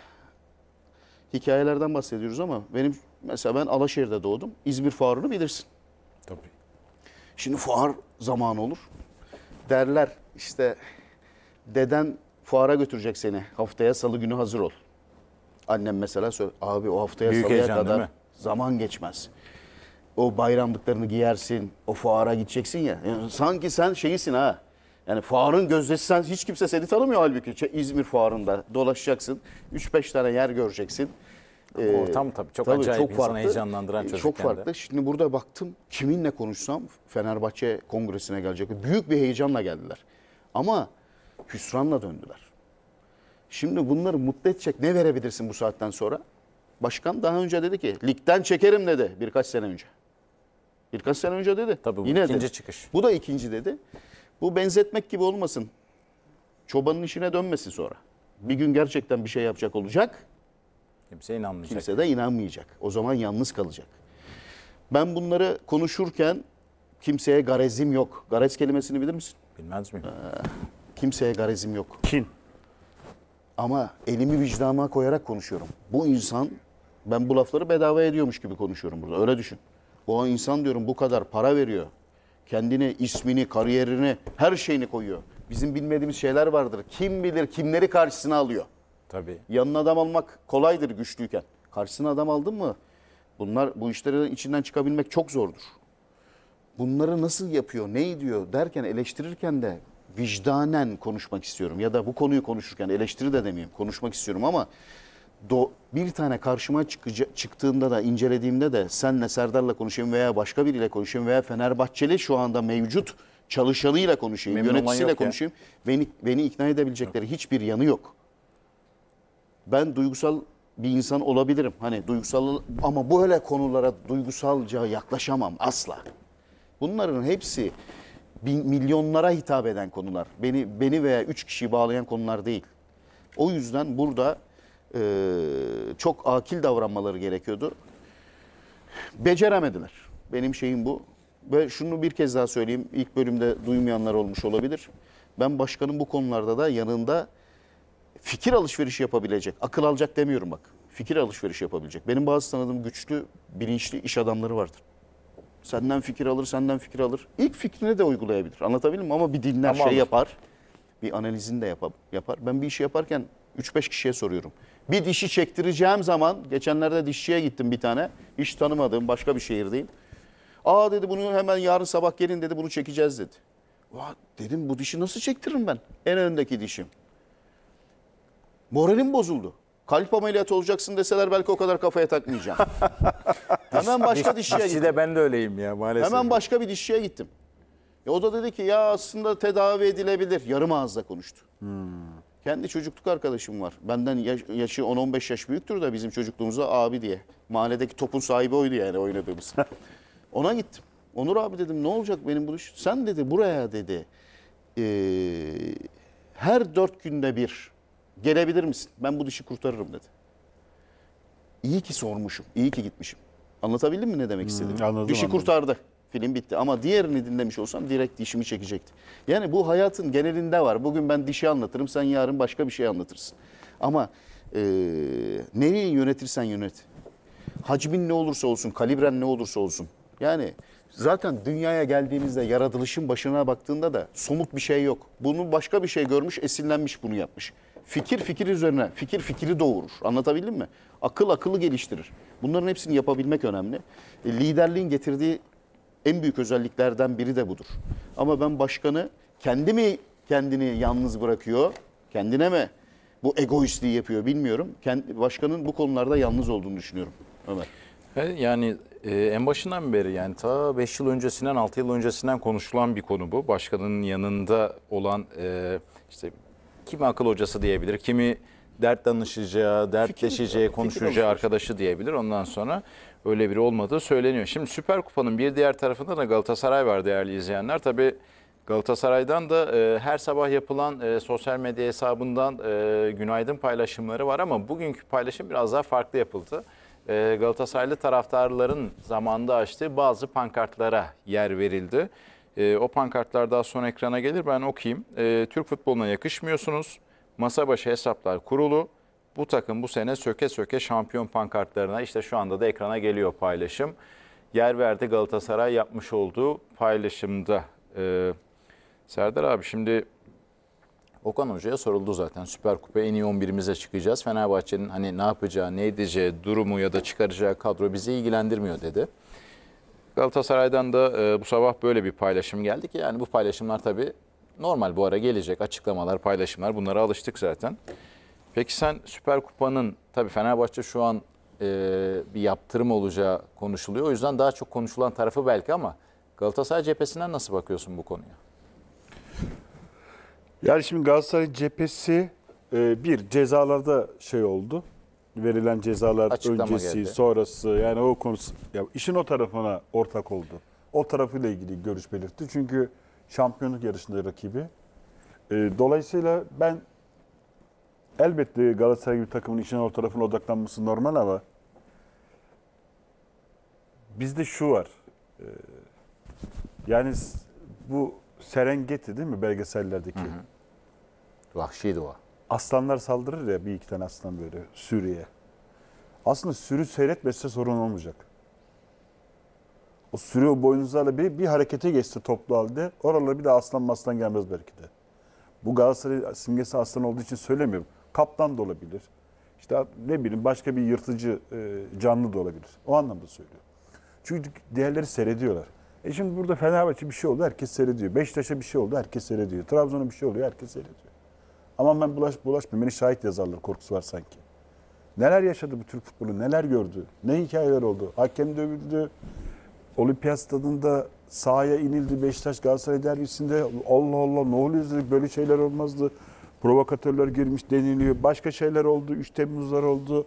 hikayelerden bahsediyoruz ama mesela ben Alaşehir'de doğdum. İzmir Fuarı'nı bilirsin. Tabii. Şimdi fuar zamanı olur. Derler işte deden fuara götürecek seni. Haftaya salı günü hazır ol. Annem mesela söylüyor. Abi o haftaya Büyük salıya heyecan, değil kadar mi? zaman geçmez. O bayramlıklarını giyersin. O fuara gideceksin ya. Yani sanki sen şeyisin ha. Yani fuarın gözdesi sen, hiç kimse seni tanımıyor halbuki. İzmir fuarında dolaşacaksın. 3-5 tane yer göreceksin. Ortam tabii çok acayip, insanı heyecanlandıran çocukken Çok farklı. de. Şimdi burada baktım kiminle konuşsam Fenerbahçe kongresine gelecek. Büyük bir heyecanla geldiler. Ama hüsranla döndüler. Şimdi bunları mutlu edecek ne verebilirsin bu saatten sonra? Başkan daha önce dedi ki ligden çekerim dedi birkaç sene önce. Birkaç sene önce dedi. Tabii bu Yine ikinci dedi. çıkış. Bu da ikinci dedi. Bu benzetmek gibi olmasın. Çobanın işine dönmesin sonra. Bir gün gerçekten bir şey yapacak olacak. Kimse inanmayacak. Kimse de inanmayacak. O zaman yalnız kalacak. Ben bunları konuşurken kimseye garezim yok. Garez kelimesini bilir misin? Bilmez miyim? Kimseye garezim yok. kin. Ama elimi vicdanıma koyarak konuşuyorum. Bu insan, ben bu lafları bedava ediyormuş gibi konuşuyorum burada. Öyle düşün. O insan diyorum bu kadar para veriyor. Kendini, ismini, kariyerini, her şeyini koyuyor. Bizim bilmediğimiz şeyler vardır. Kim bilir kimleri karşısına alıyor. Tabii. Yanına adam almak kolaydır güçlüyken. Karşısına adam aldın mı bu işlerin içinden çıkabilmek çok zordur. Bunları nasıl yapıyor, ne ediyor derken eleştirirken de vicdanen konuşmak istiyorum. Ya da bu konuyu konuşurken eleştiri de demeyeyim konuşmak istiyorum ama bir tane karşıma çıktığında da incelediğimde de senle Serdar'la konuşayım veya başka biriyle konuşayım veya Fenerbahçeli şu anda mevcut çalışanıyla konuşayım, Memnun olan yöneticisiyle yok ya. konuşayım. Beni ikna edebilecekleri hiçbir yanı yok. Ben duygusal bir insan olabilirim. Hani duygusal, ama böyle konulara duygusalca yaklaşamam asla. Bunların hepsi milyonlara hitap eden konular. Beni veya 3 kişiyi bağlayan konular değil. O yüzden burada çok akil davranmaları gerekiyordu. Beceremediler. Benim şeyim bu. Ve şunu bir kez daha söyleyeyim. İlk bölümde duymayanlar olmuş olabilir. Ben başkanın bu konularda da yanında fikir alışverişi yapabilecek, akıl alacak demiyorum bak. Fikir alışverişi yapabilecek. Benim bazı tanıdığım güçlü, bilinçli iş adamları vardır. Senden fikir alır, senden fikir alır. İlk fikrini de uygulayabilir. Anlatabildim mi? Ama bir dinler, Ama alır. yapar. Bir analizini de yapar. Ben bir işi yaparken 3-5 kişiye soruyorum. Bir dişi çektireceğim zaman, geçenlerde dişçiye gittim bir tane. Hiç tanımadığım başka bir şehirdeyim. Aa dedi, bunu hemen yarın sabah gelin dedi, bunu çekeceğiz dedi. Vah dedim, bu dişi nasıl çektiririm ben? En öndeki dişim. Moralim bozuldu. Kalp ameliyatı olacaksın deseler belki o kadar kafaya takmayacağım. Hemen başka dişçiye Dişçi gittim. de ben de öyleyim ya maalesef. Hemen başka bir dişçiye gittim. O da dedi ki ya aslında tedavi edilebilir. Yarım ağızla konuştu. Kendi çocukluk arkadaşım var. Benden yaşı 10-15 yaş büyüktür da bizim çocukluğumuzda abi diye. Mahalledeki topun sahibi oydu yani oynadığımız. Ona gittim. Onur abi dedim, ne olacak benim bu iş? Sen dedi buraya dedi her 4 günde bir gelebilir misin? Ben bu dişi kurtarırım dedi. İyi ki sormuşum. İyi ki gitmişim. Anlatabildim mi ne demek istediğimi? Anladım, Dişi anladım. kurtardı. Film bitti. Ama diğerini dinlemiş olsam direkt dişimi çekecekti. Yani bu hayatın genelinde var. Bugün ben dişi anlatırım. Sen yarın başka bir şey anlatırsın. Ama nereyi yönetirsen yönet. Hacmin ne olursa olsun, kalibren ne olursa olsun. Yani zaten dünyaya geldiğimizde yaratılışın başına baktığında da somut bir şey yok. Bunu başka bir şey görmüş, esinlenmiş, bunu yapmış. Fikir üzerine, fikri doğurur. Anlatabildim mi? Akıl akıllı geliştirir. Bunların hepsini yapabilmek önemli. Liderliğin getirdiği en büyük özelliklerden biri de budur. Ama ben başkanı kendini yalnız bırakıyor, kendine mi bu egoistliği yapıyor bilmiyorum. Başkanın bu konularda yalnız olduğunu düşünüyorum Ömer. Yani en başından beri yani ta 5 yıl öncesinden 6 yıl öncesinden konuşulan bir konu bu. Başkanın yanında olan işte kimi akıl hocası diyebilir, kimi dert danışacağı, dertleşeceği, konuşacağı arkadaşı diyebilir. Ondan sonra öyle biri olmadığı söyleniyor. Şimdi Süper Kupa'nın bir diğer tarafında da Galatasaray var değerli izleyenler. Tabii Galatasaray'dan da her sabah yapılan sosyal medya hesabından günaydın paylaşımları var ama bugünkü paylaşım biraz daha farklı yapıldı. Galatasaraylı taraftarların zamanında açtığı bazı pankartlara yer verildi. O pankartlar daha sonra ekrana gelir, ben okuyayım. Türk futboluna yakışmıyorsunuz. Masa başı hesaplar kurulu. Bu takım bu sene söke söke şampiyon pankartlarına, işte şu anda da ekrana geliyor paylaşım. Yer verdi Galatasaray yapmış olduğu paylaşımda. Serdar abi, şimdi Okan Hoca'ya soruldu zaten. Süper Kupa en iyi 11'imize çıkacağız. Fenerbahçe'nin hani ne yapacağı, ne edeceği, durumu ya da çıkaracağı kadro bizi ilgilendirmiyor dedi. Galatasaray'dan da bu sabah böyle bir paylaşım geldi ki yani bu paylaşımlar tabii normal, bu ara gelecek açıklamalar, paylaşımlar, bunlara alıştık zaten. Peki sen Süper Kupa'nın, tabii Fenerbahçe şu an bir yaptırım olacağı konuşuluyor. O yüzden daha çok konuşulan tarafı belki, ama Galatasaray cephesinden nasıl bakıyorsun bu konuya? Yani şimdi Galatasaray cephesi bir cezalarda şey oldu. Verilen cezalar Açıklama öncesi, geldi. sonrası, yani o konusu, ya işin o tarafına ortak oldu. O tarafıyla ilgili görüş belirtti. Çünkü şampiyonluk yarışında rakibi. Dolayısıyla ben elbette Galatasaray gibi takımın işin o tarafına odaklanması normal ama bizde şu var. Yani bu Serengeti değil mi belgesellerdeki? Vahşi doğa. Aslanlar saldırır ya, bir iki tane aslan böyle sürüye. Aslında sürü seyretmese sorun olmayacak. O sürü o boynuzlarla bir harekete geçse toplu halde oralara bir de aslan gelmez belki de. Bu Galatasaray simgesi aslan olduğu için söylemiyorum. Kaplan da olabilir. İşte ne bileyim başka bir yırtıcı canlı da olabilir. O anlamda söylüyorum. Çünkü diğerleri seyrediyorlar. Şimdi burada Fenerbahçe bir şey oldu, herkes seyrediyor. Beşiktaş'a bir şey oldu, herkes seyrediyor. Trabzon'a bir şey oluyor, herkes seyrediyor. Ama ben bulaşmayayım, beni şahit yazarlar korkusu var sanki. Neler yaşadı bu Türk futbolu, neler gördü, ne hikayeler oldu. Hakem dövüldü, Olimpiyat Stadında sahaya inildi Beşiktaş Galatasaray derbisinde. Allah Allah, ne oluyor dedik, böyle şeyler olmazdı. Provokatörler girmiş deniliyor. Başka şeyler oldu, 3 Temmuzlar oldu.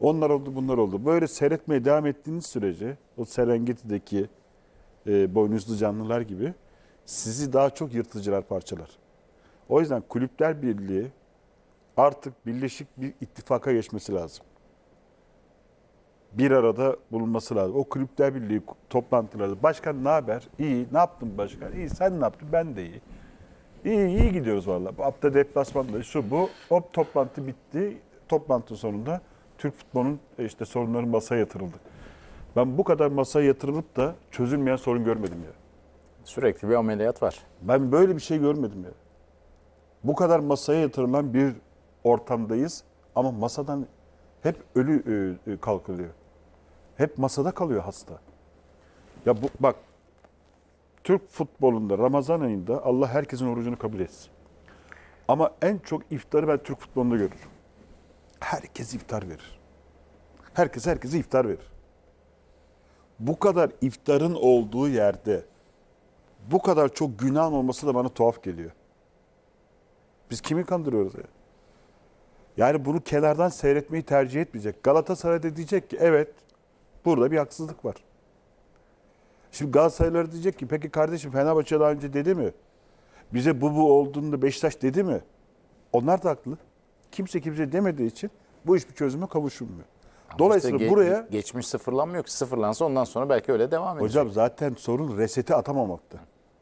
Onlar oldu, bunlar oldu. Böyle seyretmeye devam ettiğiniz sürece o Serengeti'deki boynuzlu canlılar gibi sizi daha çok yırtıcılar parçalar. O yüzden Kulüpler Birliği artık birleşik bir ittifaka geçmesi lazım. Bir arada bulunması lazım. O Kulüpler Birliği toplantıları. Başkan ne haber? İyi. Ne yaptın başkan? İyi. Sen ne yaptın? Ben de iyi. İyi gidiyoruz vallahi. Bu hafta deplasmanda şu bu. Hop toplantı bitti. Toplantı sonunda Türk futbolunun işte sorunları masaya yatırıldı. Ben bu kadar masaya yatırılıp da çözülmeyen sorun görmedim ya. Sürekli bir ameliyat var. Ben böyle bir şey görmedim ya. Bu kadar masaya yatırılan bir ortamdayız ama masadan hep ölü kalkılıyor. Hep masada kalıyor hasta. Ya bak, Türk futbolunda Ramazan ayında Allah herkesin orucunu kabul etsin. Ama en çok iftarı ben Türk futbolunda görürüm. Herkes iftar verir. Herkese iftar verir. Bu kadar iftarın olduğu yerde bu kadar çok günahın olması da bana tuhaf geliyor. Biz kimi kandırıyoruz ya? Yani bunu kenardan seyretmeyi tercih etmeyecek. Galatasaray da diyecek ki evet, burada bir haksızlık var. Şimdi Galatasaraylılar diyecek ki peki kardeşim Fenerbahçe daha önce dedi mi? Bize bu olduğunda Beşiktaş dedi mi? Onlar da haklı. Kimse demediği için bu iş bir çözüme kavuşulmuyor. Dolayısıyla İşte buraya... Geçmiş sıfırlanmıyor ki. Sıfırlansa ondan sonra belki öyle devam edecek. Hocam zaten sorun reseti atamamakta.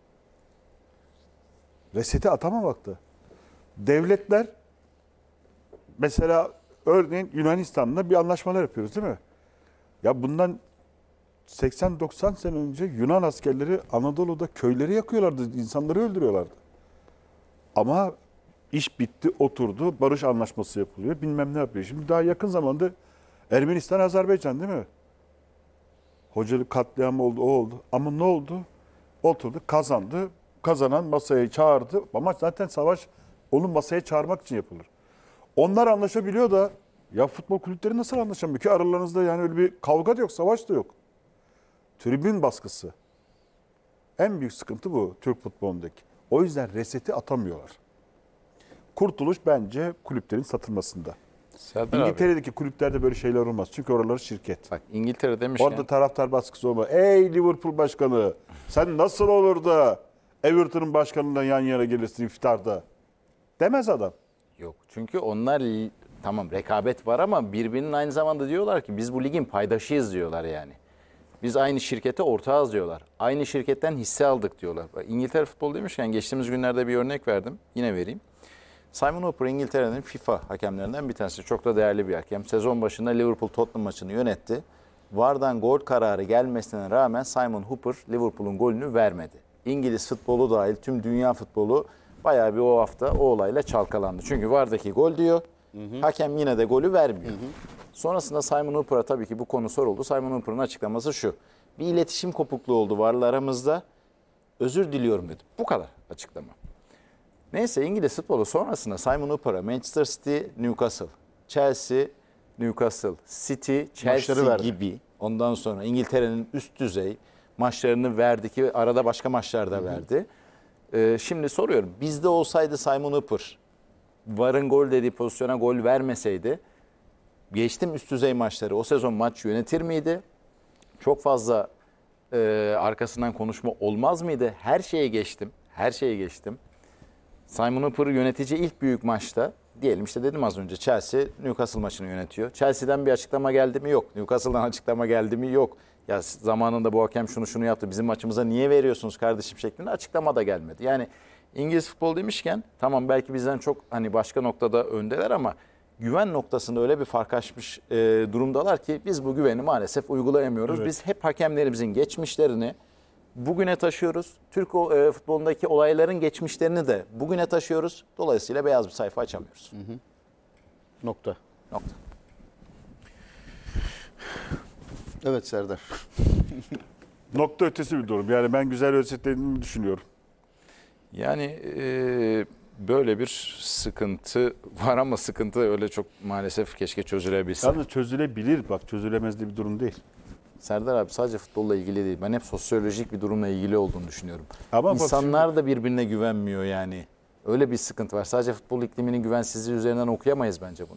Reseti atamamakta. Devletler mesela örneğin Yunanistan'la bir anlaşmalar yapıyoruz değil mi? Ya bundan 80-90 sene önce Yunan askerleri Anadolu'da köyleri yakıyorlardı, insanları öldürüyorlardı. Ama iş bitti, oturdu, barış anlaşması yapılıyor, bilmem ne yapıyor. Şimdi daha yakın zamanda Ermenistan, Azerbaycan değil mi? Hocalık katliamı oldu, o oldu. Ama ne oldu? Oturdu, kazandı. Kazanan masaya çağırdı. Ama zaten savaş onu masaya çağırmak için yapılır. Onlar anlaşabiliyor da ya futbol kulüpleri nasıl anlaşamıyor ki? Aralarınızda yani öyle bir kavga da yok, savaş da yok. Tribün baskısı. En büyük sıkıntı bu Türk futbolundaki. O yüzden reseti atamıyorlar. Kurtuluş bence kulüplerin satılmasında. Serdar abi, İngiltere'deki kulüplerde böyle şeyler olmaz. Çünkü oraları şirket. bak İngiltere demişken Orada taraftar baskısı olmaz. Ey Liverpool başkanı, sen nasıl olur da Everton'un başkanıyla yan yana gelirsin iftarda? Demez adam. yok. Çünkü onlar tamam rekabet var ama birbirinin aynı zamanda diyorlar ki biz bu ligin paydaşıyız diyorlar yani. Biz aynı şirkete ortağız diyorlar. Aynı şirketten hisse aldık diyorlar. Bak, İngiltere futbolu demişken geçtiğimiz günlerde bir örnek verdim. Yine vereyim. Simon Hooper İngiltere'nin FIFA hakemlerinden bir tanesi. Çok da değerli bir hakem. Sezon başında Liverpool-Tottenham maçını yönetti. VAR'dan gol kararı gelmesine rağmen Simon Hooper Liverpool'un golünü vermedi. İngiliz futbolu dahil tüm dünya futbolu bayağı bir o hafta o olayla çalkalandı. Çünkü VAR'daki gol diyor. Hakem yine de golü vermiyor. Sonrasında Simon Hooper'a tabii ki bu konu soruldu. Simon Hooper'ın açıklaması şu. Bir iletişim kopukluğu oldu VAR'la aramızda. Özür diliyorum dedi. Bu kadar açıklama. Neyse İngiliz futbolu sonrasında Simon Hooper'a Manchester City, Newcastle, Chelsea, Newcastle, City, Chelsea gibi ondan sonra İngiltere'nin üst düzey maçlarını verdi ki arada başka maçlar da verdi. Şimdi soruyorum bizde olsaydı Simon Hooper VAR'ın gol dediği pozisyona gol vermeseydi geçtim üst düzey maçları o sezon maç yönetir miydi? Çok fazla arkasından konuşma olmaz mıydı? Her şeye geçtim. Her şeye geçtim. Simon Hooper yönetici ilk büyük maçta diyelim işte dedim az önce Chelsea Newcastle maçını yönetiyor. Chelsea'den bir açıklama geldi mi? Yok. Newcastle'dan açıklama geldi mi? Yok. Ya zamanında bu hakem şunu yaptı bizim maçımıza niye veriyorsunuz kardeşim şeklinde açıklama da gelmedi. Yani İngiliz futbol demişken tamam belki bizden çok hani başka noktada öndeler ama güven noktasında öyle bir fark açmış durumdalar ki biz bu güveni maalesef uygulayamıyoruz. Evet. Biz hep hakemlerimizin geçmişlerini bugüne taşıyoruz. Türk futbolundaki olayların geçmişlerini de bugüne taşıyoruz. Dolayısıyla beyaz bir sayfa açamıyoruz. Nokta. Nokta. Evet Serdar. Nokta ötesi bir durum. Yani ben güzel özetlediğimi düşünüyorum. Yani böyle bir sıkıntı var ama sıkıntı öyle çok maalesef keşke çözülebilse. Yalnız çözülebilir. Bak çözülemez de bir durum değil. Serdar abi sadece futbolla ilgili değil. Ben hep sosyolojik bir durumla ilgili olduğunu düşünüyorum. Ama bak İnsanlar da birbirine güvenmiyor yani. Öyle bir sıkıntı var. Sadece futbol ikliminin güvensizliği üzerinden okuyamayız bence bunu.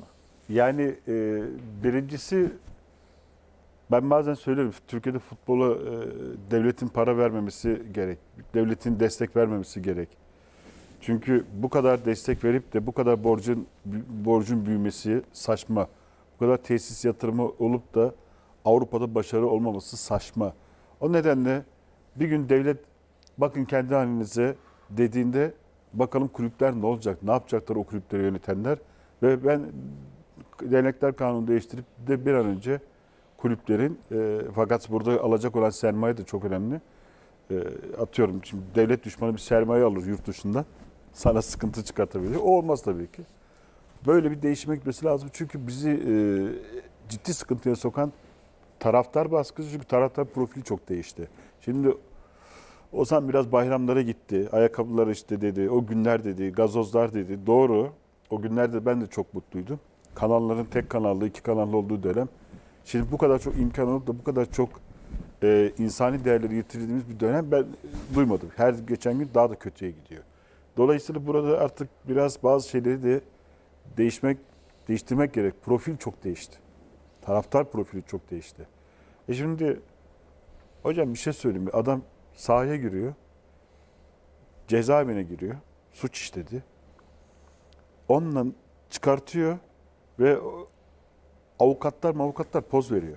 Yani birincisi ben bazen söylüyorum Türkiye'de futbola devletin para vermemesi gerek. Devletin destek vermemesi gerek. Çünkü bu kadar destek verip de bu kadar borcun büyümesi saçma. Bu kadar tesis yatırımı olup da Avrupa'da başarı olmaması saçma. O nedenle bir gün devlet bakın kendi halinize dediğinde bakalım kulüpler ne olacak? Ne yapacaklar o kulüpleri yönetenler? Ve ben dernekler kanunu değiştirip de bir an önce kulüplerin fakat burada alacak olan sermaye de çok önemli. Atıyorum şimdi devlet düşmanı bir sermaye alır yurt dışından. Sana sıkıntı çıkartabilir. O olmaz tabii ki. Böyle bir değişime gitmesi lazım. Çünkü bizi ciddi sıkıntıya sokan taraftar baskısı. Çünkü taraftar profili çok değişti. Şimdi Ozan biraz bayramlara gitti. Ayakkabılar işte dedi. O günler dedi. Gazozlar dedi. Doğru. O günlerde ben de çok mutluydum. Kanalların tek kanallı, iki kanallı olduğu dönem. Şimdi bu kadar çok imkan olup da bu kadar çok insani değerleri yitirdiğimiz bir dönem ben duymadım. Her geçen gün daha da kötüye gidiyor. Dolayısıyla burada artık biraz bazı şeyleri de değiştirmek gerek. Profil çok değişti. Taraftar profili çok değişti. Şimdi hocam bir şey söyleyeyim. Adam sahaya giriyor. Cezaevine giriyor. Suç işledi. Onunla çıkartıyor ve avukatlar poz veriyor.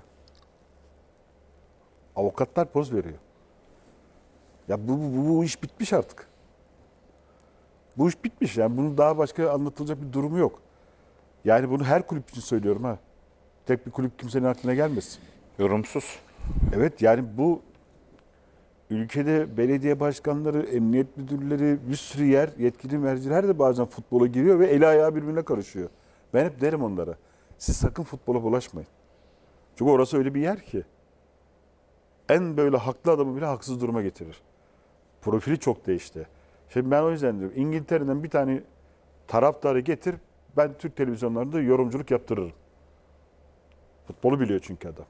Avukatlar poz veriyor. Ya bu iş bitmiş artık. Bu iş bitmiş. Yani bunun daha başka anlatılacak bir durumu yok. Yani bunu her kulüp için söylüyorum ha. Tek bir kulüp kimsenin aklına gelmesin. Yorumsuz. Evet yani bu ülkede belediye başkanları, emniyet müdürleri, bir sürü yer, yetkili merciler de bazen futbola giriyor ve eli ayağı birbirine karışıyor. Ben hep derim onlara. Siz sakın futbola bulaşmayın. Çünkü orası öyle bir yer ki. En böyle haklı adamı bile haksız duruma getirir. Profili çok değişti. Şimdi ben o yüzden diyorum İngiltere'den bir tane taraftarı getir, ben Türk televizyonlarında yorumculuk yaptırırım. Futbolu biliyor çünkü adam.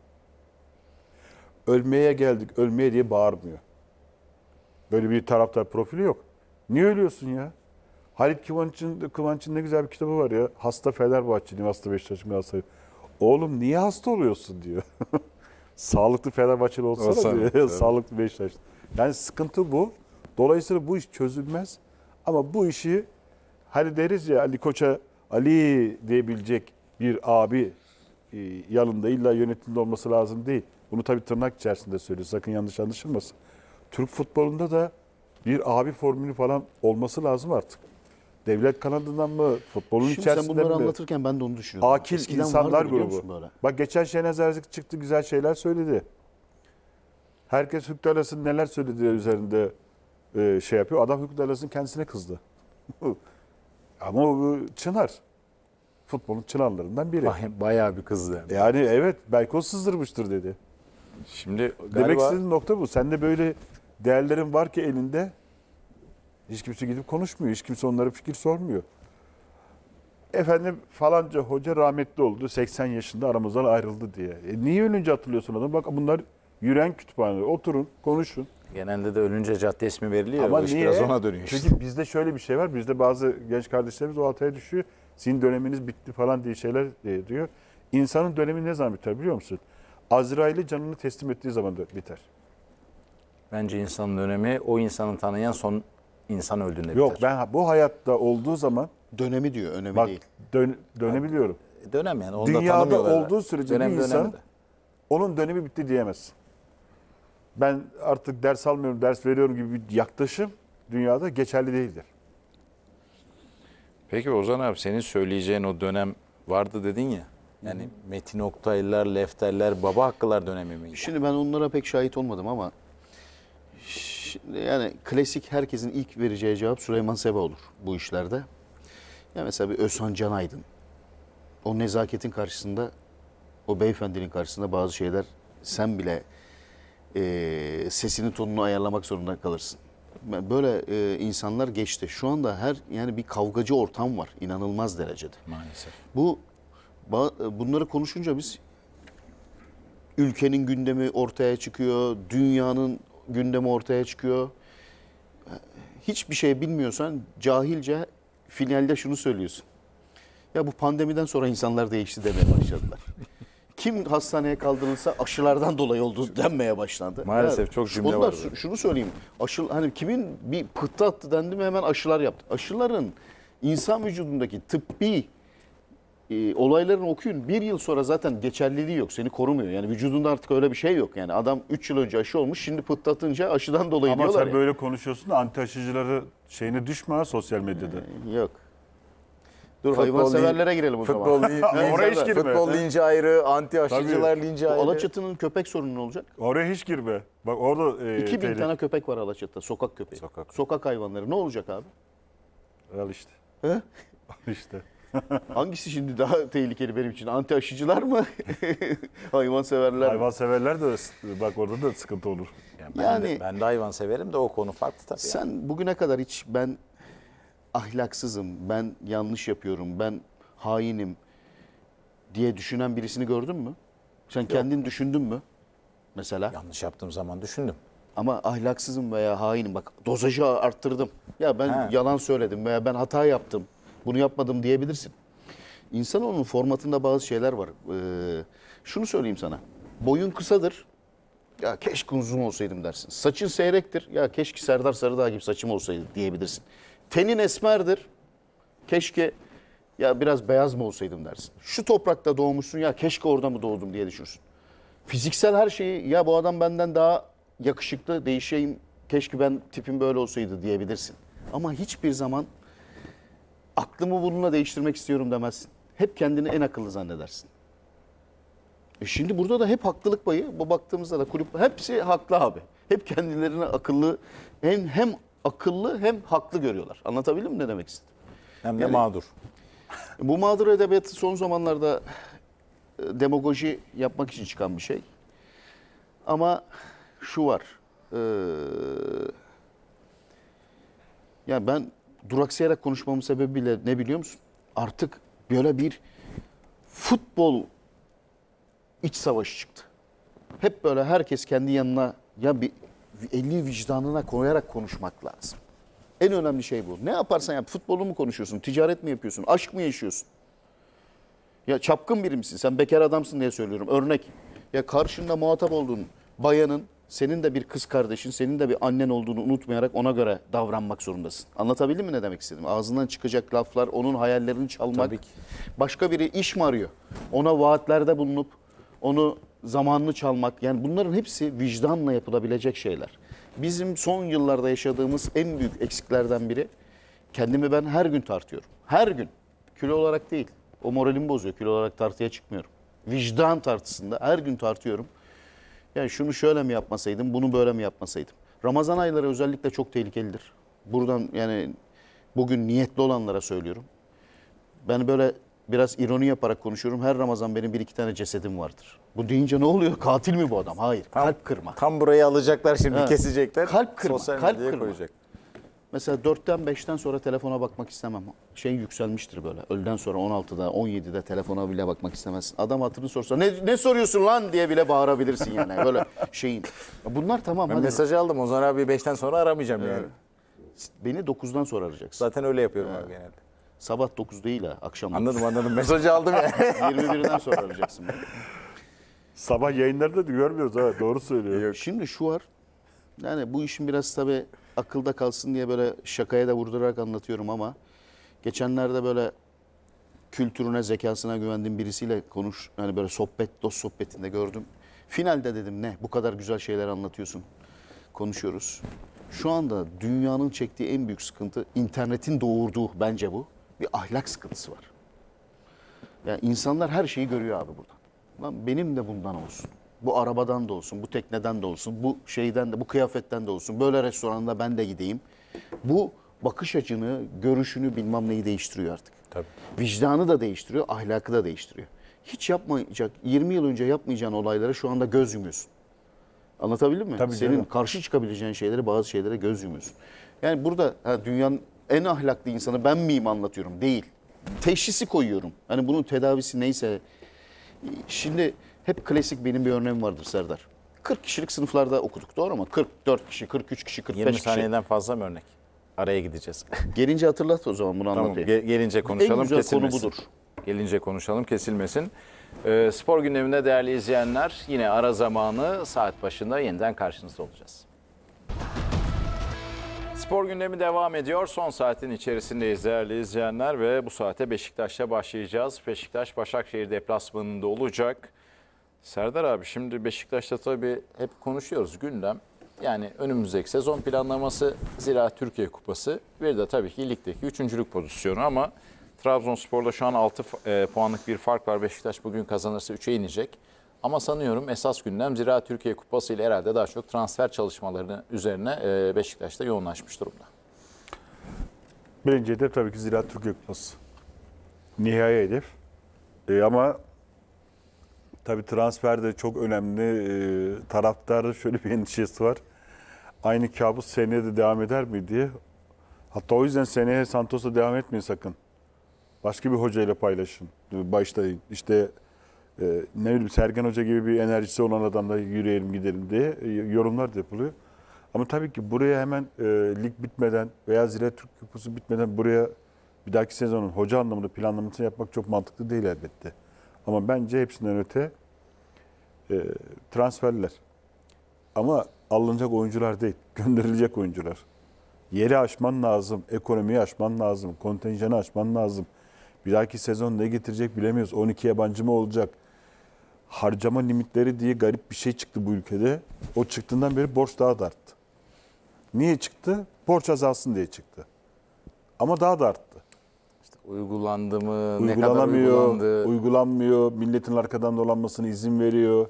Ölmeye geldik, ölmeye diye bağırmıyor. Böyle bir taraftar profili yok. Niye ölüyorsun ya? Halit Kıvanç'ın ne güzel bir kitabı var ya. Hasta Fenerbahçeliyim, hasta Beşiktaş'ım, hasta. Oğlum niye hasta oluyorsun diyor. Sağlıklı Fenerbahçeli olsana diyor. Evet. Sağlıklı Beşiktaş. Yani sıkıntı bu. Dolayısıyla bu iş çözülmez. Ama bu işi hani deriz ya Ali Koç'a Ali diyebilecek bir abi yanında illa yönetimde olması lazım değil. Bunu tabii tırnak içerisinde söylüyor. Sakın yanlış anlaşılmasın. Türk futbolunda da bir abi formülü falan olması lazım artık. Devlet kanadından mı, futbolun Şimdi sen içerisinde bunları mi? anlatırken ben de onu düşünüyorum. Akil Eskiden insanlar vardı biliyor grubu. musun böyle? Bak geçen Şenez Erzik çıktı, güzel şeyler söyledi. Herkes Hükü Daras'ın neler söylediği üzerinde şey yapıyor. Adam Hükü Daras'ın kendisine kızdı. Ama o Çınar. Futbolun çınarlarından biri. Bayağı bir kızdı. Yani evet belki o sızdırmıştır dedi. Şimdi Demek galiba istediğim nokta bu. Sende böyle değerlerin var ki elinde hiç kimse gidip konuşmuyor. Hiç kimse onlara fikir sormuyor. Efendim falanca hoca rahmetli oldu. 80 yaşında aramızdan ayrıldı diye. Niye ölünce hatırlıyorsun adamı? Bak bunlar yürüyen kütüphane. Oturun, konuşun. genelde de ölünce cadde ismi veriliyor. Ama O iş niye? biraz ona dönüyor işte. Çünkü bizde şöyle bir şey var. Bizde bazı genç kardeşlerimiz o hataya düşüyor. Sizin döneminiz bitti falan diye şeyler diyor. İnsanın dönemi ne zaman biter biliyor musun? Azrail'i canını teslim ettiği zaman da biter. Bence insanın dönemi o insanı tanıyan son insan öldüğünde biter. Yok ben bu hayatta olduğu zaman Dönemi diyor, önemi bak değil. dönebiliyorum. Dönem yani. Onu da Dünyada tanımıyorlar. olduğu sürece Dönem bir dönemi insan de. onun dönemi bitti diyemez. Ben artık ders almıyorum, ders veriyorum gibi bir yaklaşım dünyada geçerli değildir. Peki Ozan abi senin söyleyeceğin o dönem vardı dedin ya. Yani Metin Oktaylılar, Lefterler, Baba Hakkılar dönemi miydi? Şimdi ben onlara pek şahit olmadım ama yani klasik herkesin ilk vereceği cevap Süleyman Seba olur bu işlerde. Ya mesela bir Özhan Can Aydın. O nezaketin karşısında, o beyefendinin karşısında bazı şeyler sen bile sesini tonunu ayarlamak zorunda kalırsın. Böyle insanlar geçti. Şu anda yani bir kavgacı ortam var inanılmaz derecede. Maalesef. Bunları konuşunca biz ülkenin gündemi ortaya çıkıyor, dünyanın gündemi ortaya çıkıyor. Hiçbir şey bilmiyorsan cahilce finalde şunu söylüyorsun. Ya bu pandemiden sonra insanlar değişti demeye başladılar. Kim hastaneye kaldırılsa aşılardan dolayı oldu denmeye başlandı. Maalesef çok cümle Ondan var şunu söyleyeyim. Hani kimin bir pıhtı attı dendi mi hemen aşılar yaptı. Aşıların insan vücudundaki tıbbi olaylarını okuyun. Bir yıl sonra zaten geçerliliği yok. Seni korumuyor. Yani vücudunda artık öyle bir şey yok. Yani adam 3 yıl önce aşı olmuş. Şimdi pıhtı atınca aşıdan dolayı Ama diyorlar sen ya. böyle konuşuyorsun da anti aşıcıları şeyine düşme ha sosyal medyada. Yok. Dur hayvanseverlere girelim o zaman. Oraya hiç girme. Futbol linci ayrı, anti aşıcılar Tabii. linci Bu ayrı. Alaçatı'nın köpek sorunu ne olacak? Oraya hiç girme. Bak orada 2000 tehlike. tane köpek var Alaçatı'da. Sokak köpeği. Sokak hayvanları. Ne olacak abi? Al işte. He? Al işte. Hangisi şimdi daha tehlikeli benim için? Anti aşıcılar mı? Hayvanseverler mi? Hayvanseverler de bak orada da sıkıntı olur. Yani- ben de hayvan severim de o konu farklı tabii. Sen bugüne kadar hiç ben ahlaksızım, ben yanlış yapıyorum, ben hainim diye düşünen birisini gördün mü? Sen kendin düşündün mü? Mesela. Yanlış yaptığım zaman düşündüm. Ama ahlaksızım veya hainim. Bak dozajı arttırdım. Ya ben yalan söyledim veya ben hata yaptım. Bunu yapmadım diyebilirsin. İnsanoğlunun formatında bazı şeyler var. Şunu söyleyeyim sana. Boyun kısadır. Ya keşke uzun olsaydım dersin. Saçın seyrektir. Ya keşke Serdar Sarıdağ gibi saçım olsaydı diyebilirsin. Tenin esmerdir. Keşke ya biraz beyaz mı olsaydım dersin. Şu toprakta doğmuşsun ya keşke orada mı doğdum diye düşünürsün. Fiziksel her şeyi ya bu adam benden daha yakışıklı değişeyim keşke ben tipim böyle olsaydı diyebilirsin. Ama hiçbir zaman aklımı bununla değiştirmek istiyorum demezsin. Hep kendini en akıllı zannedersin. Şimdi burada da hep haklılık payı. Bu baktığımızda da kulüp hepsi haklı abi. Hep kendilerini akıllı hem akıllı hem haklı görüyorlar. Anlatabildim mi ne demek istedim? Hem de Yani- mağdur. Bu mağdur edebiyatı son zamanlarda demagoji yapmak için çıkan bir şey. Ama şu var. Ya ben duraksayarak konuşmamın sebebi bile ne biliyor musun? Artık böyle bir futbol iç savaşı çıktı. Hep böyle herkes kendi yanına ya bir eli vicdanına koyarak konuşmak lazım. En önemli şey bu. Ne yaparsan yap. Futbolu mu konuşuyorsun? Ticaret mi yapıyorsun? Aşk mı yaşıyorsun? Ya çapkın biri misin? Sen bekar adamsın diye söylüyorum. Örnek. Ya karşında muhatap olduğun bayanın senin de bir kız kardeşin, senin de bir annen olduğunu unutmayarak ona göre davranmak zorundasın. Anlatabildim mi ne demek istedim? Ağzından çıkacak laflar, onun hayallerini çalmak. Tabii ki. Başka biri iş mi arıyor? Ona vaatlerde bulunup onu zamanını çalmak. Yani bunların hepsi vicdanla yapılabilecek şeyler. Bizim son yıllarda yaşadığımız en büyük eksiklerden biri kendimi ben her gün tartıyorum. Her gün. Kilo olarak değil. O moralimi bozuyor. Kilo olarak tartıya çıkmıyorum. Vicdan tartısında her gün tartıyorum. Yani şunu şöyle mi yapmasaydım, bunu böyle mi yapmasaydım? Ramazan ayları özellikle çok tehlikelidir. Buradan yani bugün niyetli olanlara söylüyorum. Ben böyle biraz ironi yaparak konuşuyorum. Her Ramazan benim bir iki tane cesedim vardır. Bu deyince ne oluyor? Katil mi bu adam? Hayır. Kalp kırma. Tam burayı alacaklar şimdi Ha. kesecekler. Kalp kırma, Sosyal kalp medyaya kırma. koyacak. Mesela 4'ten 5'ten sonra telefona bakmak istemem. Şey yükselmiştir böyle. Öğleden sonra 16'da 17'de telefona bile bakmak istemezsin. Adam hatırını sorsa ne soruyorsun lan diye bile bağırabilirsin yani. Böyle şeyin. Bunlar tamam. Ben hadi. mesajı aldım. Ozan abi 5'ten sonra aramayacağım yani. Beni 9'dan sonra arayacaksın. Zaten öyle yapıyorum abi genelde. Sabah 9 değil ha. Akşam 9. Anladım. Mesajı aldım ya. 21'den sonra arayacaksın beni. Sabah yayınlarda da görmüyoruz ha. Doğru söylüyor. Şimdi şu var. Yani bu işin biraz tabii akılda kalsın diye böyle şakaya da vurdurarak anlatıyorum ama geçenlerde böyle kültürüne, zekasına güvendiğim birisiyle yani böyle dost sohbetinde gördüm. Finalde dedim ne bu kadar güzel şeyler anlatıyorsun. Konuşuyoruz. Şu anda dünyanın çektiği en büyük sıkıntı internetin doğurduğu bence bu. Bir ahlak sıkıntısı var. Yani insanlar her şeyi görüyor abi buradan. Lan benim de bundan olsun. Bu arabadan da olsun, bu tekneden de olsun, bu şeyden de, bu kıyafetten de olsun. Böyle restoranda ben de gideyim. Bu bakış açını, görüşünü bilmem neyi değiştiriyor artık. Tabii. Vicdanı da değiştiriyor, ahlakı da değiştiriyor. Hiç yapmayacak, 20 yıl önce yapmayacağın olaylara şu anda göz yumuyorsun. Anlatabildim mi? Tabii Senin canım. karşı çıkabileceğin şeyleri, bazı şeylere göz yumuyorsun. Yani burada dünyanın en ahlaklı insanı ben miyim anlatıyorum? Değil. Teşhisi koyuyorum. Hani bunun tedavisi neyse. Şimdi hep klasik benim bir örneğim vardır Serdar. 40 kişilik sınıflarda okuduk doğru mu? 44 kişi, 43 kişi, 45 20 kişi. saniyeden fazla mı örnek? Araya gideceğiz. Gelince hatırlat o zaman bunu Tamam anlatayım. gelince En konuşalım güzel konu kesilmesin. budur. Gelince konuşalım, kesilmesin. Spor gündeminde değerli izleyenler, yine ara zamanı saat başında yeniden karşınızda olacağız. Spor gündemi devam ediyor. Son saatin içerisindeyiz değerli izleyenler ve bu saate Beşiktaş'ta başlayacağız. Beşiktaş Başakşehir deplasmanında olacak. Serdar abi, şimdi Beşiktaş'ta tabii hep konuşuyoruz gündem. Yani önümüzdeki sezon planlaması, Zira Türkiye Kupası, bir de tabii ki ligdeki üçüncülük pozisyonu, ama Trabzonspor'da şu an 6 puanlık bir fark var. Beşiktaş bugün kazanırsa 3'e inecek. Ama sanıyorum esas gündem Zira Türkiye Kupası ile herhalde daha çok transfer çalışmalarını üzerine Beşiktaş'ta yoğunlaşmış durumda. Birinci hedef tabii ki Ziraat Türkiye Kupası. Nihai hedef. Ama tabii transfer de çok önemli. Taraftarda şöyle bir endişesi var. Aynı kabus seneye de devam eder mi diye. Hatta o yüzden seneye Santos'la devam etmeyin sakın. Başka bir hocayla paylaşın. Başlayın. İşte ne bileyim, Sergen Hoca gibi bir enerjisi olan adamla yürüyelim gidelim diye yorumlar da yapılıyor. Ama tabii ki buraya hemen lig bitmeden veya Ziraat Türkiye Kupası bitmeden buraya bir dahaki sezonun hoca anlamında planlamasını yapmak çok mantıklı değil elbette. Ama bence hepsinden öte transferler. Ama alınacak oyuncular değil, gönderilecek oyuncular. Yeri aşman lazım, ekonomiyi aşman lazım, kontenjanı aşman lazım. Bir dahaki sezon ne getirecek bilemiyoruz. 12 yabancı mı olacak? Harcama limitleri diye garip bir şey çıktı bu ülkede. O çıktığından beri borç daha da arttı. Niye çıktı? Borç azalsın diye çıktı. Ama daha da arttı. Uygulandı mı? Ne kadar uygulandı? Uygulanmıyor. Milletin arkadan dolanmasına izin veriyor.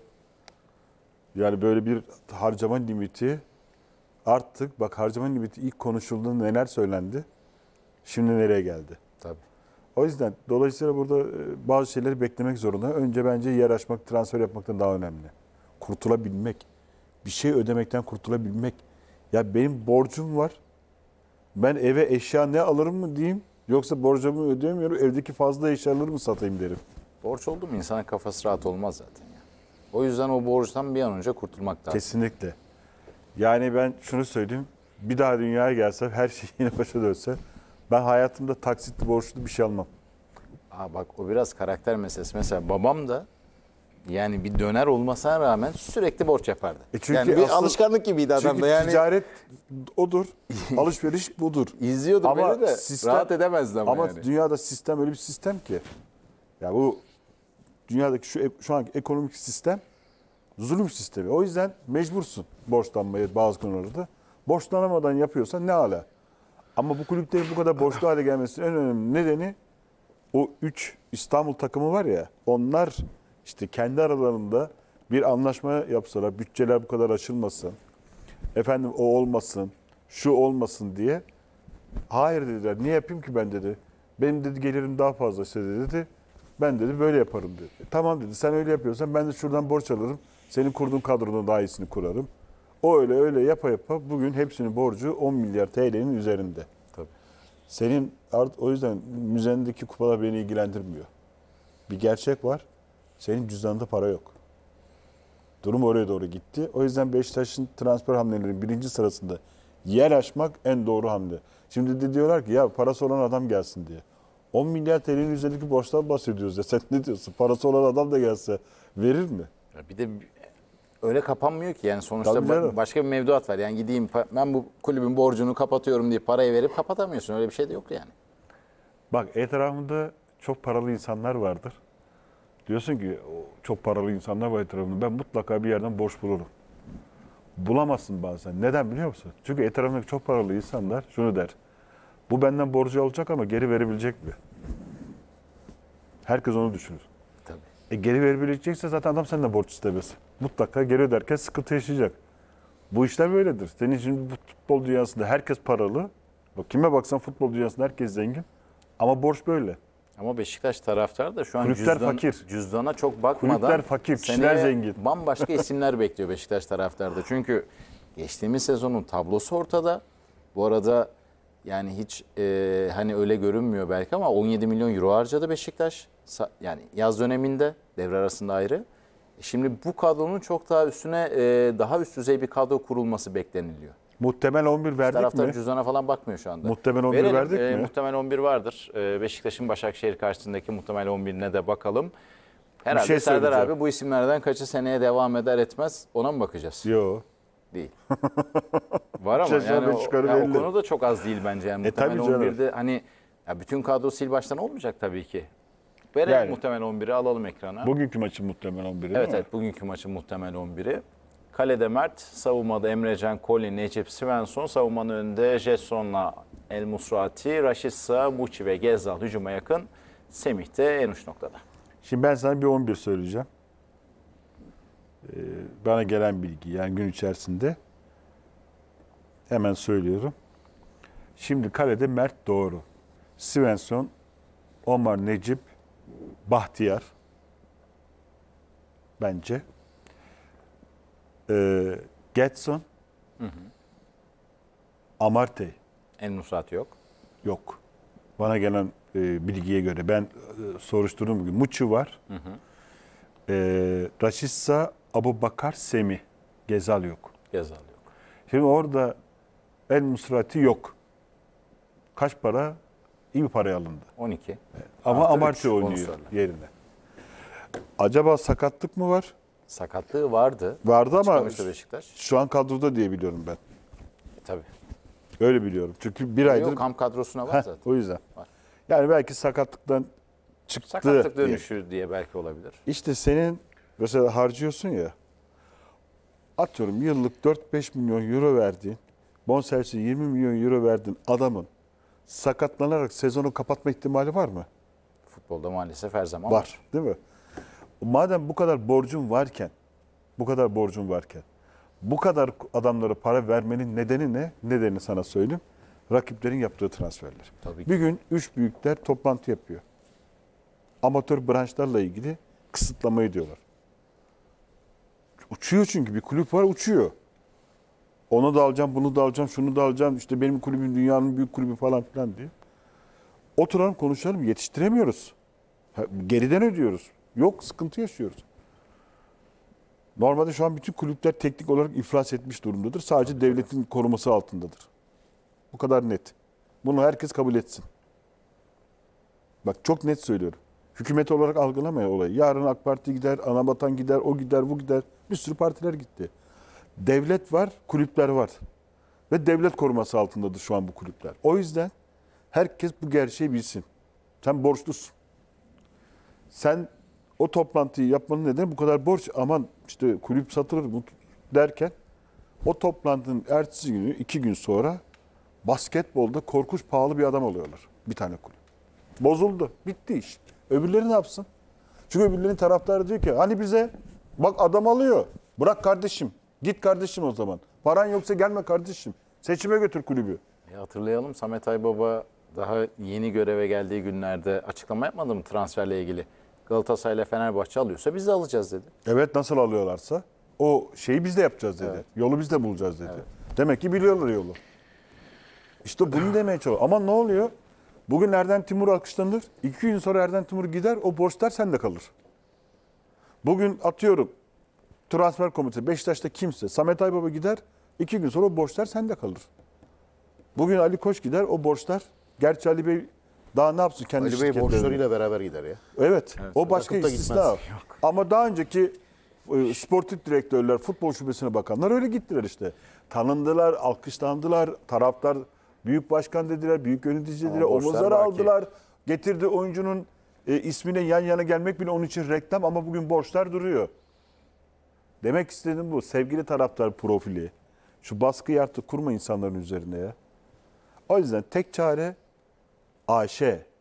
Yani böyle bir harcama limiti arttık. Bak, harcama limiti ilk konuşulduğunda neler söylendi? Şimdi nereye geldi? Tabii. O yüzden dolayısıyla burada bazı şeyleri beklemek zorunda. Önce bence yer açmak, transfer yapmaktan daha önemli. Kurtulabilmek. Bir şey ödemekten kurtulabilmek. Ya benim borcum var. Ben eve eşya ne alırım mı diyeyim? Yoksa borcumu ödeyemiyorum, evdeki fazla eşyaları mı satayım derim. Borç oldu mu insanın kafası rahat olmaz zaten. Yani. O yüzden o borçtan bir an önce kurtulmak lazım. Kesinlikle. Yani ben şunu söyleyeyim. Bir daha dünyaya gelsem, her şey yine başa dönse, ben hayatımda taksitli borçlu bir şey almam. Bak, o biraz karakter meselesi. Mesela babam da yani bir döner olmasına rağmen sürekli borç yapardı. Çünkü yani bir asıl- alışkanlık gibiydi adamda. Çünkü Yani ticaret odur, alışveriş budur. izliyordu Ama beni de sistem- rahat edemezdi ama yani. dünyada sistem öyle bir sistem ki, ya bu dünyadaki şu anki ekonomik sistem zulüm sistemi. O yüzden mecbursun borçlanmaya bazı konularda. Borçlanamadan yapıyorsan ne ala. Ama bu kulüplerin bu kadar borçlu hale gelmesinin en önemli nedeni o 3 İstanbul takımı var ya, onlar işte kendi aralarında bir anlaşma yapsalar, bütçeler bu kadar aşılmasın, efendim o olmasın, şu olmasın diye. Hayır dediler. Niye yapayım ki ben dedi. Benim dedi gelirim daha fazla dedi. Ben dedi böyle yaparım dedi. Tamam dedi. Sen öyle yapıyorsan ben de şuradan borç alırım. Senin kurduğun kadronun daha iyisini kurarım. O öyle yapa bugün hepsinin borcu 10 milyar TL'nin üzerinde. Tabii. Senin o yüzden müzendeki kupalar beni ilgilendirmiyor. Bir gerçek var. Senin cüzdanında para yok. Durum oraya doğru gitti. O yüzden Beşiktaş'ın transfer hamlelerinin birinci sırasında yer açmak en doğru hamle. Şimdi de diyorlar ki ya parası olan adam gelsin diye. 10 milyar TL'nin üzerindeki borçtan bahsediyoruz ya. Sen ne diyorsun? Parası olan adam da gelse verir mi? Bir de öyle kapanmıyor ki yani sonuçta Tabii canım. başka bir mevduat var. Yani gideyim ben bu kulübün borcunu kapatıyorum diye parayı verip kapatamıyorsun. Öyle bir şey de yok yani. Bak, etrafımda çok paralı insanlar vardır. Diyorsun ki çok paralı insanlar var etrafımda. Ben mutlaka bir yerden borç bulurum. Bulamazsın bazen. Neden biliyor musun? Çünkü etrafımdaki çok paralı insanlar şunu der. Bu benden borcu alacak ama geri verebilecek mi? Herkes onu düşünür. Tabii. Geri verebilecekse zaten adam senden borç istemez. Mutlaka geri öderken sıkıntı yaşayacak. Bu işler böyledir. Senin için futbol dünyasında herkes paralı. Bak, kime baksan futbol dünyasında herkes zengin. Ama borç böyle. Ama Beşiktaş taraftarı da şu an Kulüpler fakir. cüzdana çok bakmadan Kulüpler fakir, kişiler seneye zengin. bambaşka isimler bekliyor Beşiktaş taraftarı da. Çünkü geçtiğimiz sezonun tablosu ortada. Bu arada yani hiç hani öyle görünmüyor belki ama 17 milyon euro harcadı Beşiktaş. Yani yaz döneminde, devre arasında ayrı. Şimdi bu kadronun çok daha üstüne daha üst düzey bir kadro kurulması bekleniliyor. Muhtemel 11 verdik Taraftar mi? cüzdana falan bakmıyor şu anda. Muhtemel 11 Verelim. verdik mi? Muhtemel 11 vardır. Beşiktaş'ın Başakşehir karşısındaki muhtemel 11'ine de bakalım. Herhalde şey Serdar söyleyeceğim. abi bu isimlerden kaçı seneye devam eder etmez ona mı bakacağız? Yok. Değil. Var ama Şaşırma yani çıkarı o belli. konu da çok az değil bence. Yani muhtemel tabii canım. 11'de hani ya bütün kadro sil baştan olmayacak tabii ki. Verelim Yani. muhtemel 11'i alalım ekrana. Bugünkü maçın muhtemel 11'i değil Evet mi? evet bugünkü maçın muhtemel 11'i. Kalede Mert, savunmada Emrecan, Kolin, Necip, Svensson, savunmanın önünde Jetson'la El Musrati, Raşitsa, Muçi ve Gezzal hücuma yakın. Semih de en uç noktada. Şimdi ben sana bir 11 söyleyeceğim. Bana gelen bilgi yani gün içerisinde. Hemen söylüyorum. Şimdi kalede Mert doğru. Svensson, Omar, Necip, Bahtiyar. Bence. Getson, Amartey El Musrati yok. yok. Bana gelen bilgiye göre ben soruşturduğum gibi Muçi var. Raşitsa, Abubakar, Semih. Gezal yok. Gezzal yok. Şimdi orada El Musrati yok. Kaç para? İyi bir paraya alındı. 12. Ama Artı Amartey üç, onu oynuyor söyle. yerine. Acaba sakatlık mı var? Sakatlığı vardı. Vardı ama Çıkamıştı Beşiktaş. şu an kadroda diye biliyorum ben. Tabii. Öyle biliyorum. Çünkü bir aydır... Yok kamp kadrosuna var Heh, zaten. o yüzden. Var. Yani belki sakatlıktan çıktı. Sakatlık diye. dönüşü diye belki olabilir. İşte senin mesela harcıyorsun ya, atıyorum yıllık 4-5 milyon euro verdiğin, bonservisi 20 milyon euro verdiğin adamın sakatlanarak sezonu kapatma ihtimali var mı? Futbolda maalesef her zaman Var, değil mi? Madem bu kadar borcun varken, bu kadar adamlara para vermenin nedeni ne? Nedenini sana söyleyeyim. Rakiplerin yaptığı transferler. Tabii ki. Bir gün 3 büyükler toplantı yapıyor. Amatör branşlarla ilgili kısıtlamayı diyorlar. Uçuyor çünkü bir kulüp var uçuyor. Onu da alacağım, bunu da alacağım, şunu da alacağım. İşte benim kulübüm dünyanın büyük kulübü falan filan diye. Oturalım konuşalım yetiştiremiyoruz. Geriden ödüyoruz. Yok sıkıntı yaşıyoruz. Normalde şu an bütün kulüpler teknik olarak iflas etmiş durumdadır. Sadece devletin koruması altındadır. Bu kadar net. Bunu herkes kabul etsin. Bak çok net söylüyorum. Hükümet olarak algılamaya olayı. Yarın AK Parti gider, Anavatan gider, o gider, bu gider. Bir sürü partiler gitti. Devlet var, kulüpler var. Ve devlet koruması altındadır şu an bu kulüpler. O yüzden herkes bu gerçeği bilsin. Sen borçlusun. Sen o toplantıyı yapmanın nedeni bu kadar borç. Aman işte kulüp satılır derken o toplantının ertesi günü 2 gün sonra basketbolda korkunç pahalı bir adam oluyorlar. Bir tane kulüp. Bozuldu. Bitti iş. Öbürleri ne yapsın? Çünkü öbürlerinin taraftarı diyor ki hani bize bak adam alıyor. Bırak kardeşim. Git kardeşim o zaman. Paran yoksa gelme kardeşim. Seçime götür kulübü. Hatırlayalım Samet Aybaba daha yeni göreve geldiği günlerde açıklama yapmadı mı transferle ilgili? Galatasaray ile Fenerbahçe alıyorsa biz de alacağız dedi. Evet nasıl alıyorlarsa o şeyi biz de yapacağız dedi. Evet. Yolu biz de bulacağız dedi. Demek ki biliyorlar yolu. İşte bunu demeye çalışıyor. Ama ne oluyor? Bugün Erden Timur alkışlanır. 2 gün sonra Erden Timur gider. O borçlar sende kalır. Bugün atıyorum transfer komitesi Beşiktaş'ta kimse Samet Aybaba gider. 2 gün sonra o borçlar sende kalır. Bugün Ali Koç gider. O borçlar gerçi Ali Bey daha ne yapsın kendi Ali Bey şirketlerinde? borçlarıyla beraber gider ya. Evet. O başka Bırakıp da istisna. gitmez. Ama daha önceki sportif direktörler, futbol şubesine bakanlar öyle gittiler işte. Tanındılar, alkışlandılar. Taraftar büyük başkan dediler, büyük yönetici dediler. Ama borçlar Omuzları baki. aldılar. Getirdi oyuncunun ismine yan yana gelmek bile onun için reklam ama bugün borçlar duruyor. Demek istediğim bu. Sevgili taraftar profili. Şu baskıyı artık kurma insanların üzerine ya. O yüzden tek çare AŞ.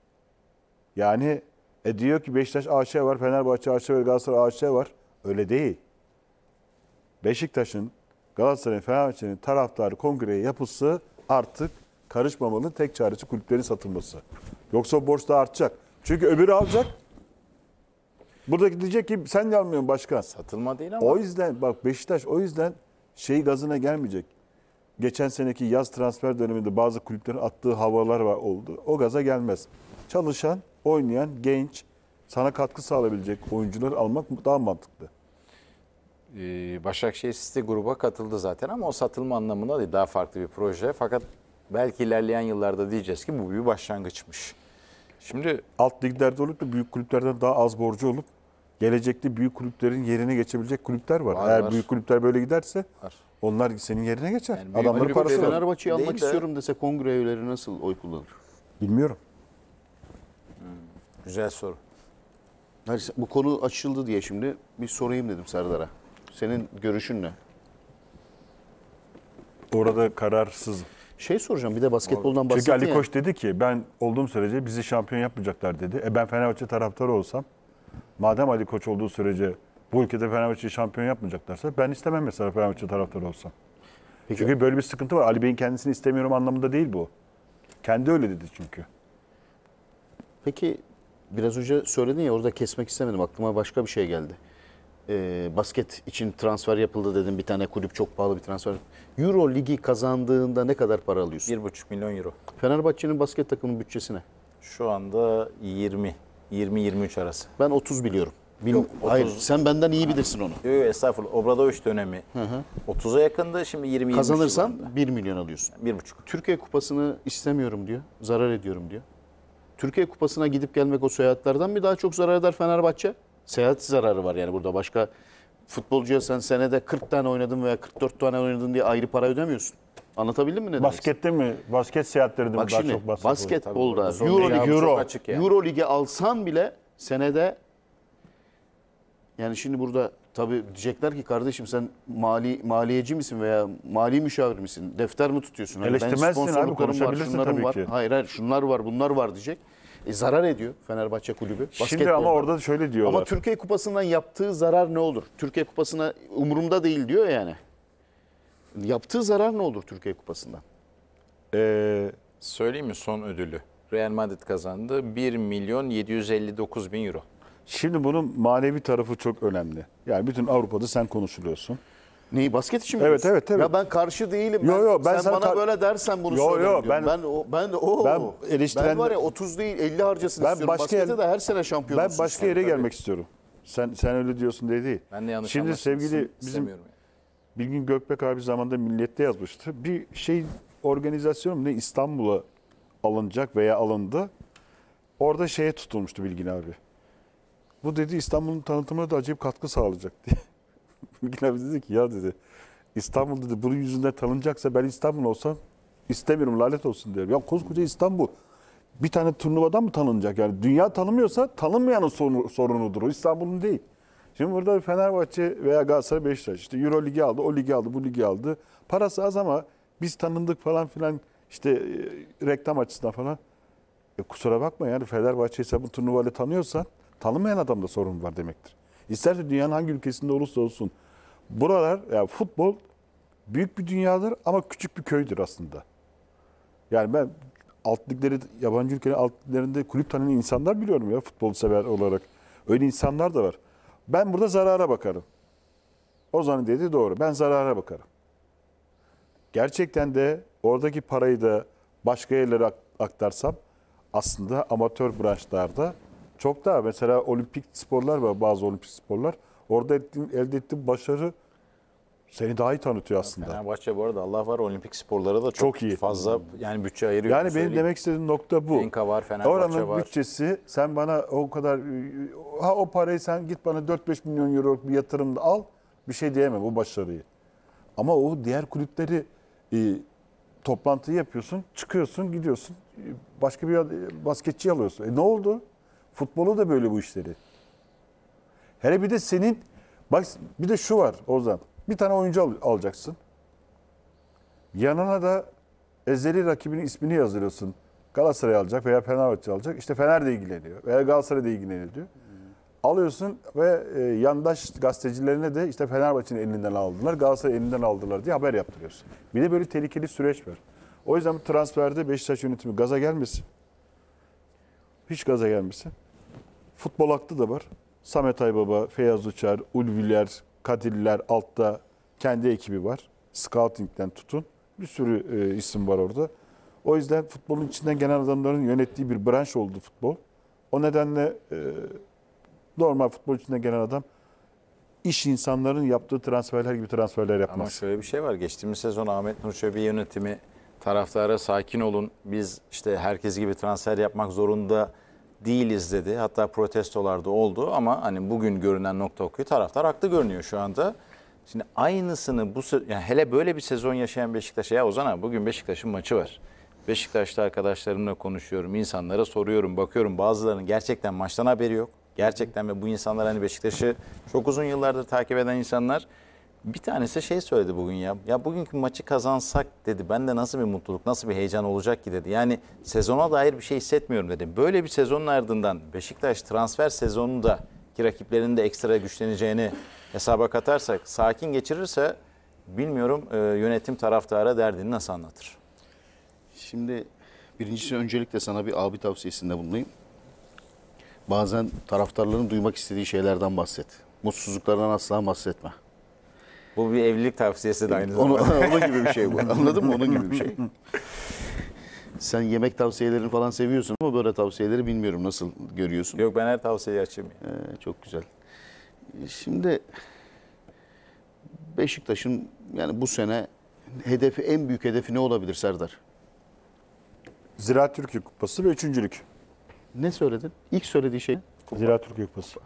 Yani diyor ki Beşiktaş AŞ var, Fenerbahçe AŞ var, Galatasaray AŞ var. Öyle değil. Beşiktaş'ın, Galatasaray'ın, Fenerbahçe'nin taraftarı kongreye yapısı artık karışmamalı. Tek çaresi kulüplerin satılması. Yoksa o borç da artacak. Çünkü öbürü alacak. Buradaki diyecek ki sen de almıyorsun başkan. Satılma değil ama. O yüzden bak Beşiktaş o yüzden gazına gelmeyecek. Geçen seneki yaz transfer döneminde bazı kulüplerin attığı havalar oldu. O gaza gelmez. Çalışan, oynayan, genç, sana katkı sağlayabilecek oyuncuları almak daha mantıklı. Başakşehir City gruba katıldı zaten ama o satılma anlamında değil. Daha farklı bir proje. Fakat belki ilerleyen yıllarda diyeceğiz ki bu bir başlangıçmış. Şimdi Alt liglerde olup da büyük kulüplerden daha az borcu olup gelecekte büyük kulüplerin yerine geçebilecek kulüpler var. Var, Eğer var. büyük kulüpler böyle giderse var. onlar senin yerine geçer. Yani büyük Adamların kulüp parası var. Fenerbahçe'yi almak Değil de- istiyorum dese kongre üyeleri nasıl oy kullanır? Bilmiyorum. Güzel soru. Hayır, bu konu açıldı diye şimdi bir sorayım dedim Serdar'a. Senin görüşün ne? Orada kararsız. Şey soracağım, bir de basketboldan Çünkü bahsettin Ali ya. Koç dedi ki ben olduğum sürece bizi şampiyon yapmayacaklar dedi. Ben Fenerbahçe taraftarı olsam madem Ali Koç olduğu sürece bu ülkede Fenerbahçe'yi şampiyon yapmayacaklarsa ben istemem mesela Fenerbahçe taraftarı olsam. Peki. Çünkü böyle bir sıkıntı var. Ali Bey'in kendisini istemiyorum anlamında değil bu. Kendi öyle dedi çünkü. Peki biraz önce söyledin ya, orada kesmek istemedim. Aklıma başka bir şey geldi. Basket için transfer yapıldı dedim. Bir tane kulüp çok pahalı bir transfer. Euro Ligi kazandığında ne kadar para alıyorsun? 1,5 milyon euro. Fenerbahçe'nin basket takımının bütçesi ne? Şu anda 20-23 arası. Ben 30 biliyorum. Yok, Hayır, 30. sen benden iyi bilirsin onu. Yok estağfurullah. Obradoviç dönemi 30'a yakındı. Şimdi 20-23 Kazanırsan civarında. 1 milyon alıyorsun. 1,5. Türkiye Kupası'nı istemiyorum diyor. Zarar ediyorum diyor. Türkiye Kupası'na gidip gelmek o seyahatlerden mi daha çok zarar eder Fenerbahçe? Seyahat zararı var yani burada. Başka futbolcuya sen senede 40 tane oynadın veya 44 tane oynadın diye ayrı para ödemiyorsun. Anlatabildim mi ne demek? Baskette mi? Basket seyahatleri de mi Bak daha şimdi çok basketbol? basketbolda Tabii, bu Euro, son dünya Euro, çok açık yani. Euro Ligi alsan bile senede, yani şimdi burada tabii diyecekler ki kardeşim sen maliyeci misin veya mali müşavir misin? Defter mi tutuyorsun? Hani Eleştirmezsin abi, sponsorluklarım var, konuşabilirsin şunlarım tabii var. ki. Hayır şunlar var, bunlar var diyecek. Zarar ediyor Fenerbahçe kulübü. Şimdi basketbolda. ama orada şöyle diyorlar. Ama Türkiye Kupası'ndan yaptığı zarar ne olur? Türkiye Kupası'na umurumda değil diyor yani. Yaptığı zarar ne olur Türkiye Kupası'ndan? Söyleyeyim mi son ödülü? Real Madrid kazandı. 1 milyon 759 bin euro. Şimdi bunun manevi tarafı çok önemli. Yani bütün Avrupa'da sen konuşuluyorsun. Neyi, basket için mi Evet, diyorsun? evet, evet. Ya ben karşı değilim. Ben sen sana bana böyle dersen bunu Yo, söylerim yo, diyorum. ben eleştiren- Ben var ya 30 değil 50 harcasın Ben istiyorum. başka Baskette yer- de her sene şampiyon Ben olsun başka istiyorum yere tabii. gelmek istiyorum. Sen öyle diyorsun diye değil. Ben de yanlış Şimdi anlaşılmasın sevgili bizim istemiyorum yani. Bilgin Gökbek abi zamanında Milliyet'te yazmıştı. Bir organizasyon mu ne İstanbul'a alınacak veya alındı. Orada şeye tutulmuştu Bilgin abi. Bu dedi İstanbul'un tanıtımına da acayip katkı sağlayacak diye. Bilgin abi dedi ki ya dedi İstanbul dedi bunun yüzünden tanınacaksa ben İstanbul olsam istemiyorum lanet olsun diyorum. Ya koskoca İstanbul bir tane turnuvadan mı tanınacak? Yani dünya tanımıyorsa tanınmayanın sorunudur. O İstanbul'un değil. Şimdi burada Fenerbahçe veya Galatasaray, Beşiktaş işte Euro Ligi aldı, o ligi aldı, bu ligi aldı. Parası az ama biz tanındık falan filan işte reklam açısından falan. Kusura bakma yani Fenerbahçe'yi sen bu turnuvayla tanıyorsan tanınmayan adamda sorun var demektir. İsterse dünyanın hangi ülkesinde olursa olsun. Buralar yani futbol büyük bir dünyadır ama küçük bir köydür aslında. Yani ben alt ligleri, yabancı ülkelerin alt liglerinde kulüp tanıyan insanlar biliyorum ya futbol sever olarak. Öyle insanlar da var. Ben burada zarara bakarım. Ozan'ın dediği doğru. Ben zarara bakarım. Gerçekten de oradaki parayı da başka yerlere aktarsam aslında amatör branşlarda çok daha mesela olimpik sporlar var, bazı olimpik sporlar. Orada elde ettiğin başarı seni daha iyi tanıtıyor aslında. Fenerbahçe bu arada Allah var olimpik sporlara da Çok iyi. fazla yani bütçe ayırıyor. Yani benim demek istediğim nokta bu. Enka var, Fenerbahçe Oranın var. bütçesi sen bana o kadar o parayı sen git bana 4-5 milyon euro bir yatırımda al bir şey diyemem o başarıyı. Ama o diğer kulüpleri toplantıyı yapıyorsun, çıkıyorsun, gidiyorsun başka bir basketçi alıyorsun. Ne oldu? Futbolu da böyle bu işleri. Hele bir de senin bak bir de şu var Ozan. Bir tane oyuncu alacaksın. Yanına da ezeli rakibinin ismini yazıyorsun. Galatasaray alacak veya Fenerbahçe alacak. İşte Fener de ilgileniyor veya Galatasaray da ilgileniyor diyor. Alıyorsun ve yandaş gazetecilerine de işte Fenerbahçe'nin elinden aldılar, Galatasaray elinden aldılar diye haber yaptırıyorsun. Bir de böyle tehlikeli süreç var. O yüzden bu transferde Beşiktaş yönetimi gaza gelmesin. Hiç gaza gelmesin. Futbol aklı da var. Samet Aybaba, Feyyaz Uçar, Ulviler, Kadiller altta kendi ekibi var. Scouting'den tutun. Bir sürü isim var orada. O yüzden futbolun içinden gelen adamların yönettiği bir branş oldu futbol. O nedenle normal futbol içinden gelen adam iş insanların yaptığı transferler gibi transferler Ama yapmaz. şöyle bir şey var. Geçtiğimiz sezon Ahmet Nur Çebi yönetimi taraftara sakin olun. Biz işte herkes gibi transfer yapmak zorunda değiliz dedi. Hatta protestolar da oldu ama hani bugün görünen nokta okuyor. Taraftar haklı görünüyor şu anda. Şimdi aynısını yani hele böyle bir sezon yaşayan Beşiktaş'a, ya Ozan abi bugün Beşiktaş'ın maçı var. Beşiktaş'ta arkadaşlarımla konuşuyorum, insanlara soruyorum, bakıyorum. Bazılarının gerçekten maçtan haberi yok. Gerçekten, ve bu insanlar hani Beşiktaş'ı çok uzun yıllardır takip eden insanlar. Bir tanesi şey söyledi bugün ya. Ya bugünkü maçı kazansak dedi. Bende nasıl bir mutluluk, nasıl bir heyecan olacak ki dedi. Yani sezona dair bir şey hissetmiyorum dedi. Böyle bir sezonun ardından Beşiktaş transfer sezonunda ki rakiplerinin de ekstra güçleneceğini hesaba katarsak, sakin geçirirse bilmiyorum yönetim taraftara derdini nasıl anlatır? Şimdi birincisi öncelikle sana bir abi tavsiyesinde bulunayım. Bazen taraftarların duymak istediği şeylerden bahset. Mutsuzluklardan asla bahsetme. Bu bir evlilik tavsiyesi de aynı Onun, zamanda. onun gibi bir şey bu. Anladın mı? Onun gibi bir şey. Sen yemek tavsiyelerini falan seviyorsun ama böyle tavsiyeleri bilmiyorum nasıl görüyorsun. Yok, ben her tavsiyeyi açayım. Çok güzel. Şimdi Beşiktaş'ın yani bu sene hedefi, en büyük hedefi ne olabilir Serdar? Ziraat Türkiye Kupası ve üçüncülük. Ne söyledin? İlk söylediği şey. Ziraat Türkiye Kupası.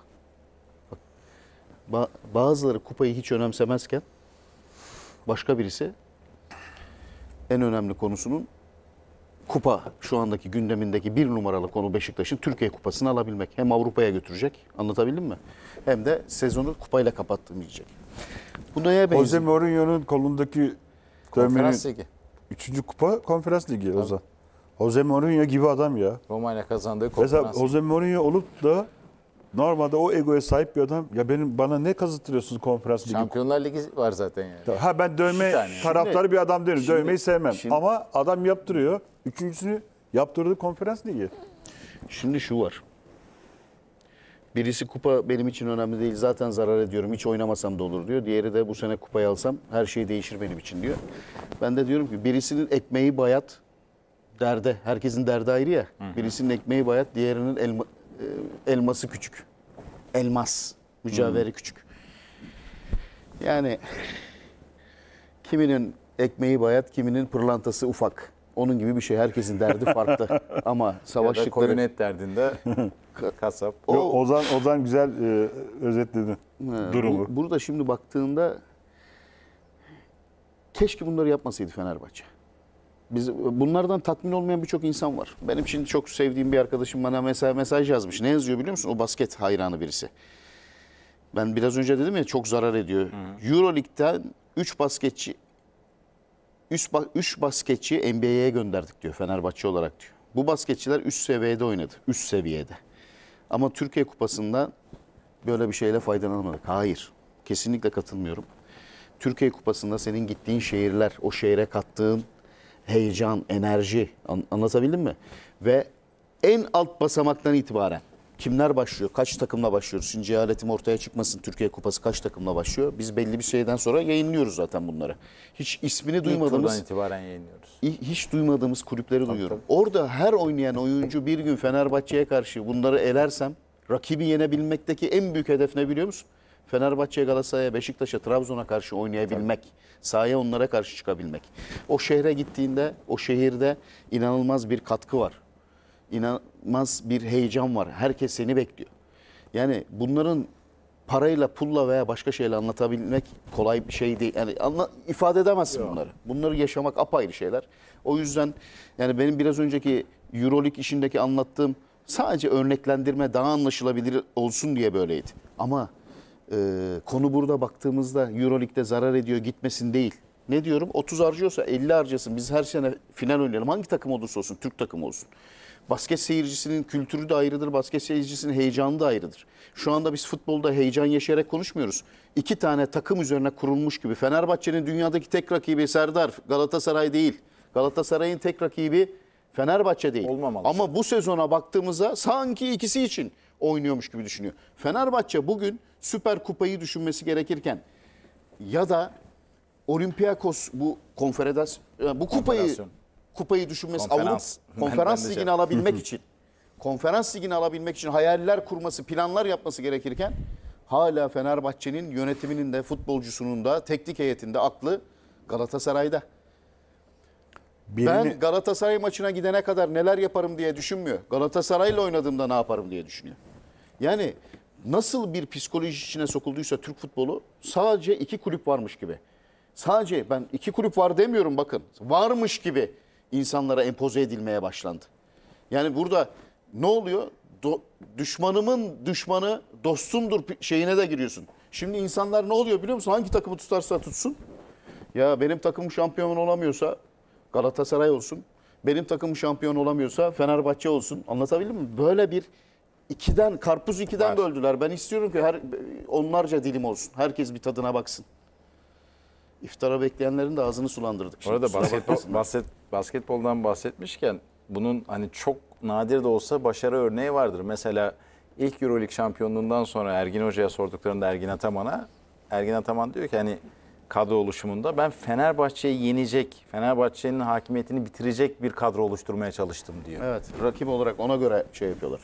Bazıları kupayı hiç önemsemezken başka birisi en önemli konusunun kupa, şu andaki gündemindeki bir numaralı konu Beşiktaş'ın Türkiye Kupası'nı alabilmek. Hem Avrupa'ya götürecek, anlatabildim mi? Hem de sezonu kupayla kapattığım diyecek. Bu neye Jose benziyor? Mourinho'nun kolundaki Konferans dövmenin Ligi. 3. kupa Konferans Ligi Ozan. Jose Mourinho gibi adam ya. Roma ile kazandığı Mesela konferans Ligi. Jose Mourinho olup da normalde o egoya sahip bir adam, ya bana ne kazıttırıyorsunuz Konferans Ligi? Şampiyonlar Ligi var zaten yani. Ha, ben dövme İki tane. taraftarı bir adam değilim. Şimdi- Dövmeyi sevmem. şimdi- Ama adam yaptırıyor. Üçüncüsünü yaptırdığı Konferans Ligi. Şimdi şu var. Birisi kupa benim için önemli değil, zaten zarar ediyorum, hiç oynamasam da olur diyor. Diğeri de bu sene kupayı alsam her şey değişir benim için diyor. Ben de diyorum ki birisinin ekmeği bayat, derde. Herkesin derdi ayrı ya. Birisinin ekmeği bayat, diğerinin elması küçük. Elmas, mücevheri küçük. Yani kiminin ekmeği bayat, kiminin pırlantası ufak. Onun gibi bir şey. Herkesin derdi farklı. Ama Ya da savaştıkları... koyun et derdinde kasap. Ozan güzel özetledi durumu. Burada şimdi baktığında keşke bunları yapmasaydı Fenerbahçe. Bunlardan tatmin olmayan birçok insan var. Benim şimdi çok sevdiğim bir arkadaşım bana mesaj yazmış. Ne yazıyor biliyor musun? O basket hayranı birisi. Ben biraz önce dedim ya, çok zarar ediyor. Euroleague'den 3 basketçi 3 basketçi NBA'ye gönderdik diyor Fenerbahçe olarak diyor. Bu basketçiler üst seviyede oynadı. Üst seviyede. Ama Türkiye Kupası'nda böyle bir şeyle faydalanamadık. Hayır. Kesinlikle katılmıyorum. Türkiye Kupası'nda senin gittiğin şehirler, o şehre kattığın heyecan, enerji, anlatabildim mi? Ve en alt basamaktan itibaren kimler başlıyor? Kaç takımla başlıyoruz? Şimdi cehaletim ortaya çıkmasın. Türkiye Kupası kaç takımla başlıyor? Biz belli bir şeyden sonra yayınlıyoruz zaten bunları. Hiç ismini İlk duymadığımız, turdan itibaren yayınlıyoruz. hiç duymadığımız kulüpleri duyuyorum. Orada her oynayan oyuncu bir gün Fenerbahçe'ye karşı bunları elersem, rakibi yenebilmekteki en büyük hedef ne biliyor musun? Fenerbahçe'ye, Galatasaray'a, Beşiktaş'a, Trabzon'a karşı oynayabilmek. Sahaya onlara karşı çıkabilmek. O şehre gittiğinde o şehirde inanılmaz bir katkı var. İnanılmaz bir heyecan var. Herkes seni bekliyor. Yani bunların parayla, pulla veya başka şeyle anlatabilmek kolay bir şey değil. Yani ifade edemezsin bunları. Bunları yaşamak apayrı şeyler. O yüzden yani benim biraz önceki Euroleague işindeki anlattığım sadece örneklendirme, daha anlaşılabilir olsun diye böyleydi. Ama konu burada baktığımızda Euroleague'de zarar ediyor, gitmesin değil. Ne diyorum? 30 harcıyorsa 50 harcasın. Biz her sene final oynayalım. Hangi takım olursa olsun, Türk takımı olsun. Basket seyircisinin kültürü de ayrıdır. Basket seyircisinin heyecanı da ayrıdır. Şu anda biz futbolda heyecan yaşayarak konuşmuyoruz. 2 tane takım üzerine kurulmuş gibi. Fenerbahçe'nin dünyadaki tek rakibi Serdar, Galatasaray değil. Galatasaray'ın tek rakibi Fenerbahçe değil. Olmamalı. Ama bu sezona baktığımızda sanki ikisi için oynuyormuş gibi düşünüyor. Fenerbahçe bugün Süper Kupayı düşünmesi gerekirken ya da Olympiakos bu bu kupayı düşünmesi, Konferans. konferans Ben de ligini alabilmek için, konferans ligini alabilmek için hayaller kurması, planlar yapması gerekirken hala Fenerbahçe'nin yönetiminin de futbolcusunun da teknik heyetinde aklı Galatasaray'da. Ben Galatasaray maçına gidene kadar neler yaparım diye düşünmüyor. Galatasaray'la oynadığımda ne yaparım diye düşünüyor. Yani nasıl bir psikoloji içine sokulduysa Türk futbolu sadece iki kulüp varmış gibi. Sadece ben iki kulüp var demiyorum bakın. Varmış gibi insanlara empoze edilmeye başlandı. Yani burada ne oluyor? Düşmanımın düşmanı dostumdur şeyine de giriyorsun. Şimdi insanlar ne oluyor biliyor musun? Hangi takımı tutarsa tutsun. Ya benim takımım şampiyon olamıyorsa Galatasaray olsun. Benim takımım şampiyon olamıyorsa Fenerbahçe olsun. Anlatabildim mi? Böyle bir karpuz ikiden böldüler. Ben istiyorum ki onlarca dilim olsun. Herkes bir tadına baksın. İftara bekleyenlerin de ağzını sulandırdık. Bu arada basketboldan bahsetmişken bunun hani çok nadir de olsa başarı örneği vardır. Mesela ilk Euroleague şampiyonluğundan sonra Ergin Hoca'ya sorduklarında Ergin Ataman diyor ki hani kadro oluşumunda ben Fenerbahçe'yi yenecek, Fenerbahçe'nin hakimiyetini bitirecek bir kadro oluşturmaya çalıştım diyor. Evet, rakip olarak ona göre şey yapıyorlar.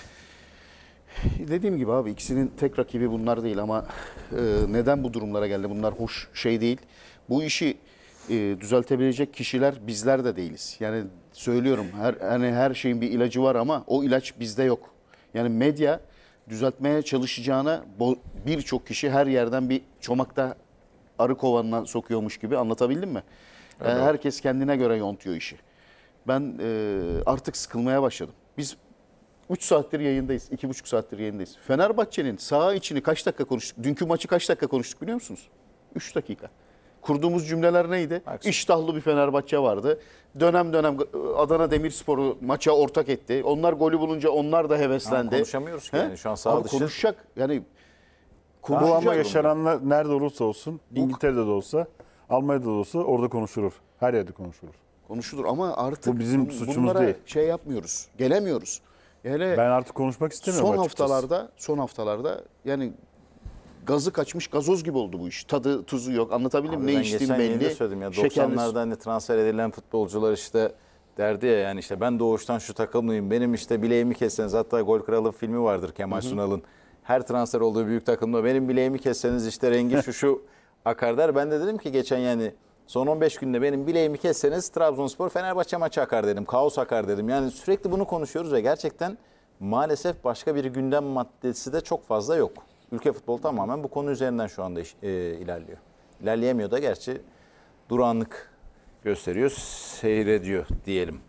Dediğim gibi abi ikisinin tek rakibi bunlar değil ama neden bu durumlara geldi? Bunlar hoş şey değil. Bu işi düzeltebilecek kişiler bizler de değiliz. Yani söylüyorum her şeyin bir ilacı var ama o ilaç bizde yok. Yani medya düzeltmeye çalışacağına birçok kişi her yerden bir çomakta arı kovanına sokuyormuş gibi, anlatabildim mi? Evet. Herkes kendine göre yontuyor işi. Ben artık sıkılmaya başladım. Biz 3 saattir yayındayız, 2,5 saattir yayındayız. Fenerbahçe'nin saha içini kaç dakika konuştuk? Dünkü maçı kaç dakika konuştuk biliyor musunuz? 3 dakika. Kurduğumuz cümleler neydi? Haksın. İştahlı bir Fenerbahçe vardı. Dönem dönem Adana Demirspor'u maça ortak etti. Onlar golü bulunca onlar da heveslendi. Ama konuşamıyoruz ki yani şu an saha dışı. Konuşacak yani. Bu ama konuşacak yaşananlar nerede olursa olsun, İngiltere'de de olsa, Almanya'da da olsa orada konuşulur. Her yerde konuşulur. konuşulur ama artık Bu bizim suçumuz bunlara değil. şey yapmıyoruz. Gelemiyoruz. Hele Ben artık konuşmak istemiyorum açıkçası. son haftalarda yani gazı kaçmış gazoz gibi oldu bu iş. Tadı tuzu yok. Anlatabildim mi? Ne Ben içtiğim geçen yayında belli. söyledim ya Şekerli- 90'larda hani transfer edilen futbolcular işte derdi ya yani işte ben doğuştan şu takımlıyım. Benim işte bileğimi kesseniz, hatta Gol Kralı filmi vardır Kemal Sunal'ın. Her transfer olduğu büyük takımda benim bileğimi kesseniz işte rengi şu akar der. Ben de dedim ki geçen yani son 15 günde benim bileğimi kesseniz Trabzonspor Fenerbahçe maçı akar dedim. Kaos akar dedim. Yani sürekli bunu konuşuyoruz ve gerçekten maalesef başka bir gündem maddesi de çok fazla yok. Ülke futbolu tamamen bu konu üzerinden şu anda ilerliyor. İlerleyemiyor da gerçi, durağanlık gösteriyor, seyrediyor diyelim.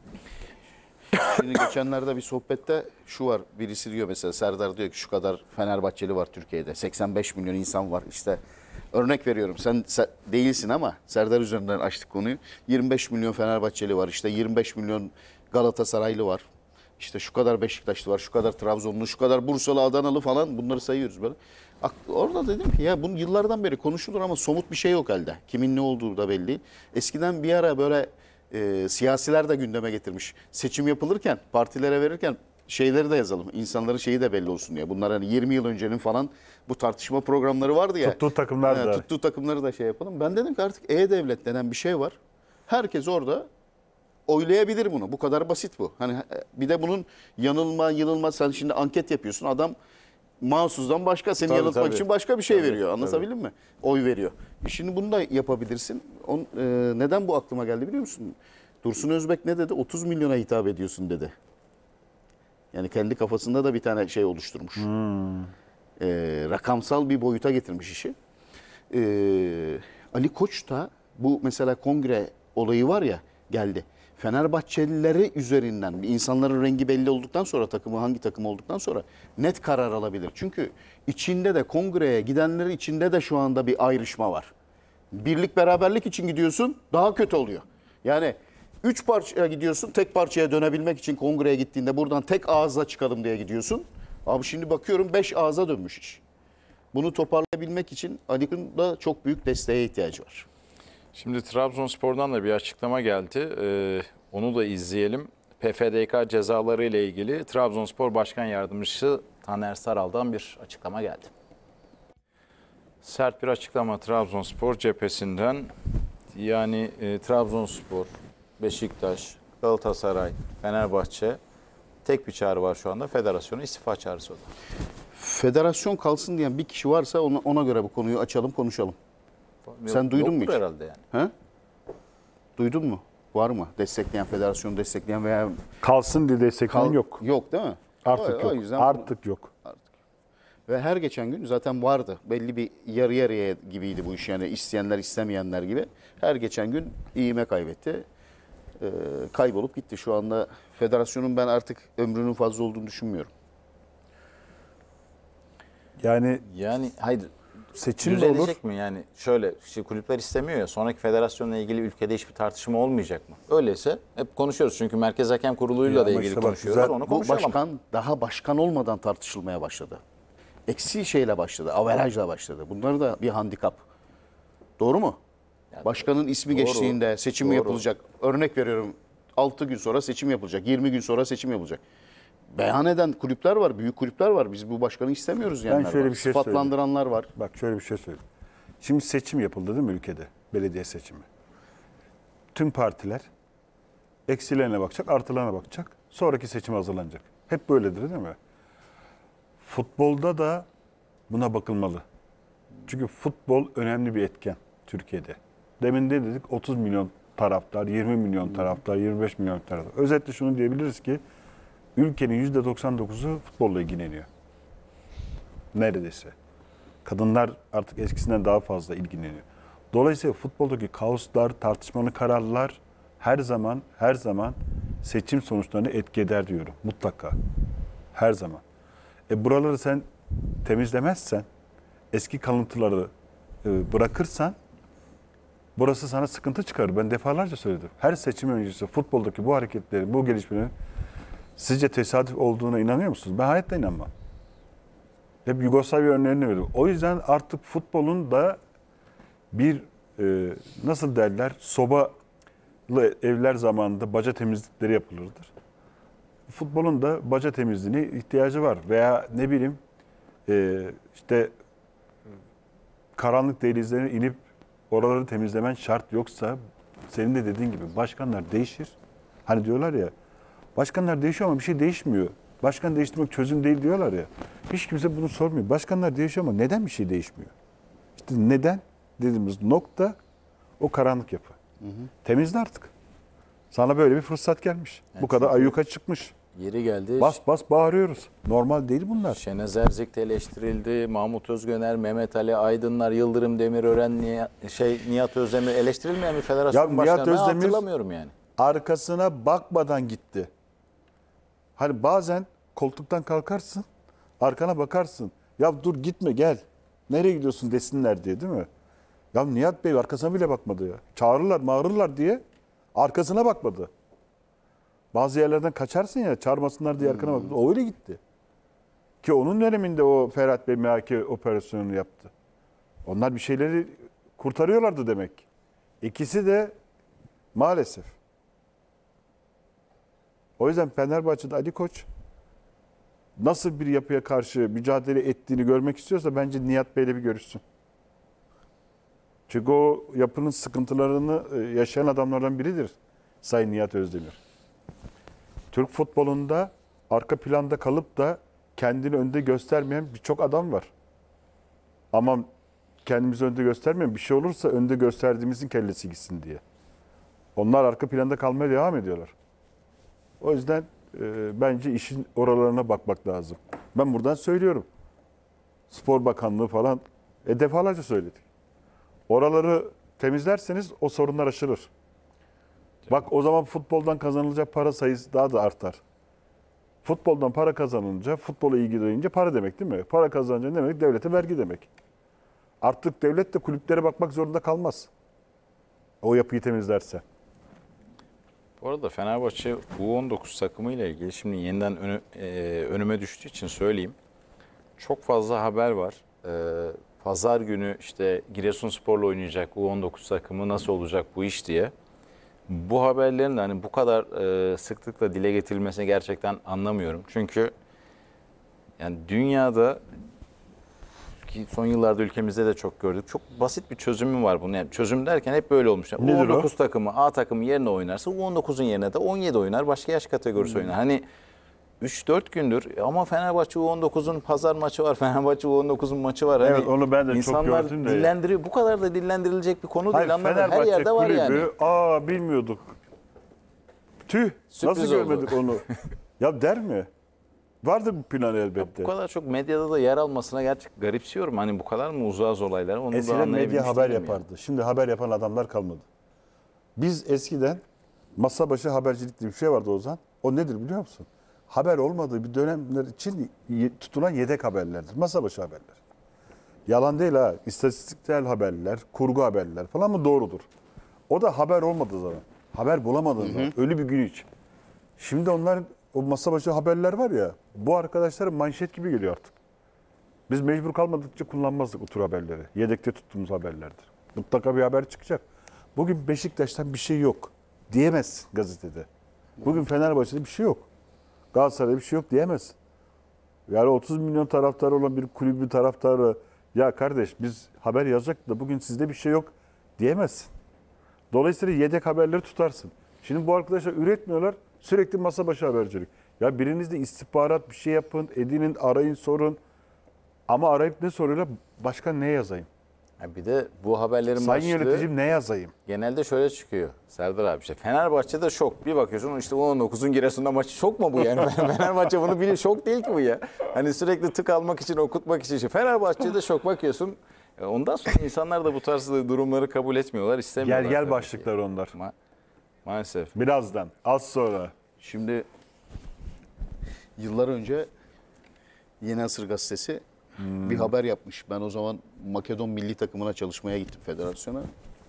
Şimdi geçenlerde bir sohbette şu var. Birisi diyor mesela, Serdar diyor ki şu kadar Fenerbahçeli var Türkiye'de. 85 milyon insan var. İşte örnek veriyorum. Sen değilsin ama Serdar üzerinden açtık konuyu. 25 milyon Fenerbahçeli var. İşte 25 milyon Galatasaraylı var. İşte şu kadar Beşiktaşlı var, şu kadar Trabzonlu, şu kadar Bursalı, Adanalı falan, bunları sayıyoruz böyle. Orada dedim ki ya bunun yıllardan beri konuşulur ama somut bir şey yok elde. Kimin ne olduğu da belli. Eskiden bir ara böyle siyasiler de gündeme getirmiş. Seçim yapılırken, partilere verirken şeyleri de yazalım. İnsanların şeyi de belli olsun diye. Bunlar hani 20 yıl öncenin falan bu tartışma programları vardı ya. Tuttuğu takımlar da. Tuttuğu takımları da şey yapalım. Ben dedim ki artık E-Devlet denen bir şey var. Herkes orada oylayabilir bunu. Bu kadar basit bu. Hani bir de bunun yanılma, sen şimdi anket yapıyorsun. Adam mahsusdan başka, seni Tabii, yanıltmak tabii. için başka bir şey Tabii, veriyor. Anlatabildim mi? Oy veriyor. Şimdi bunu da yapabilirsin. Neden bu aklıma geldi biliyor musun? Dursun Özbek ne dedi? 30 milyona hitap ediyorsun dedi. Yani kendi kafasında da bir tane şey oluşturmuş. Rakamsal bir boyuta getirmiş işi. Ali Koç da bu mesela kongre olayı var ya, geldi. Fenerbahçelileri üzerinden insanların rengi belli olduktan sonra, takımı hangi takım olduktan sonra net karar alabilir. Çünkü içinde de kongreye gidenlerin içinde de şu anda bir ayrışma var. Birlik beraberlik için gidiyorsun, daha kötü oluyor. Yani 3 parçaya gidiyorsun, tek parçaya dönebilmek için kongreye gittiğinde buradan tek ağızla çıkalım diye gidiyorsun. Abi şimdi bakıyorum 5 ağza dönmüş iş. Bunu toparlayabilmek için Ali'nin da çok büyük desteğe ihtiyacı var. Şimdi Trabzonspor'dan da bir açıklama geldi. Onu da izleyelim. PFDK cezaları ile ilgili Trabzonspor Başkan Yardımcısı Taner Saral'dan bir açıklama geldi. Sert bir açıklama Trabzonspor cephesinden. Yani Trabzonspor, Beşiktaş, Galatasaray, Fenerbahçe, tek bir çağrı var şu anda. Federasyona istifa çağrısı o da. Federasyon kalsın diyen bir kişi varsa ona göre bu konuyu açalım, konuşalım. Sen duydun mu Yoktur hiç? herhalde yani. He? Duydun mu? Var mı? Destekleyen, federasyonu destekleyen veya Kalsın diye destekleyen yok. Yok değil mi? Artık O yok. yüzden Artık yok. ve her geçen gün zaten vardı. Belli bir yarı yarıya gibiydi bu iş. Yani isteyenler istemeyenler gibi. Her geçen gün ivme kaybetti. Kaybolup gitti. Şu anda federasyonun ben artık ömrünün fazla olduğunu düşünmüyorum. Yani hayır, Seçim de olur. düzelecek mi yani? Şöyle işte kulüpler istemiyor ya, sonraki federasyonla ilgili ülkede hiçbir tartışma olmayacak mı? Öyleyse hep konuşuyoruz çünkü Merkez Hakem Kurulu'yla da ama ilgili işte bak, konuşuyorlar. güzel. Onu Bu konuşalım. başkan daha başkan olmadan tartışılmaya başladı. Eksi şeyle başladı, averajla başladı. Bunlar da bir handikap. Doğru mu? Başkanın ismi doğru, geçtiğinde seçim doğru. yapılacak. Örnek veriyorum 6 gün sonra seçim yapılacak. 20 gün sonra seçim yapılacak. Beyan eden kulüpler var, büyük kulüpler var. Biz bu başkanı istemiyoruz diyenler şöyle var. bir şey Sıfatlandıranlar var. Bak şöyle bir şey söyleyeyim. Şimdi seçim yapıldı değil mi ülkede? Belediye seçimi. Tüm partiler eksilerine bakacak, artılarına bakacak. Sonraki seçim hazırlanacak. Hep böyledir değil mi? Futbolda da buna bakılmalı. Çünkü futbol önemli bir etken Türkiye'de. Demin de dedik 30 milyon taraftar, 20 milyon taraftar, 25 milyon taraftar. Özetle şunu diyebiliriz ki ülkenin %99'u futbolla ilgileniyor. Neredeyse. Kadınlar artık eskisinden daha fazla ilgileniyor. Dolayısıyla futboldaki kaoslar, tartışmalı kararlar her zaman seçim sonuçlarını etki eder diyorum. Mutlaka. Her zaman. Buraları sen temizlemezsen, eski kalıntıları bırakırsan burası sana sıkıntı çıkarır. Ben defalarca söyledim. Her seçim öncesi futboldaki bu hareketleri, bu gelişmelerin sizce tesadüf olduğuna inanıyor musunuz? Ben hayatta inanmam. Hep Yugoslavya örneğini veriyorum. O yüzden artık futbolun da bir nasıl derler sobalı evler zamanında baca temizlikleri yapılırdır. Futbolun da baca temizliğine ihtiyacı var. Veya ne bileyim işte karanlık dehlizlerine inip oraları temizlemen şart, yoksa senin de dediğin gibi başkanlar değişir. Hani diyorlar ya başkanlar değişiyor ama bir şey değişmiyor. Başkan değiştirmek çözüm değil diyorlar ya. Hiç kimse bunu sormuyor. Başkanlar değişiyor ama neden bir şey değişmiyor? İşte neden dediğimiz nokta o karanlık yapı. Temizle artık. Sana böyle bir fırsat gelmiş. Yani bu kadar çünkü ayyuka çıkmış. Yeri geldi. Bas bas bağırıyoruz. Normal değil bunlar. Şenez Erzik de eleştirildi. Mahmut Özgöner, Mehmet Ali Aydınlar, Yıldırım Demirören, Nihat Özdemir eleştirilmeyen bir federasyon Ya Nihat başkanı ben Özdemir- hatırlamıyorum yani. Arkasına bakmadan gitti. Hani bazen koltuktan kalkarsın, arkana bakarsın. Ya dur gitme gel. Nereye gidiyorsun desinler diye değil mi? Ya Nihat Bey arkasına bile bakmadı ya. Çağırırlar, mağırırlar diye arkasına bakmadı. Bazı yerlerden kaçarsın ya çağırmasınlar diye arkana bakmadı. O öyle gitti. Ki onun döneminde o Ferhat Bey MHK operasyonunu yaptı. Onlar bir şeyleri kurtarıyorlardı demek. İkisi de maalesef. O yüzden Fenerbahçe'de Ali Koç nasıl bir yapıya karşı mücadele ettiğini görmek istiyorsa bence Nihat Bey'le bir görüşsün. Çünkü o yapının sıkıntılarını yaşayan adamlardan biridir Sayın Nihat Özdemir. Türk futbolunda arka planda kalıp da kendini önde göstermeyen birçok adam var. Ama kendimizi önde göstermeyen bir şey olursa önde gösterdiğimizin kellesi gitsin diye. Onlar arka planda kalmaya devam ediyorlar. O yüzden bence işin oralarına bakmak lazım. Ben buradan söylüyorum. Spor Bakanlığı falan defalarca söyledik. Oraları temizlerseniz o sorunlar aşılır. Bak o zaman futboldan kazanılacak para sayısı daha da artar. Futboldan para kazanınca, futbola ilgi duyunca para demek değil mi? Para kazanınca ne demek? Devlete vergi demek. Artık devlet de kulüplere bakmak zorunda kalmaz. O yapıyı temizlerse. Bu arada Fenerbahçe U19 takımıyla ilgili şimdi yeniden önüme düştüğü için söyleyeyim. Çok fazla haber var. Pazar günü işte Giresunspor'la oynayacak U19 takımı nasıl olacak bu iş diye. Bu haberlerin de hani bu kadar sıklıkla dile getirilmesini gerçekten anlamıyorum. Çünkü yani dünyada ki son yıllarda ülkemizde de çok gördük. Çok basit bir çözümü var bunun. Yani çözüm derken hep böyle olmuş. Yani Nedir U19 o? takımı A takımı yerine oynarsa U19'un yerine de 17 oynar. Başka yaş kategorisi oynar. Hani 3-4 gündür ama Fenerbahçe U19'un pazar maçı var. Fenerbahçe U19'un maçı var. Hani Evet, onu ben de çok insanlar gördüm de. dillendiriyor. Bu kadar da dillendirilecek bir konu Hayır, değil. Anladın mı? Her Fenerbahçe yerde var kulübü, yani. Bilmiyorduk. Tüh, Sürpriz nasıl oldu. görmedik onu? Ya der mi? Vardır bir plan elbette. Bu kadar çok medyada da yer almasına gerçekten garipsiyorum. Hani bu kadar mı uzağız olaylar? Onu da Eskiden anlayabilmiş medya haber değilim yapardı. Şimdi haber yapan adamlar kalmadı. Biz eskiden masa başı habercilik diye bir şey vardı Ozan. O nedir biliyor musun? Haber olmadığı bir dönemler için tutulan yedek haberlerdir. Masa başı haberler. Yalan değil ha. İstatistiksel haberler, kurgu haberler falan mı doğrudur. O da haber olmadığı zaman. Haber bulamadığın zaman. Ölü bir gün için. Şimdi onların o masa başı haberler var ya, bu arkadaşların manşet gibi geliyor artık. Biz mecbur kalmadıkça kullanmazdık o tür haberleri. Yedekte tuttuğumuz haberlerdir. Mutlaka bir haber çıkacak. Bugün Beşiktaş'tan bir şey yok diyemezsin gazetede. Bugün Fenerbahçe'de bir şey yok. Galatasaray'da bir şey yok diyemezsin. Yani 30 milyon taraftarı olan bir kulübün taraftarı, ya kardeş biz haber yazacak da bugün sizde bir şey yok diyemezsin. Dolayısıyla yedek haberleri tutarsın. Şimdi bu arkadaşlar üretmiyorlar, sürekli masa başı habercilik. Ya biriniz de istihbarat bir şey yapın, edinin, arayın, sorun. Ama arayıp ne soruyorlar? Başkan ne yazayım? Ya bir de bu haberlerin Sayın başlığı yöneticim ne yazayım? genelde şöyle çıkıyor. Serdar abi işte Fenerbahçe'de şok. Bir bakıyorsun işte U19'un Giresun'da maçı şok mu bu yani? Fenerbahçe bunu biliyor. Şok değil ki bu ya. Hani sürekli tık almak için, okutmak için. İşte Fenerbahçe'de şok bakıyorsun. Ondan sonra insanlar da bu tarz durumları kabul etmiyorlar, istemiyorlar. Gel gel tabii başlıklar onlar. ki. Maalesef. Birazdan, az sonra. Şimdi yıllar önce Yeni Asır Gazetesi bir haber yapmış. Ben o zaman Makedon milli takımına çalışmaya gittim, federasyona.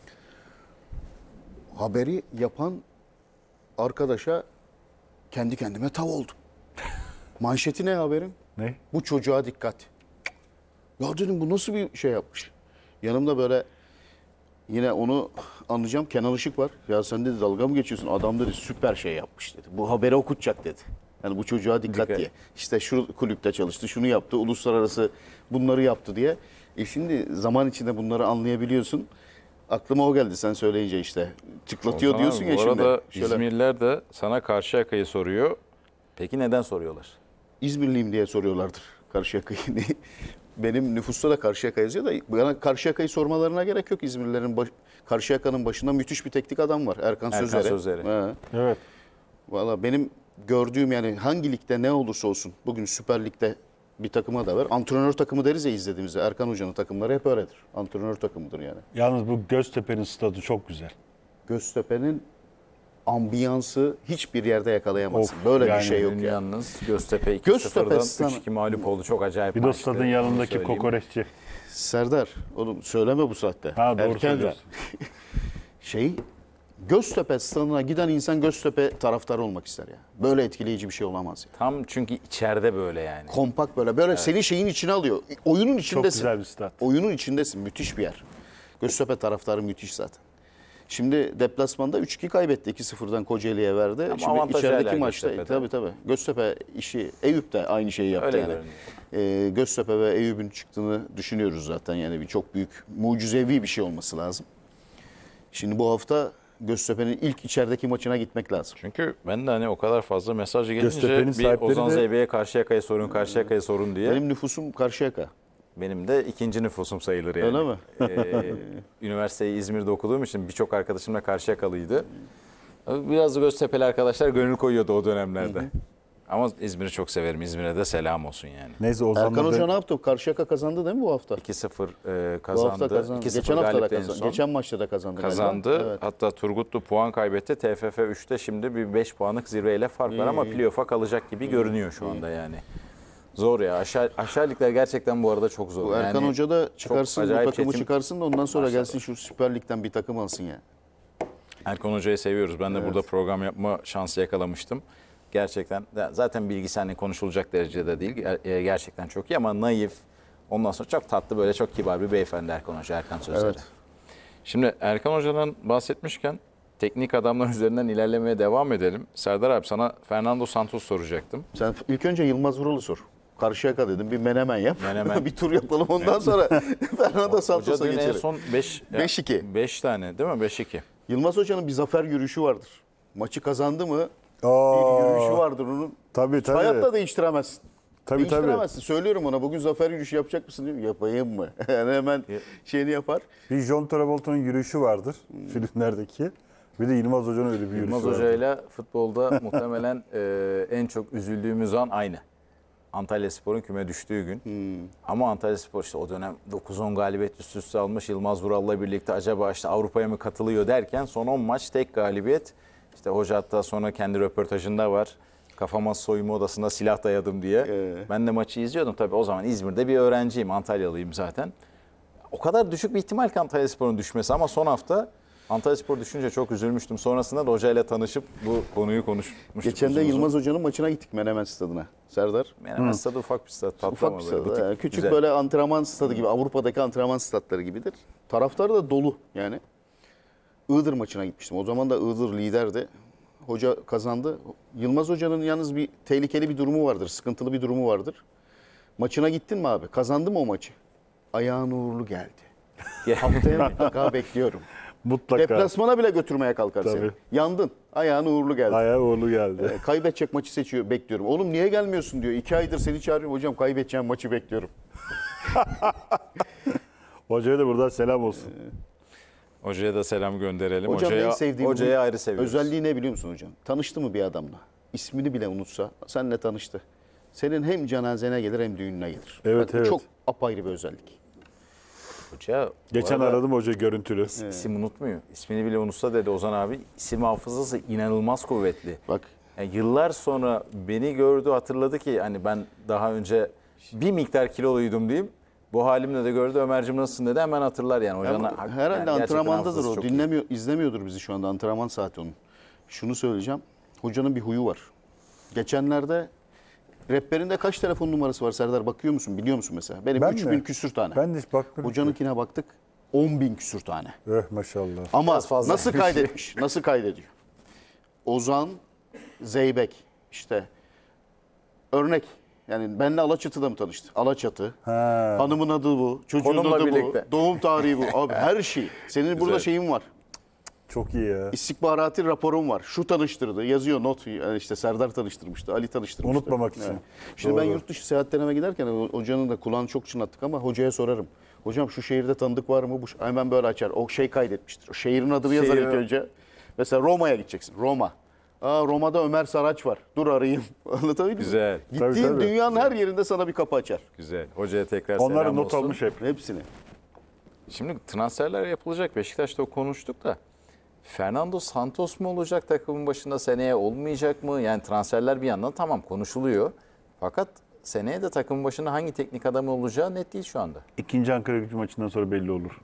Haberi yapan arkadaşa kendi kendime tav oldum. Manşeti ne haberin? Ne? Bu çocuğa dikkat. Ya dedim bu nasıl bir şey yapmış? Yanımda böyle yine onu anlayacağım Kenan Işık var. Ya sen dedi dalga mı geçiyorsun? Adam dedi süper şey yapmış dedi. Bu haberi okutacak dedi. Yani bu çocuğa dikkat diye. İşte şu kulüpte çalıştı, şunu yaptı, uluslararası bunları yaptı diye. Şimdi zaman içinde bunları anlayabiliyorsun. Aklıma o geldi sen söyleyince işte. Tıklatıyor Ozan diyorsun abi, ya bu şimdi. arada Şöyle, İzmirliler de sana Karşıyaka'yı soruyor. Peki neden soruyorlar? İzmirliyim diye soruyorlardır Karşıyaka'yı. Benim nüfusta da Karşıyaka yazıyor da bana Karşıyaka'yı sormalarına gerek yok. İzmirlilerin Karşıyaka'nın başında müthiş bir teknik adam var. Erkan Sözleri. Sözleri. He. Evet. Valla benim gördüğüm yani hangi ligde ne olursa olsun bugün Süper Lig'de bir takıma da var. Antrenör takımı deriz ya izlediğimizde. Erkan Hoca'nın takımları hep öyledir. Antrenör takımıdır yani. Yalnız bu Göztepe'nin stadı çok güzel. Göztepe'nin ambiyansı hiçbir yerde yakalayamazsın. Of, Böyle yani bir şey yok ya. Yalnız Göztepe Göztepe 2-0'dan sana- 3-2 mağlup oldu. Çok acayip Bir de o maçtı. stadın Onu yanındaki söyleyeyim. kokoreççi. Serdar oğlum söyleme bu saatte. Ha doğru Erken ver. söylüyorsun. Göztepe stadına giden insan Göztepe taraftarı olmak ister ya. Böyle etkileyici bir şey olamaz ya. Tam çünkü içeride böyle yani. Kompakt böyle senin şeyin içine alıyor. Oyunun Çok içindesin. güzel bir stat. Oyunun içindesin. Müthiş bir yer. Göztepe taraftarı müthiş zaten. Şimdi deplasmanda 3-2 kaybetti. 2-0'dan Kocaeli'ye verdi. Ama Şimdi avantaj içerideki hala maçta Göztepe'de. tabii. Göztepe işi Eyüp de aynı şeyi yaptı Öyle yani. Göztepe ve Eyüp'ün çıktığını düşünüyoruz zaten. Yani bir çok büyük mucizevi bir şey olması lazım. Şimdi bu hafta Göztepe'nin ilk içerideki maçına gitmek lazım. Çünkü ben de hani o kadar fazla mesaj gelince Göztepe'nin bir sahipleri Ozan de- Zeybe'ye Karşıyaka'ya sorun, Karşıyaka'ya sorun diye. Benim nüfusum Karşıyaka. Benim de ikinci nüfusum sayılır yani. Öyle mi? Üniversiteyi İzmir'de okuduğum için birçok arkadaşım da Karşıyakalıydı. Biraz da Göztepe'li arkadaşlar gönül koyuyordu o dönemlerde. Ama İzmir'i çok severim. İzmir'e de selam olsun yani. Neyse Erkan Ozan'la Hoca da ne yaptı? Karşıyaka kazandı değil mi bu hafta? 2-0 Bu kazandı. hafta kazandı. 2-0 Geçen hafta da galipti en kazandı. son. Geçen maçta da kazandı. Kazandı. galiba. Evet. Hatta Turgutlu puan kaybetti. TFF 3'te şimdi bir 5 puanlık zirveyle fark var ama playoff'a kalacak gibi görünüyor şu anda yani. Zor ya. Aşağı ligler gerçekten bu arada çok zor. Bu Erkan Yani Hoca da çıkarsın, bu acayip takımı çetin- çıkarsın da ondan sonra gelsin şu Süper Lig'den bir takım alsın ya. Erkan Hoca'yı seviyoruz. Ben de burada program yapma şansı yakalamıştım. Gerçekten zaten bilgisi hani konuşulacak derecede değil. Gerçekten çok iyi ama naif. Ondan sonra çok tatlı böyle çok kibar bir beyefendi Erkan Hoca, Erkan Sözleri. Evet. Şimdi Erkan Hoca'dan bahsetmişken teknik adamlar üzerinden ilerlemeye devam edelim. Serdar abi sana Fernando Santos soracaktım. Sen ilk önce Yılmaz Vural'ı sor. Karşıyaka dedim bir menemen yap. Menemen. bir tur yapalım ondan sonra Fernando Hoca Santos'a dün en geçelim. son 5-2. 5 tane değil mi? 5-2. Yılmaz Hoca'nın bir zafer yürüyüşü vardır. Maçı kazandı mı Aa, Bir yürüyüşü vardır onun. Tabii tabii. Hayatta değiştiremezsin. Tabii, tabii. Değiştiremezsin. Söylüyorum ona bugün zafer yürüyüşü yapacak mısın diyor. Yapayım mı? Yani hemen şeyini yapar. Bir John Travolta'nın yürüyüşü vardır filmlerdeki. Bir de Yılmaz Hoca'nın öyle bir yürüyüşü Yılmaz vardır. Hoca'yla futbolda muhtemelen en çok üzüldüğümüz an aynı. Antalyaspor'un küme düştüğü gün. Ama Antalyaspor işte o dönem 9-10 galibiyet üst üste almış. Yılmaz Vural'la birlikte acaba işte Avrupa'ya mı katılıyor derken son 10 maç tek galibiyet. İşte hoca hatta sonra kendi röportajında var. Kafama soyunma odasında silah dayadım diye. Ben de maçı izliyordum. Tabii o zaman İzmir'de bir öğrenciyim. Antalyalıyım zaten. O kadar düşük bir ihtimal ki Antalyaspor'un düşmesi ama son hafta Antalyaspor düşünce çok üzülmüştüm. Sonrasında da hocayla tanışıp bu konuyu konuşmuştuk. Geçen de uzun uzun. Yılmaz Hoca'nın maçına gittik Menemen Stadına. Serdar. Menemen stadı ufak bir stat. Tatlı Ufak ama bir böyle stad. butik, Yani küçük güzel. böyle antrenman stadı gibi. Avrupa'daki antrenman statları gibidir. Taraftar da dolu yani. Iğdır maçına gitmiştim. O zaman da Iğdır liderdi. Hoca kazandı. Yılmaz Hoca'nın yalnız bir tehlikeli bir durumu vardır. Sıkıntılı bir durumu vardır. Maçına gittin mi abi? Kazandı mı o maçı? Ayağın uğurlu geldi. Haftaya mutlaka bekliyorum. Mutlaka. Deplasmana bile götürmeye kalkar seni. Tabii. Yandın. Ayağın uğurlu geldi. Ayağı uğurlu geldi. Kaybedecek maçı seçiyor, bekliyorum. Oğlum niye gelmiyorsun diyor. 2 aydır seni çağırıyorum. Hocam kaybedeceğim maçı bekliyorum. Hocaya da buradan selam olsun. Hocaya da selam gönderelim. Hocam en sevdiğim hocaya bunun ayrı seviyoruz. özelliği ne biliyor musun hocam? Tanıştı mı bir adamla? İsmini bile unutsa seninle tanıştı. Senin hem cenazene gelir hem düğününe gelir. Evet, Bak, evet. Çok apayrı bir özellik. Hoca, bu Geçen arada aradım hocayı görüntülü. isim unutmuyor. İsmini bile unutsa dedi Ozan abi. İsim hafızası inanılmaz kuvvetli. Bak Yani yıllar sonra beni gördü hatırladı ki hani ben daha önce bir miktar kiloluydum diyeyim. Bu halimle de gördü Ömerciğim nasılsın dedi hemen hatırlar yani. Hocanın, herhalde yani gerçekten antrenmandadır hafızası o. çok iyi. Dinlemiyor, izlemiyordur bizi şu anda. Antrenman saati onun. Şunu söyleyeceğim. Hocanın bir huyu var. Geçenlerde rehberinde kaç telefon numarası var Serdar? Bakıyor musun? Biliyor musun mesela? Benim Ben 3000 mi? küsür tane. Ben de hiç bakmadım. Hocanınkine baktık. 10.000 küsür tane. Maşallah. Ama Biraz fazla. nasıl kaydetmiş? Nasıl kaydediyor? Ozan Zeybek işte örnek yani benle Alaçatı'da mı tanıştı? Alaçatı. Ha. Hanımın adı bu. Çocuğun Konumla adı birlikte. bu. Doğum tarihi bu. Abi her şey. Senin burada şeyin var. Çok iyi ya. İstihbarati raporun var. Şu tanıştırdı. Yazıyor not. Yani işte Serdar tanıştırmıştı. Ali tanıştırmıştı. Unutmamak için. Şimdi ben Doğru. yurt dışı seyahatlerime giderken hocanın da kulağını çok çınlattık ama hocaya sorarım. Hocam şu şehirde tanıdık var mı? Hemen böyle açar. O şey kaydetmiştir. O şehrin adını yazar ilk önce. Mesela Roma'ya gideceksin. Roma. Roma'da Ömer Saraç var. Dur arayayım. Anlatabildim mi? Güzel. Gittiğin Tabii, tabii. dünyanın her yerinde sana bir kapı açar. Güzel. Hocaya tekrar Onları selam not olsun. almış hep. Hepsini. Şimdi transferler yapılacak. Beşiktaş'ta konuştuk da. Fernando Santos mu olacak takımın başında seneye olmayacak mı? Yani transferler bir yandan tamam konuşuluyor. Fakat seneye de takımın başında hangi teknik adamı olacağı net değil şu anda. İkinci Ankara Gücü maçından sonra belli olur.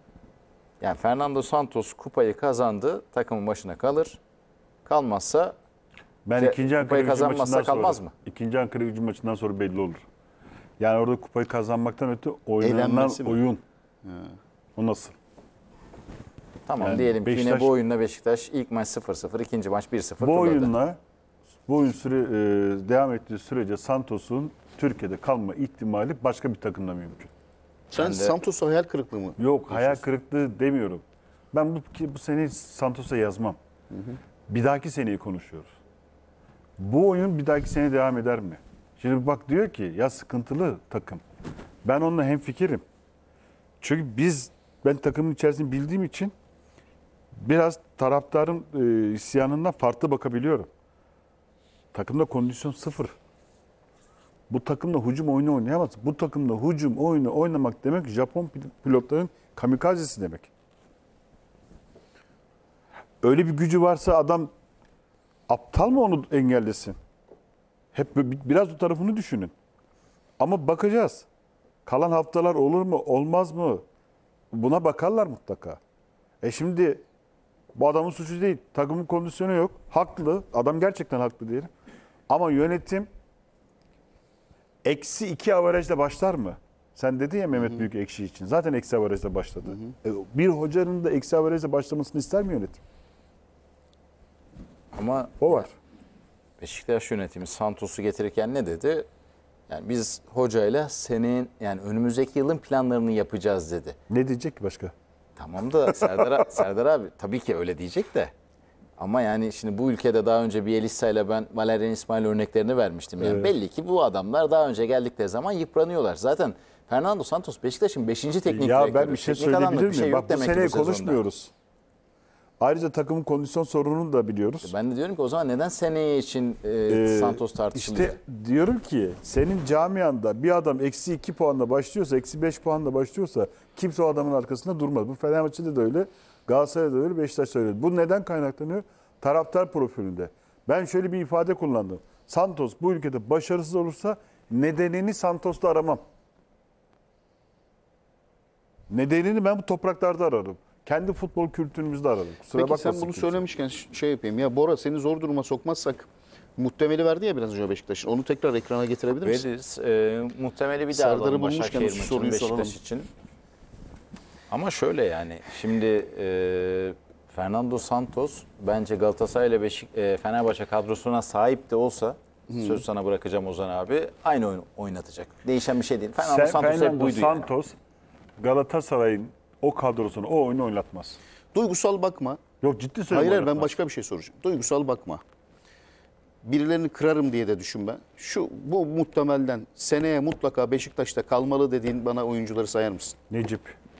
Yani Fernando Santos kupayı kazandı, takımın başına kalır. Kalmazsa Ben İşte ikinci Ankara kupayı Gücü kazanmazsa maçından sonra, kalmaz mı? İkinci Ankara Gücü maçından sonra belli olur. Yani orada kupayı kazanmaktan öte oynanan Eğlenmesi mi? oyun. O nasıl? tamam Yani diyelim ki yine Beşiktaş- bu oyunla Beşiktaş ilk maç 0-0, ikinci maç 1-0 Bu turladı. oyunla bu oyun devam ettiği sürece Santos'un Türkiye'de kalma ihtimali başka bir takımda mümkün. Sen Ben de- Santos'a hayal kırıklığı mı? Yok, hayal kırıklığı demiyorum. Ben bu seneyi Santos'a yazmam. Bir dahaki seneyi konuşuyoruz. Bu oyun bir dahaki sene devam eder mi? Şimdi bak diyor ki ya sıkıntılı takım. Ben onunla hemfikirim. Çünkü ben takımın içerisini bildiğim için biraz taraftarın isyanından farklı bakabiliyorum. Takımda kondisyon sıfır. Bu takımda hücum oyunu oynayamaz. Bu takımda hücum oyunu oynamak demek Japon pilotların kamikazesi demek. Öyle bir gücü varsa adam aptal mı onu engellesin? Hep biraz o tarafını düşünün. Ama bakacağız. Kalan haftalar olur mu, olmaz mı? Buna bakarlar mutlaka. Şimdi bu adamın suçu değil. Takımın kondisyonu yok. Haklı. Adam gerçekten haklı diyelim. Ama yönetim -2 averajla başlar mı? Sen dedin ya Mehmet Büyük ekşi için. Zaten eksi averajla başladı. Bir hocanın da eksi averajla başlamasını ister mi yönetim? Ama O var. Beşiktaş yönetimi Santos'u getirirken ne dedi? Yani biz hocayla senin yani önümüzdeki yılın planlarını yapacağız dedi. Ne diyecek ki başka? Tamam da Serdar abi tabii ki öyle diyecek de. Ama yani şimdi bu ülkede daha önce Bielitsa ile ben Valerian İsmail örneklerini vermiştim. Yani belli ki bu adamlar daha önce geldikleri zaman yıpranıyorlar. Zaten Fernando Santos Beşiktaş'ın 5. teknik direktörü. Ya ben bir şey Teknik adamlık söyleyebilir miyim? yok Bak bu demek ki seneyi sezonda. konuşmuyoruz. Ayrıca takımın kondisyon sorununu da biliyoruz. Ben de diyorum ki o zaman neden seneye için Santos tartışılıyor? İşte diyorum ki senin camianda bir adam eksi 2 puanla başlıyorsa, eksi 5 puanla başlıyorsa kimse o adamın arkasında durmaz. Bu Fenerbahçe'de de öyle, Galatasaray'da da öyle, Beşiktaş'ta öyle. Bu neden kaynaklanıyor? Taraftar profilinde. Ben şöyle bir ifade kullandım. Santos bu ülkede başarısız olursa nedenini Santos'ta aramam. Nedenini ben bu topraklarda ararım. Kendi futbol kültürümüzde ararım. Kusura Peki sen bakmasın bunu kimse. söylemişken şey yapayım. Ya Bora seni zor duruma sokmazsak muhtemeli verdi ya biraz önce Beşiktaş'ın. Onu tekrar ekrana getirebilir misin? Veririz. Muhtemeli bir daha Serdar'ı alalım bulmuşken Başakşehir şu maçını soruyu Beşiktaş soralım. için. Ama şöyle yani şimdi Fernando Santos bence Galatasaray ile Fenerbahçe kadrosuna sahip de olsa söz sana bırakacağım Ozan abi aynı oyun oynatacak. Değişen bir şey değil. Fernando Santos hep Fernando buydu yani. Santos Galatasaray'ın o kadrosunu, o oyunu oynatmaz. Duygusal bakma. Yok ciddi Hayır söylüyorum. hayır ben oynatmaz. başka bir şey soracağım. Duygusal bakma. Birilerini kırarım diye de düşünme. Bu muhtemelden seneye mutlaka Beşiktaş'ta kalmalı dediğin bana oyuncuları sayar mısın? Necip.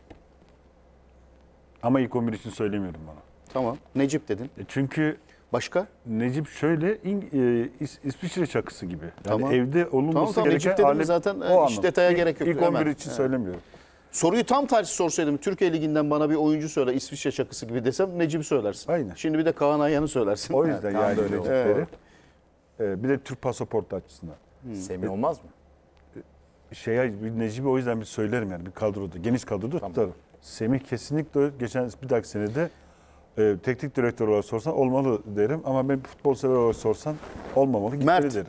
Ama ilk 11 için söylemiyorum bana. Tamam. Necip dedin. Çünkü Başka? Necip şöyle İsviçre çakısı gibi. Yani Tamam. evde olunması Tamam, gereken Necip dedim alet zaten, o hiç anlamda. detaya gerek yok. İlk 11 Hemen. için söylemiyorum. Soruyu tam tersi sorsaydım Türkiye Ligi'nden bana bir oyuncu söyle İsviçre çakısı gibi desem Necip'i söylersin. Aynen. Şimdi bir de Kaan Ayhan'ı söylersin. O yüzden Tam da yani öyle oldu. Necipleri. Bir de Türk pasaportu açısından. Semih olmaz mı? Necip'i o yüzden bir söylerim yani bir kadroda. Geniş kadroda tutarım. Semih kesinlikle geçen bir dahaki senede teknik direktör olarak sorsan olmalı derim. Ama ben futbol sever olarak sorsan olmamalı. Gitmeli Mert. derim.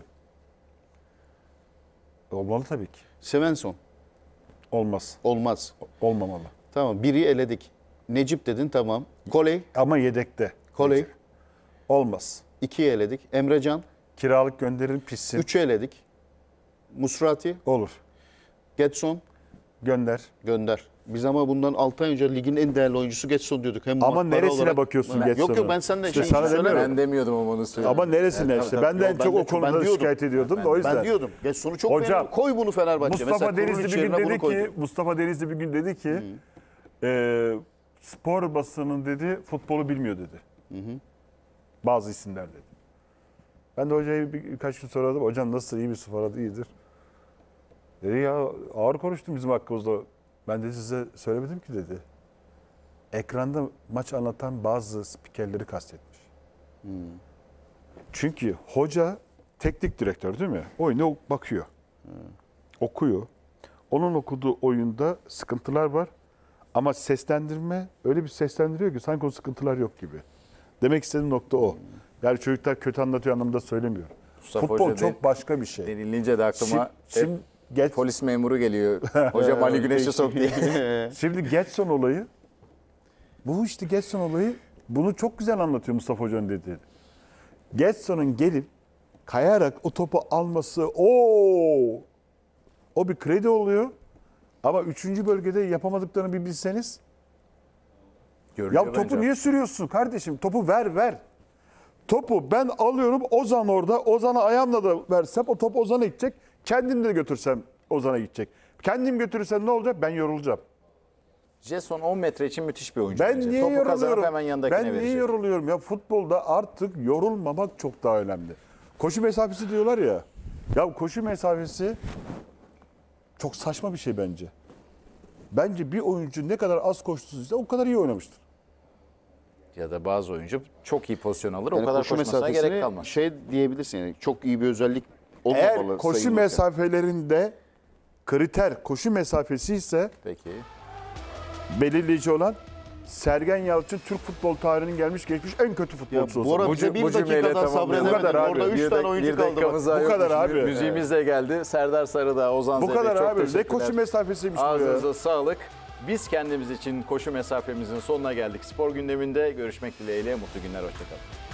Olmalı tabii ki. Svensson. Olmaz. Olmaz. Olmamalı. Tamam biri eledik. Necip dedin tamam. Koley. Ama yedekte. Koley. Necip. Olmaz. 2'yi eledik. Emrecan. Kiralık gönderin pişsin. 3'ü eledik. Musrati. Olur. Getson. Gönder. Gönder. Biz ama bundan 6 ay önce ligin en değerli oyuncusu Getson diyorduk. Hem Ama para neresine olarak- bakıyorsun Yok Getson'u? yok ben senden İşte şey sana söylemedim. demiyorum. Ben demiyordum ama onu söyleyeyim. Ama neresine Evet, işte? tabii, Ben de en tabii. çok Ben o de- konuda ben diyordum. şikayet ediyordum da o yüzden. Ben diyordum. Getson'u çok Hocam, beğendim. Koy bunu Fenerbahçe. Mustafa Denizli bir gün yerine bunu dedi koydu. ki, Mustafa Denizli bir gün dedi ki, spor basının dedi futbolu bilmiyor dedi. Bazı isimler dedi. Ben de hocaya birkaç gün soradım. Hocam nasıl iyi bir spor adı iyidir. Dedi ya ağır konuştum bizim hakkımızda. Ben de size söylemedim ki dedi. Ekranda maç anlatan bazı spikerleri kastetmiş. Çünkü hoca teknik direktör değil mi? Oyuna bakıyor. Okuyor. Onun okuduğu oyunda sıkıntılar var. Ama seslendirme öyle bir seslendiriyor ki sanki o sıkıntılar yok gibi. Demek istediğim nokta o. Yani çocuklar kötü anlatıyor anlamında söylemiyorum. Mustafa Futbol Hoca çok başka bir şey. denilince de aklıma Şimdi hep polis memuru geliyor. Hocam Ali Güneş'i sok diye. Şimdi Getson olayı, bu işte Getson olayı bunu çok güzel anlatıyor Mustafa Hoca'nın dediği. Getson'un gelip kayarak o topu alması o bir kredi oluyor. Ama 3. bölgede yapamadıklarını bir bilseniz. Görülüyor Ya topu bence. niye sürüyorsun kardeşim? Topu ver. Topu ben alıyorum Ozan orada. Ozan'a ayağımla da versem o top Ozan'a gidecek. Kendim de götürsem Ozan'a gidecek. Kendim götürürsem ne olacak? Ben yorulacağım. Jason 10 metre için müthiş bir oyuncu. Ben bence. niye Topu kazanıp yoruluyorum? hemen yanındakine Ben niye verecek. yoruluyorum? Ya futbolda artık yorulmamak çok daha önemli. Koşu mesafesi diyorlar ya. Ya koşu mesafesi çok saçma bir şey bence. Bence bir oyuncu ne kadar az koştuysa o kadar iyi oynamıştır. Ya da bazı oyuncu çok iyi pozisyon alır. O Yani kadar koşu koşmasına mesafesini gerek kalmaz. şey diyebilirsin yani çok iyi bir özellik olmamalı. Eğer koşu sayılırken. mesafelerinde kriter koşu mesafesi ise Peki. belirleyici olan Sergen Yalçın Türk futbol tarihinin gelmiş geçmiş en kötü futbolcusu. Bu arada olsun. bize bir bu cümleyle dakika daha tamamlayalım. sabredemedin. Bu kadar abi. Orada 3 tane oyuncu kaldı. Bak. daha Bu yok. kadar abi. Müziğimiz de geldi. Serdar Sarıdağ, Ozan Bu Zeybek, kadar çok abi. Ne teşekkürler. koşu mesafesiymiş bu ya. Ağzınıza sağlık. Biz kendimiz için koşu mesafemizin sonuna geldik. Spor gündeminde görüşmek dileğiyle. Mutlu günler, hoşçakalın.